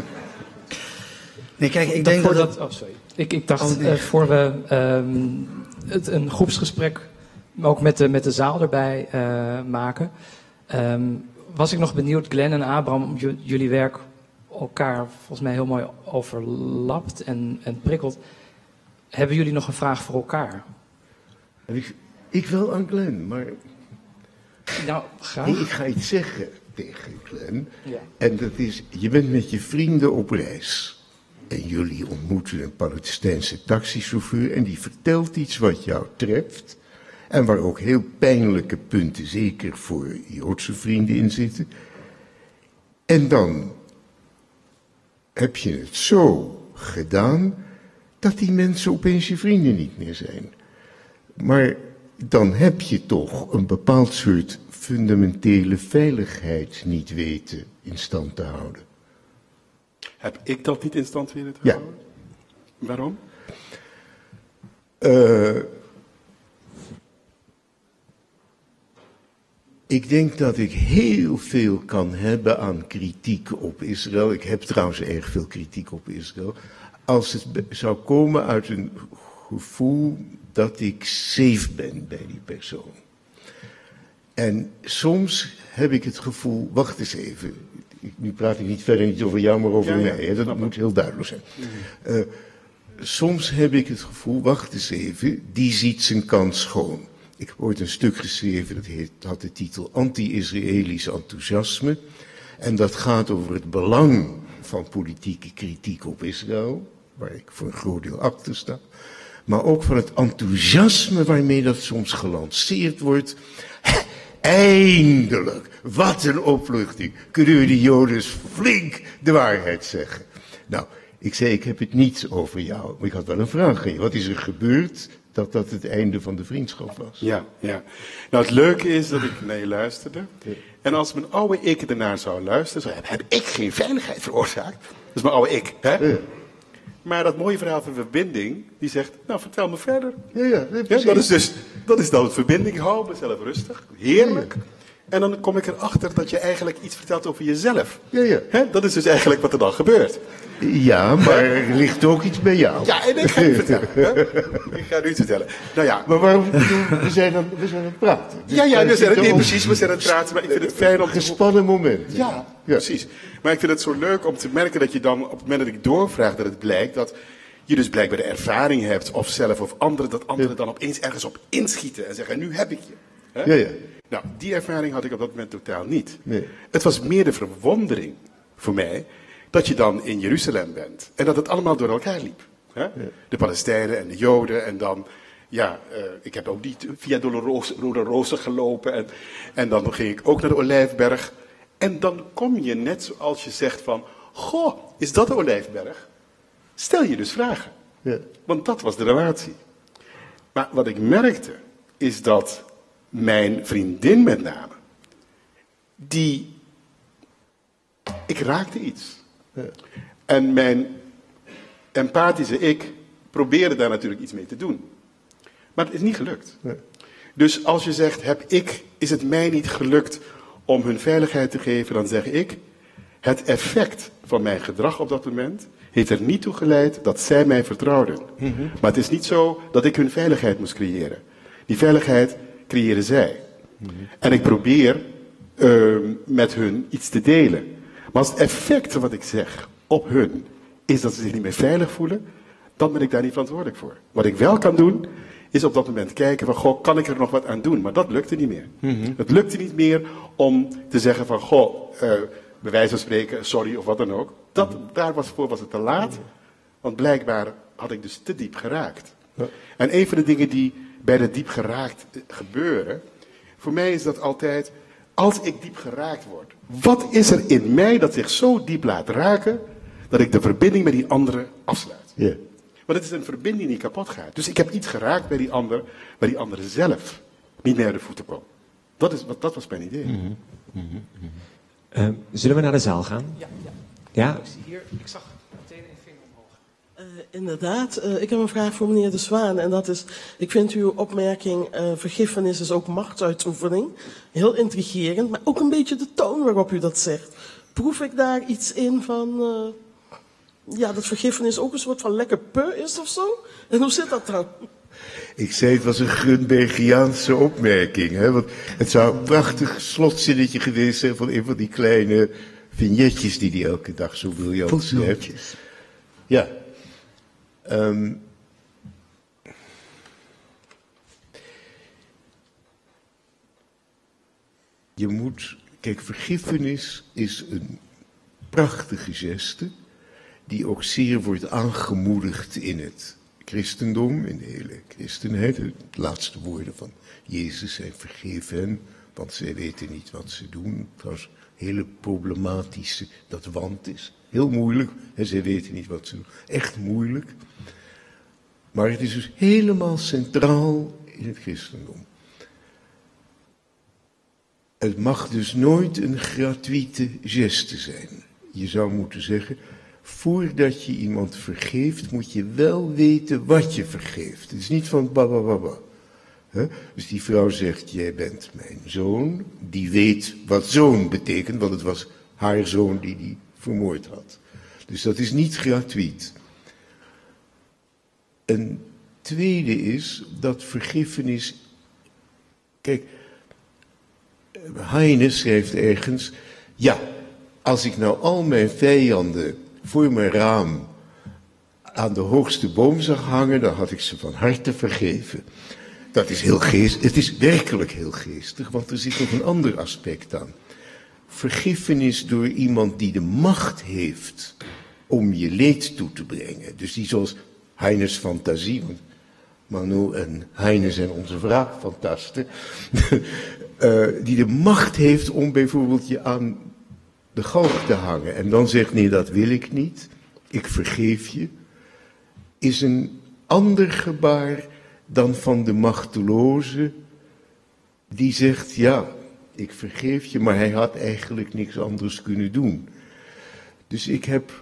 Nee, kijk, ik denk dat... dat oh, sorry. Ik, ik dacht, oh, nee. uh, voor we um, het, een groepsgesprek ook met de, met de zaal erbij uh, maken, um, was ik nog benieuwd, Glenn en Abraham, om j- jullie werk elkaar volgens mij heel mooi overlapt en, en prikkelt. Hebben jullie nog een vraag voor elkaar? Ik, ik wel aan Glenn, maar... Nou, graag. Nee, ik ga iets zeggen tegen Glenn. Ja. En dat is, je bent met je vrienden op reis. En jullie ontmoeten een Palestijnse taxichauffeur en die vertelt iets wat jou treft. En waar ook heel pijnlijke punten, zeker voor Joodse vrienden, in zitten. En dan heb je het zo gedaan dat die mensen opeens je vrienden niet meer zijn. Maar dan heb je toch een bepaald soort fundamentele veiligheid niet weten in stand te houden. Heb ik dat niet in stand weten te Ja. houden? Waarom? Uh, ik denk dat ik heel veel kan hebben aan kritiek op Israël. Ik heb trouwens erg veel kritiek op Israël. Als het be- zou komen uit een gevoel dat ik safe ben bij die persoon. En soms heb ik het gevoel, wacht eens even, nu praat ik niet verder niet over jou, maar over ja, mij. Ja, hè? Dat moet heel duidelijk zijn. Uh, soms heb ik het gevoel, wacht eens even, die ziet zijn kans schoon. Ik heb ooit een stuk geschreven, dat heet, had de titel Anti-Israëlisch enthousiasme. En dat gaat over het belang van politieke kritiek op Israël, waar ik voor een groot deel achter sta. Maar ook van het enthousiasme waarmee dat soms gelanceerd wordt. Eindelijk, wat een opluchting, kunnen we de Joden flink de waarheid zeggen. Nou, ik zei, ik heb het niet over jou, maar ik had wel een vraag aan je. Wat is er gebeurd dat dat het einde van de vriendschap was? Ja, ja. Nou, het leuke is dat ik naar je luisterde. Ja. En als mijn oude ik ernaar zou luisteren, zou heb, heb ik geen veiligheid veroorzaakt. Dat is mijn oude ik, hè? Ja. Maar dat mooie verhaal van verbinding, die zegt, nou, vertel me verder. Ja, ja, nee, ja, dat is dus, dat is dan het verbinding. Hou mezelf rustig, heerlijk. Ja, ja. En dan kom ik erachter dat je eigenlijk iets vertelt over jezelf. Ja, ja. Hè? Dat is dus eigenlijk wat er dan gebeurt. Ja, maar er ligt ook iets bij jou. Ja, en ik ga het vertellen. Hè? Ik ga nu iets vertellen. Nou ja. Maar waarom? We zijn aan, we zijn aan het praten. Dus ja, ja, we zijn het, nee, precies, we zijn aan het praten. Maar ik vind het fijn om te... Gespannen moment. Ja, ja, precies. Maar ik vind het zo leuk om te merken dat je dan, op het moment dat ik doorvraag, dat het blijkt dat je dus blijkbaar de ervaring hebt, of zelf of anderen, dat anderen ja. dan opeens ergens op inschieten en zeggen, nu heb ik je. Hè? Ja, ja. Nou, die ervaring had ik op dat moment totaal niet. Nee. Het was meer de verwondering voor mij dat je dan in Jeruzalem bent en dat het allemaal door elkaar liep. Hè? Ja. De Palestijnen en de Joden en dan, ja, uh, ik heb ook niet via Dolorosa gelopen en, en dan ging ik ook naar de Olijfberg. En dan kom je net zoals je zegt van, goh, is dat de Olijfberg? Stel je dus vragen. Ja. Want dat was de relatie. Maar wat ik merkte, is dat mijn vriendin met name, die, ik raakte iets. Ja. En mijn empathische ik probeerde daar natuurlijk iets mee te doen. Maar het is niet gelukt. Ja. Dus als je zegt, heb ik, is het mij niet gelukt om hun veiligheid te geven, dan zeg ik, het effect van mijn gedrag op dat moment heeft er niet toe geleid dat zij mij vertrouwden. Mm-hmm. Maar het is niet zo dat ik hun veiligheid moest creëren. Die veiligheid creëren zij. En ik probeer uh, met hun iets te delen. Maar als het effect van wat ik zeg op hun is dat ze zich niet meer veilig voelen, dan ben ik daar niet verantwoordelijk voor. Wat ik wel kan doen, is op dat moment kijken van, goh, kan ik er nog wat aan doen? Maar dat lukte niet meer. Mm-hmm. Het lukte niet meer om te zeggen van, goh, uh, bij wijze van spreken, sorry of wat dan ook. Dat, mm-hmm. Daar was, voor was het te laat, mm-hmm. want blijkbaar had ik dus te diep geraakt. Ja. En een van de dingen die bij de diep geraakt gebeuren, voor mij is dat altijd, als ik diep geraakt word, wat is er in mij dat zich zo diep laat raken, dat ik de verbinding met die andere afsluit? Yeah. Want het is een verbinding die kapot gaat. Dus ik heb iets geraakt bij die ander, waar die andere zelf niet meer aan de voeten kwam. Dat, is, dat was mijn idee. Mm-hmm. Mm-hmm. Uh, zullen we naar de zaal gaan? Ja. ja. ja? Ik zie hier, ik zag meteen een vinger omhoog. Uh, inderdaad, uh, ik heb een vraag voor meneer De Zwaan. En dat is, ik vind uw opmerking, uh, vergiffenis is ook machtsuitoefening. Heel intrigerend, maar ook een beetje de toon waarop u dat zegt. Proef ik daar iets in van, uh, ja, dat vergiffenis ook een soort van lekker pu is of zo? En hoe zit dat dan? Ik zei, het was een Grunbergiaanse opmerking. Hè? Want het zou een prachtig slotzinnetje geweest zijn van een van die kleine vignetjes die hij elke dag zo briljant schrijft. Ja. Um, je moet, kijk, vergiffenis is een prachtige geste die ook zeer wordt aangemoedigd in het christendom, in de hele christenheid. De laatste woorden van Jezus zijn vergeven hen, want zij weten niet wat ze doen. Trouwens, hele problematische, dat want is. Heel moeilijk, en zij weten niet wat ze doen. Echt moeilijk. Maar het is dus helemaal centraal in het christendom. Het mag dus nooit een gratuite geste zijn. Je zou moeten zeggen, voordat je iemand vergeeft, moet je wel weten wat je vergeeft. Het is niet van babababa. Dus die vrouw zegt, jij bent mijn zoon. Die weet wat zoon betekent, want het was haar zoon die die vermoord had. Dus dat is niet gratuit. Een tweede is dat vergiffenis. Kijk, Heine schrijft ergens, ja, als ik nou al mijn vijanden voor mijn raam aan de hoogste boom zag hangen, dan had ik ze van harte vergeven. Dat is heel geestig, het is werkelijk heel geestig, want er zit nog een ander aspect aan. Vergiffenis door iemand die de macht heeft om je leed toe te brengen. Dus die zoals Heine's fantasie, want Manu en Heine zijn onze wraakfantasten, uh, die de macht heeft om bijvoorbeeld je aan de galg te hangen en dan zegt, nee, dat wil ik niet, ik vergeef je, is een ander gebaar dan van de machteloze die zegt, ja, ik vergeef je, maar hij had eigenlijk niks anders kunnen doen. Dus ik heb,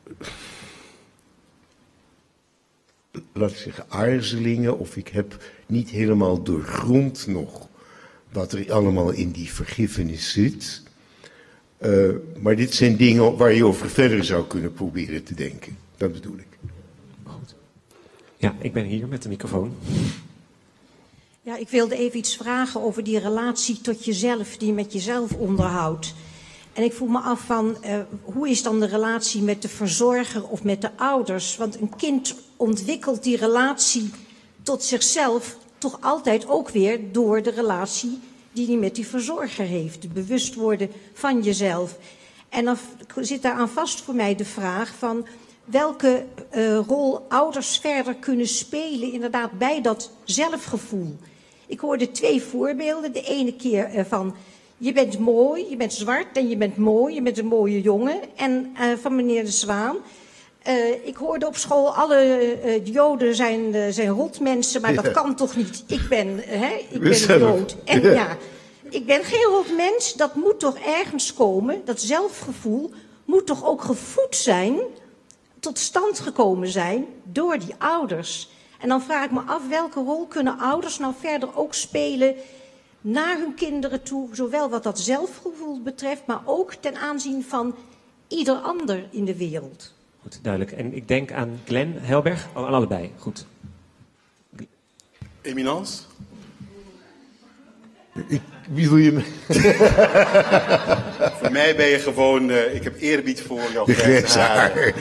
laat ik zeggen, aarzelingen, of ik heb niet helemaal doorgrond nog wat er allemaal in die vergiffenis zit. Uh, maar dit zijn dingen waar je over verder zou kunnen proberen te denken. Dat bedoel ik. Goed. Ja, ik ben hier met de microfoon. Ja, ik wilde even iets vragen over die relatie tot jezelf, die je met jezelf onderhoudt. En ik vroeg me af van, uh, hoe is dan de relatie met de verzorger of met de ouders? Want een kind ontwikkelt die relatie tot zichzelf toch altijd ook weer door de relatie die hij met die verzorger heeft. Het bewust worden van jezelf. En dan zit daar aan vast voor mij de vraag van welke uh, rol ouders verder kunnen spelen inderdaad bij dat zelfgevoel. Ik hoorde twee voorbeelden. De ene keer uh, van je bent mooi, je bent zwart en je bent mooi, je bent een mooie jongen. En uh, van meneer De Zwaan. Uh, ik hoorde op school, alle uh, Joden zijn, uh, zijn rotmensen, maar ja. Dat kan toch niet? Ik ben, uh, hè, ik ben een Jood. En ja. ja, ik ben geen rotmens. Dat moet toch ergens komen, dat zelfgevoel moet toch ook gevoed zijn, tot stand gekomen zijn door die ouders. En dan vraag ik me af, welke rol kunnen ouders nou verder ook spelen naar hun kinderen toe, zowel wat dat zelfgevoel betreft, maar ook ten aanzien van ieder ander in de wereld. Goed, duidelijk. En ik denk aan Glenn Helberg, oh, aan allebei. Goed. Eminence, Ik, wie doe je me? Voor mij ben je gewoon, uh, ik heb eerbied voor jouw grijze haar.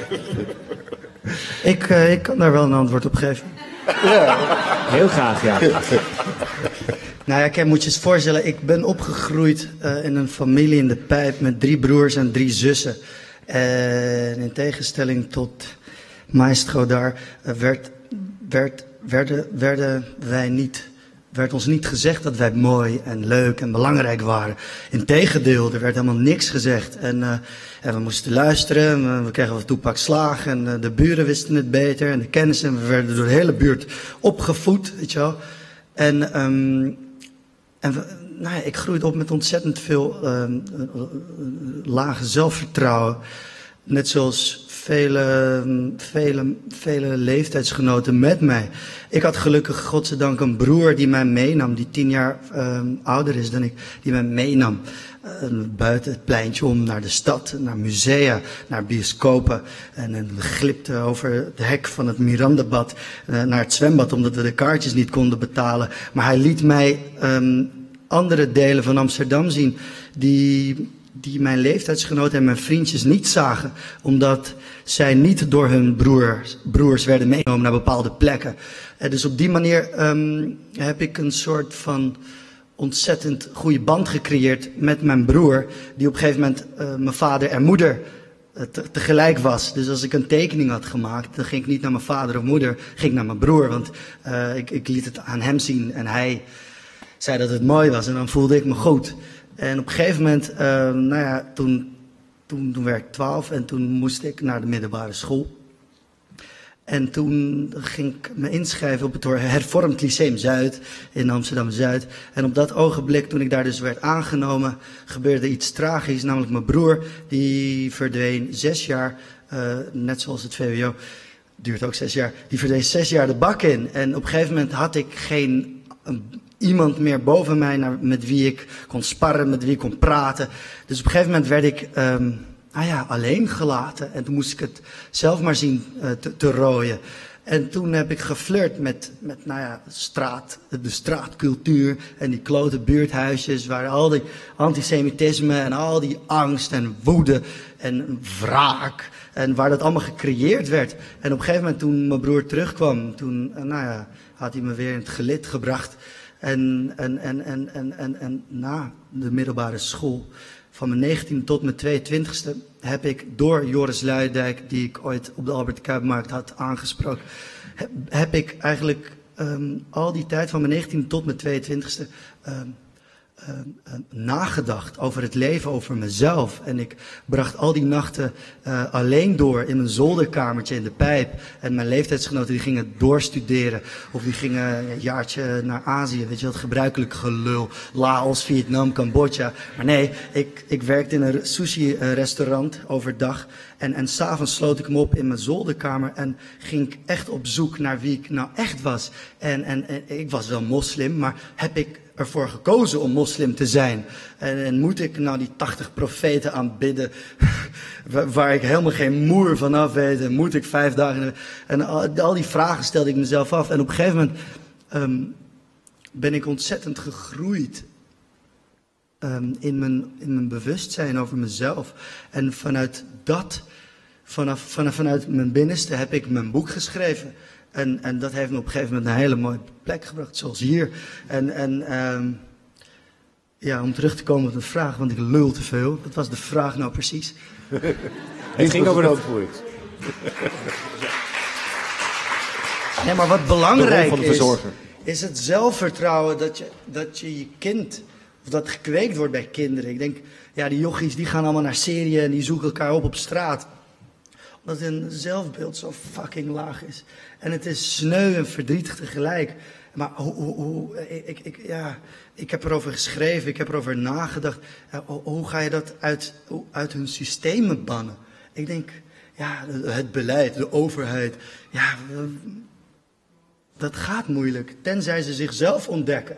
ik, uh, ik kan daar wel een antwoord op geven. Ja. Heel graag, ja. Nou ja, kijk, moet je eens voorstellen, ik ben opgegroeid uh, in een familie in de Pijp met drie broers en drie zussen. En in tegenstelling tot Maestro daar, uh, werd, werd, werden, werden wij niet... werd ons niet gezegd dat wij mooi en leuk en belangrijk waren. Integendeel, er werd helemaal niks gezegd. En, uh, en we moesten luisteren, we, we kregen wat toepak slaag en uh, de buren wisten het beter en de kennissen. En we werden door de hele buurt opgevoed, weet je wel. En, um, en we, nou ja, ik groeide op met ontzettend veel uh, uh, lage zelfvertrouwen. Net zoals vele, vele, vele leeftijdsgenoten met mij. Ik had gelukkig, godzijdank, een broer die mij meenam, die tien jaar uh, ouder is dan ik, die mij meenam. Uh, buiten het pleintje om naar de stad, naar musea, naar bioscopen. En, en we glipten over het hek van het Mirandabad uh, naar het zwembad, omdat we de kaartjes niet konden betalen. Maar hij liet mij um, andere delen van Amsterdam zien die... die mijn leeftijdsgenoten en mijn vriendjes niet zagen, omdat zij niet door hun broers, broers werden meegenomen naar bepaalde plekken. En dus op die manier um, heb ik een soort van ontzettend goede band gecreëerd met mijn broer, die op een gegeven moment uh, mijn vader en moeder uh, te, tegelijk was. Dus als ik een tekening had gemaakt, dan ging ik niet naar mijn vader of moeder, ging ik naar mijn broer, want uh, ik, ik liet het aan hem zien en hij zei dat het mooi was en dan voelde ik me goed. En op een gegeven moment, uh, nou ja, toen, toen, toen werd ik twaalf en toen moest ik naar de middelbare school. En toen ging ik me inschrijven op het Hervormd Lyceum Zuid in Amsterdam-Zuid. En op dat ogenblik, toen ik daar dus werd aangenomen, gebeurde iets tragisch. Namelijk mijn broer, die verdween zes jaar, uh, net zoals het V W O, duurt ook zes jaar, die verdween zes jaar de bak in. En op een gegeven moment had ik geen... een, iemand meer boven mij naar, met wie ik kon sparren, met wie ik kon praten. Dus op een gegeven moment werd ik um, ah ja, alleen gelaten. En toen moest ik het zelf maar zien uh, te, te rooien. En toen heb ik geflirt met, met nou ja, straat, de straatcultuur en die klote buurthuisjes waar al die antisemitisme en al die angst en woede en wraak en waar dat allemaal gecreëerd werd. En op een gegeven moment toen mijn broer terugkwam, toen uh, nou ja, had hij me weer in het gelid gebracht. En, en, en, en, en, en, en na de middelbare school, van mijn negentiende tot mijn tweeëntwintigste, heb ik door Joris Luijendijk, die ik ooit op de Albert Kuipmarkt had aangesproken, heb, heb ik eigenlijk um, al die tijd van mijn negentiende tot mijn tweeëntwintigste um, um, um, nagedacht over het leven, over mezelf. En ik bracht al die nachten uh, alleen door in mijn zolderkamertje in de Pijp. En mijn leeftijdsgenoten die gingen doorstuderen. Of die gingen een jaartje naar Azië. Weet je, dat gebruikelijk gelul. Laos, Vietnam, Cambodja. Maar nee, ik, ik werkte in een sushi-restaurant overdag. En, en s'avonds sloot ik me op in mijn zolderkamer. En ging ik echt op zoek naar wie ik nou echt was. En, en, en ik was wel moslim, maar heb ik ervoor gekozen om moslim te zijn? En, en moet ik nou die tachtig profeten aanbidden, waar ik helemaal geen moer van af weet? En moet ik vijf dagen... En al, al die vragen stelde ik mezelf af. En op een gegeven moment um, ben ik ontzettend gegroeid um, in, mijn, in mijn bewustzijn over mezelf. En vanuit dat, vanaf, vanaf, vanuit mijn binnenste heb ik mijn boek geschreven. En, en dat heeft me op een gegeven moment naar een hele mooie plek gebracht, zoals hier. En, en um, ja, om terug te komen op de vraag, want ik lul te veel. Wat was de vraag nou precies? Het ging over het antwoord. Nee, maar wat belangrijk is, is het zelfvertrouwen dat je, dat je je kind, of dat gekweekt wordt bij kinderen. Ik denk, ja, die jochies die gaan allemaal naar Syrië en die zoeken elkaar op op straat. Omdat hun zelfbeeld zo fucking laag is. En het is sneu en verdrietig tegelijk. Maar hoe, hoe, hoe ik, ik, ja, ik heb erover geschreven, ik heb erover nagedacht. Hoe, hoe ga je dat uit, uit hun systemen bannen? Ik denk, ja, het beleid, de overheid, ja, dat gaat moeilijk. Tenzij ze zichzelf ontdekken.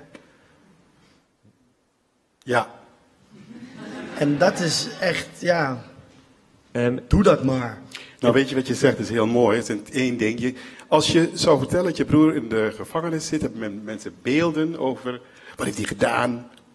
Ja. En dat is echt, ja, um, doe dat maar. Nou, weet je wat je zegt, is heel mooi. Het is één ding. Je, als je zou vertellen dat je broer in de gevangenis zit, hebben men, mensen beelden over wat heeft hij gedaan,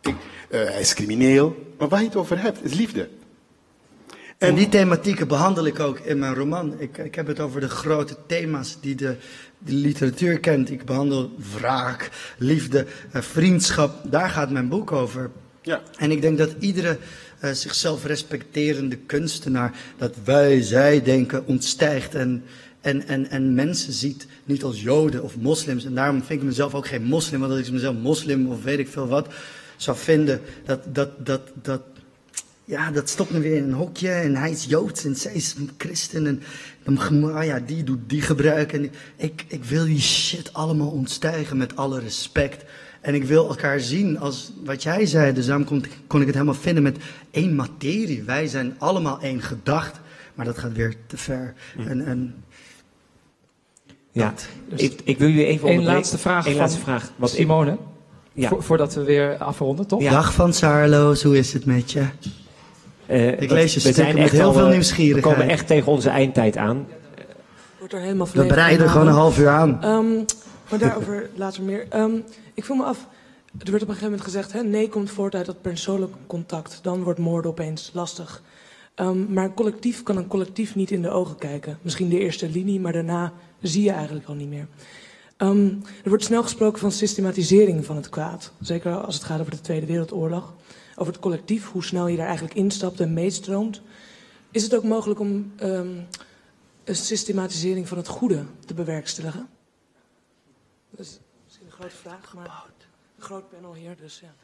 Kijk, uh, hij is crimineel, maar waar je het over hebt, is liefde. En die thematieken behandel ik ook in mijn roman. Ik, ik heb het over de grote thema's die de, de literatuur kent. Ik behandel wraak, liefde, uh, vriendschap. Daar gaat mijn boek over. Ja. En ik denk dat iedere uh, zichzelf respecterende kunstenaar dat wij, zij denken ontstijgt en, en, en, en mensen ziet niet als Joden of moslims. En daarom vind ik mezelf ook geen moslim, want als ik mezelf moslim of weet ik veel wat zou vinden, dat, dat, dat, dat, ja, dat stopt me weer in een hokje en hij is Joods en zij is christen en dan, ah ja, die doet die gebruik. En ik, ik wil die shit allemaal ontstijgen met alle respect. En ik wil elkaar zien als wat jij zei, dus daarom kon, kon ik het helemaal vinden met één materie. Wij zijn allemaal één gedacht, maar dat gaat weer te ver. Mm. En, en ja, dus ik, ik wil jullie even Eén laatste vraag Eén van laatste vraag. Wat Simone, ik, ja. Vo, voordat we weer afronden, toch? Ja. Dag van Saarloos, hoe is het met je? Uh, ik lees je we stukken met heel al, veel nieuwsgierigheid. We komen echt tegen onze eindtijd aan. Wordt er helemaal we bereiden gewoon een half uur aan. Um, maar daarover later meer. Um, ik voel me af, er werd op een gegeven moment gezegd, hè, nee komt voort uit dat persoonlijk contact. Dan wordt moorden opeens lastig. Um, maar een collectief kan een collectief niet in de ogen kijken. Misschien de eerste linie, maar daarna zie je eigenlijk al niet meer. Um, er wordt snel gesproken van systematisering van het kwaad. Zeker als het gaat over de Tweede Wereldoorlog. Over het collectief, hoe snel je daar eigenlijk instapt en meestroomt. Is het ook mogelijk om um, een systematisering van het goede te bewerkstelligen? Dat is misschien een grote vraag, maar een groot panel hier, dus ja.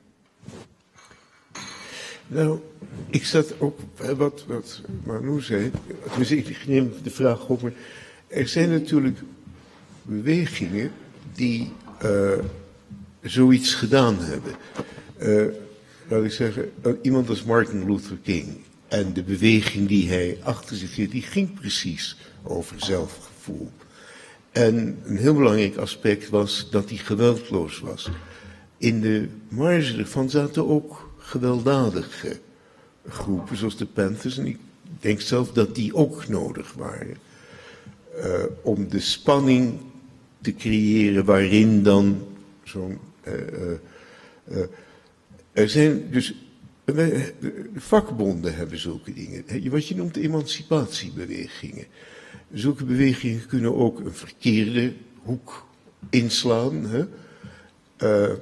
Nou, ik zat ook, wat, wat Manu zei, dus ik neem de vraag op, maar er zijn natuurlijk bewegingen die uh, zoiets gedaan hebben. Uh, laat ik zeggen, iemand als Martin Luther King en de beweging die hij achter zich hield, die ging precies over zelfgevoel. En een heel belangrijk aspect was dat hij geweldloos was. In de marge ervan zaten ook gewelddadige groepen, zoals de Panthers. En ik denk zelf dat die ook nodig waren. Uh, om de spanning te creëren waarin dan zo'n... Uh, uh, uh, er zijn dus... De vakbonden hebben zulke dingen. Wat je noemt emancipatiebewegingen. Zulke bewegingen kunnen ook een verkeerde hoek inslaan. Hè? Uh,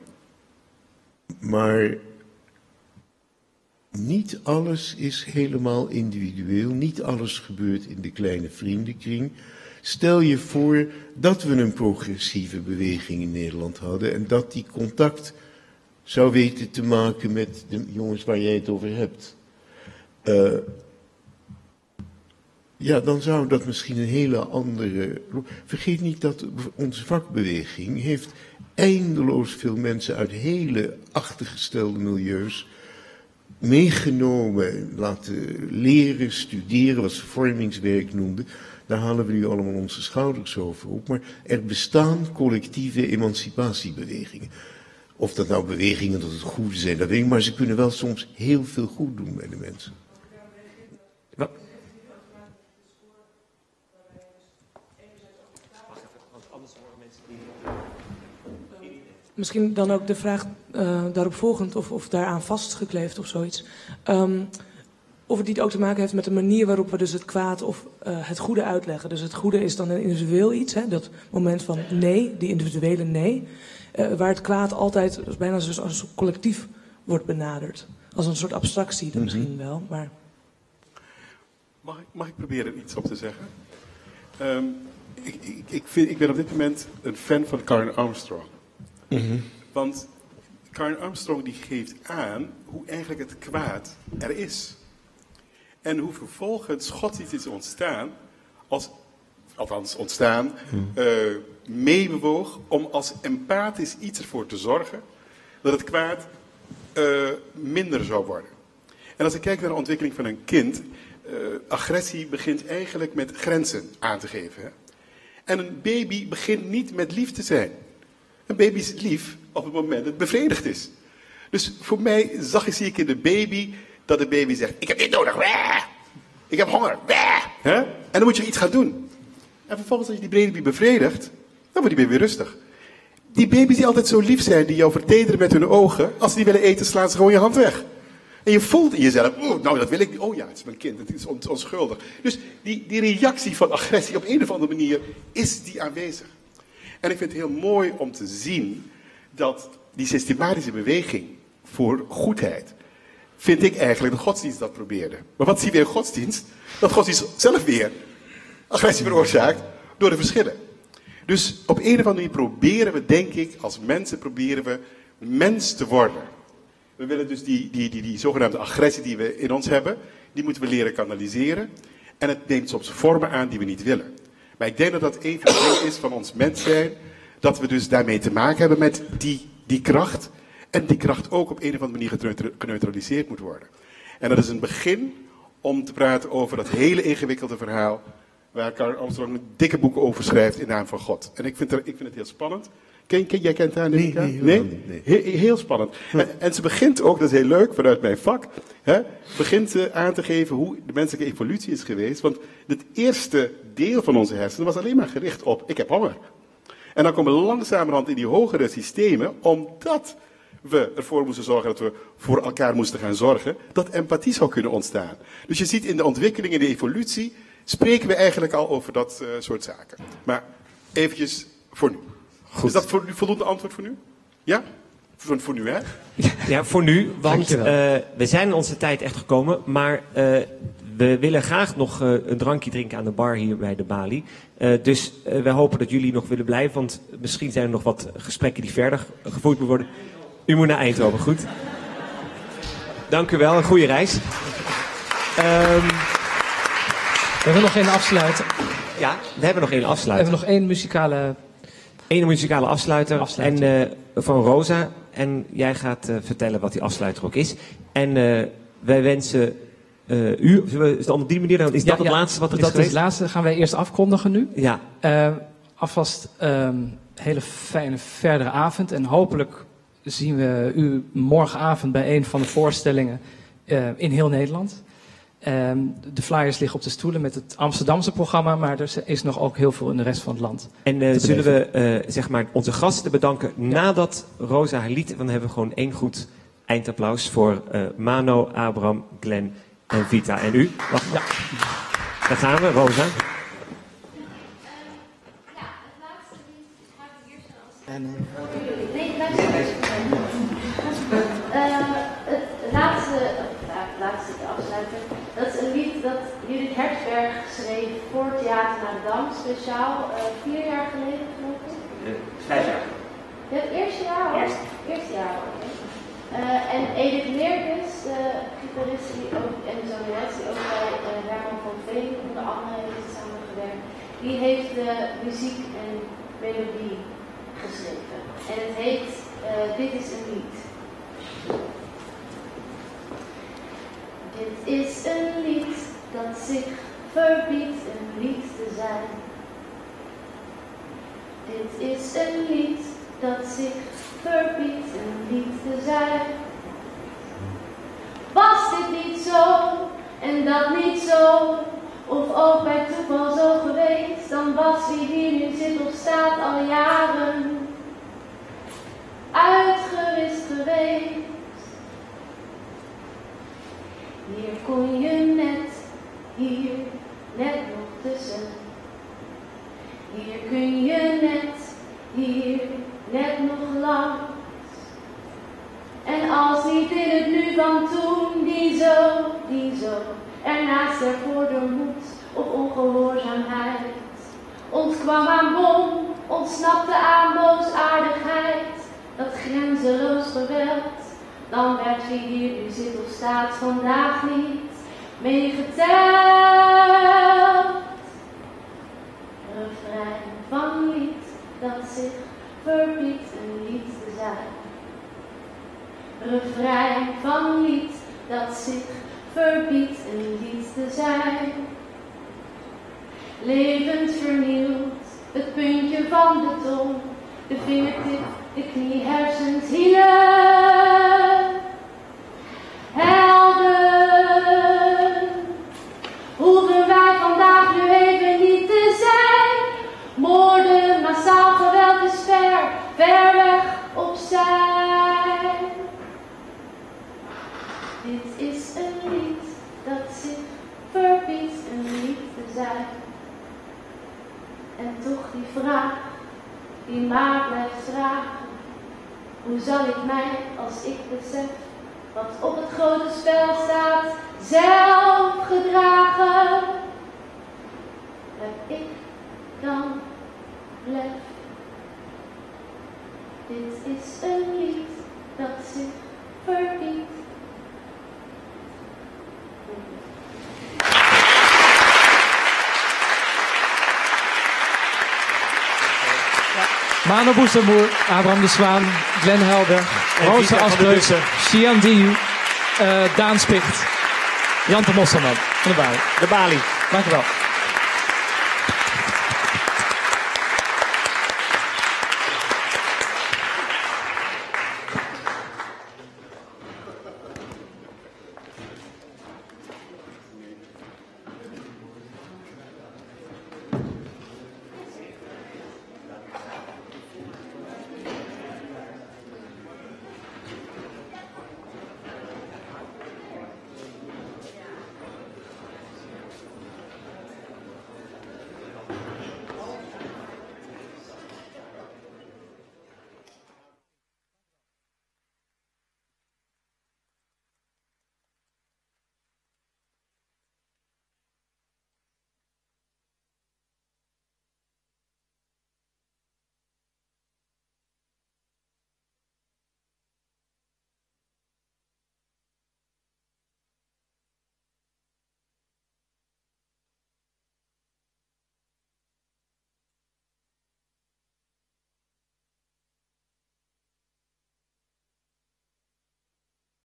maar niet alles is helemaal individueel. Niet alles gebeurt in de kleine vriendenkring. Stel je voor dat we een progressieve beweging in Nederland hadden en dat die contact zou weten te maken met de jongens waar jij het over hebt. Uh, ja, dan zou dat misschien een hele andere... Vergeet niet dat onze vakbeweging heeft eindeloos veel mensen uit hele achtergestelde milieus meegenomen, laten leren, studeren, wat ze vormingswerk noemden. Daar halen we nu allemaal onze schouders over op. Maar er bestaan collectieve emancipatiebewegingen. Of dat nou bewegingen tot het goede zijn, dat weet ik, maar ze kunnen wel soms heel veel goed doen bij de mensen. Wat? Misschien dan ook de vraag uh, daarop volgend of, of daaraan vastgekleefd of zoiets. Um, of het niet ook te maken heeft met de manier waarop we dus het kwaad of uh, het goede uitleggen. Dus het goede is dan een individueel iets, hè, dat moment van nee, die individuele nee. Uh, waar het kwaad altijd dus bijna dus als collectief wordt benaderd. Als een soort abstractie dan mm-hmm. misschien wel, maar... Mag ik, mag ik proberen iets op te zeggen? Um, ik, ik, ik, vind, ik ben op dit moment een fan van Karen Armstrong. Mm-hmm. Want Karen Armstrong die geeft aan hoe eigenlijk het kwaad er is. En hoe vervolgens God iets is ontstaan, als, althans ontstaan, mm. uh, meebewoog om als empathisch iets ervoor te zorgen dat het kwaad uh, minder zou worden. En als ik kijk naar de ontwikkeling van een kind, uh, agressie begint eigenlijk met grenzen aan te geven. Hè? En een baby begint niet met lief te zijn. Een baby is lief op het moment dat het bevredigd is. Dus voor mij zag ik, zie ik in de baby dat de baby zegt, ik heb dit nodig, Wah! Ik heb honger, Wah! Hè? En dan moet je iets gaan doen. En vervolgens als je die baby bevredigt, dan wordt die baby weer rustig. Die baby's die altijd zo lief zijn, die jou vertederen met hun ogen, als ze die willen eten, slaan ze gewoon je hand weg. En je voelt in jezelf, oh, nou dat wil ik niet. Oh ja, het is mijn kind, het is on- onschuldig. Dus die, die reactie van agressie op een of andere manier is die aanwezig. En ik vind het heel mooi om te zien dat die systematische beweging voor goedheid, vind ik eigenlijk dat godsdienst dat probeerde. Maar wat zien we in godsdienst? Dat godsdienst zelf weer agressie veroorzaakt door de verschillen. Dus op een of andere manier proberen we, denk ik, als mensen proberen we mens te worden. We willen dus die, die, die, die zogenaamde agressie die we in ons hebben, die moeten we leren kanaliseren. En het neemt soms vormen aan die we niet willen. Maar ik denk dat dat een van de dingen is van ons mens zijn, dat we dus daarmee te maken hebben met die, die kracht. En die kracht ook op een of andere manier geneutraliseerd moet worden. En dat is een begin om te praten over dat hele ingewikkelde verhaal, waar Karen Armstrong dikke boeken over schrijft in naam van God. En ik vind, er, ik vind het heel spannend. Ken, ken, jij kent haar, Nika? Nee, nee, nee? niet, nee. Heel, heel spannend. En, en ze begint ook, dat is heel leuk, vanuit mijn vak, hè, begint ze aan te geven hoe de menselijke evolutie is geweest. Want het eerste deel van onze hersenen was alleen maar gericht op, ik heb honger. En dan komen we langzamerhand in die hogere systemen, omdat we ervoor moesten zorgen dat we voor elkaar moesten gaan zorgen, dat empathie zou kunnen ontstaan. Dus je ziet in de ontwikkeling, in de evolutie, spreken we eigenlijk al over dat uh, soort zaken. Maar eventjes voor nu. Goed. Is dat voor, voldoende antwoord voor nu? Ja? Voor, voor nu, hè? Ja, voor nu, want uh, we zijn in onze tijd echt gekomen, maar uh, we willen graag nog uh, een drankje drinken aan de bar hier bij de Bali. Uh, dus uh, we hopen dat jullie nog willen blijven, want misschien zijn er nog wat gesprekken die verder gevoerd moeten worden. U moet naar Eindhoven, goed? Dank u wel, een goede reis. Um, We hebben nog één afsluiter. Ja, we hebben nog één afsluiter. We hebben nog één muzikale... Eén muzikale afsluiter, afsluiter. En, uh, van Rosa. En jij gaat uh, vertellen wat die afsluiter ook is. En uh, wij wensen uh, u... Is het op die manier? Is ja, dat het ja, laatste wat er dat is geweest? is het laatste. Gaan wij eerst afkondigen nu. Ja. Uh, alvast een um, hele fijne verdere avond. En hopelijk zien we u morgenavond bij een van de voorstellingen uh, in heel Nederland. Um, de flyers liggen op de stoelen met het Amsterdamse programma, maar er is nog ook heel veel in de rest van het land. En uh, zullen we uh, zeg maar onze gasten bedanken ja. nadat Rosa haar lied, dan hebben we gewoon één goed eindapplaus voor uh, Mano, Abraham, Glenn en Vita. En u? Wacht. Ja. Daar gaan we, Rosa. En, uh... Nee, luister eens. Uh, het laatste, uh, laatste afsluiten, dat is een lied dat Judith Hertzberg schreef voor Theater naar de Dam, speciaal uh, vier jaar geleden geloof ik. Uh, vijf jaar. Ja, het eerste jaar al? Eerste. Eerste jaar al, oké. Uh, en Edith Leerders, de gitarist die ook, en de zangeres die ook bij uh, Herman van Veen onder andere heeft samengewerkt, die heeft de muziek en melodie geschreven. En het heet uh, Dit is een lied. Dit is een lied dat zich verbiedt een lied te zijn. Dit is een lied dat zich verbiedt een lied te zijn. Was dit niet zo en dat niet zo, of ook bij toeval zo geweest, dan was wie hier nu zit of staat al jaren uitgewist geweest. Hier kon je net, hier net nog tussen. Hier kun je net, hier net nog langs. En als niet in het nu van toen, die zo, die zo, ernaast ervoor door moed of ongehoorzaamheid, ontkwam aan bom, ontsnapte aan boosaardigheid, dat grenzeloos geweld, dan werd wie hier nu zit of staat vandaag niet meegeteld. Refrein van lied dat zich verbiedt een lied te zijn. Refrein van lied dat zich verbiedt een lied te zijn. Levend vernieuwd, het puntje van de tong, de vingertip, de knie, hersens, hielen. Helden, hoeven wij vandaag nu even niet te zijn. Moorden, massaal geweld is ver, ver dat zich verbiedt een lied te zijn. En toch die vraag, die maar blijft vragen. Hoe zal ik mij, als ik besef wat op het grote spel staat, zelf gedragen? Heb ik dan lef? Dit is een lied dat zich verbiedt. Mano Boestermoer, Abraham de Zwaan, Glenn Helder, Rosa Asbreuk, Sian Diu, uh, Daan Spicht, Jan de Mosselman van de Bali. De Bali. Dank u wel.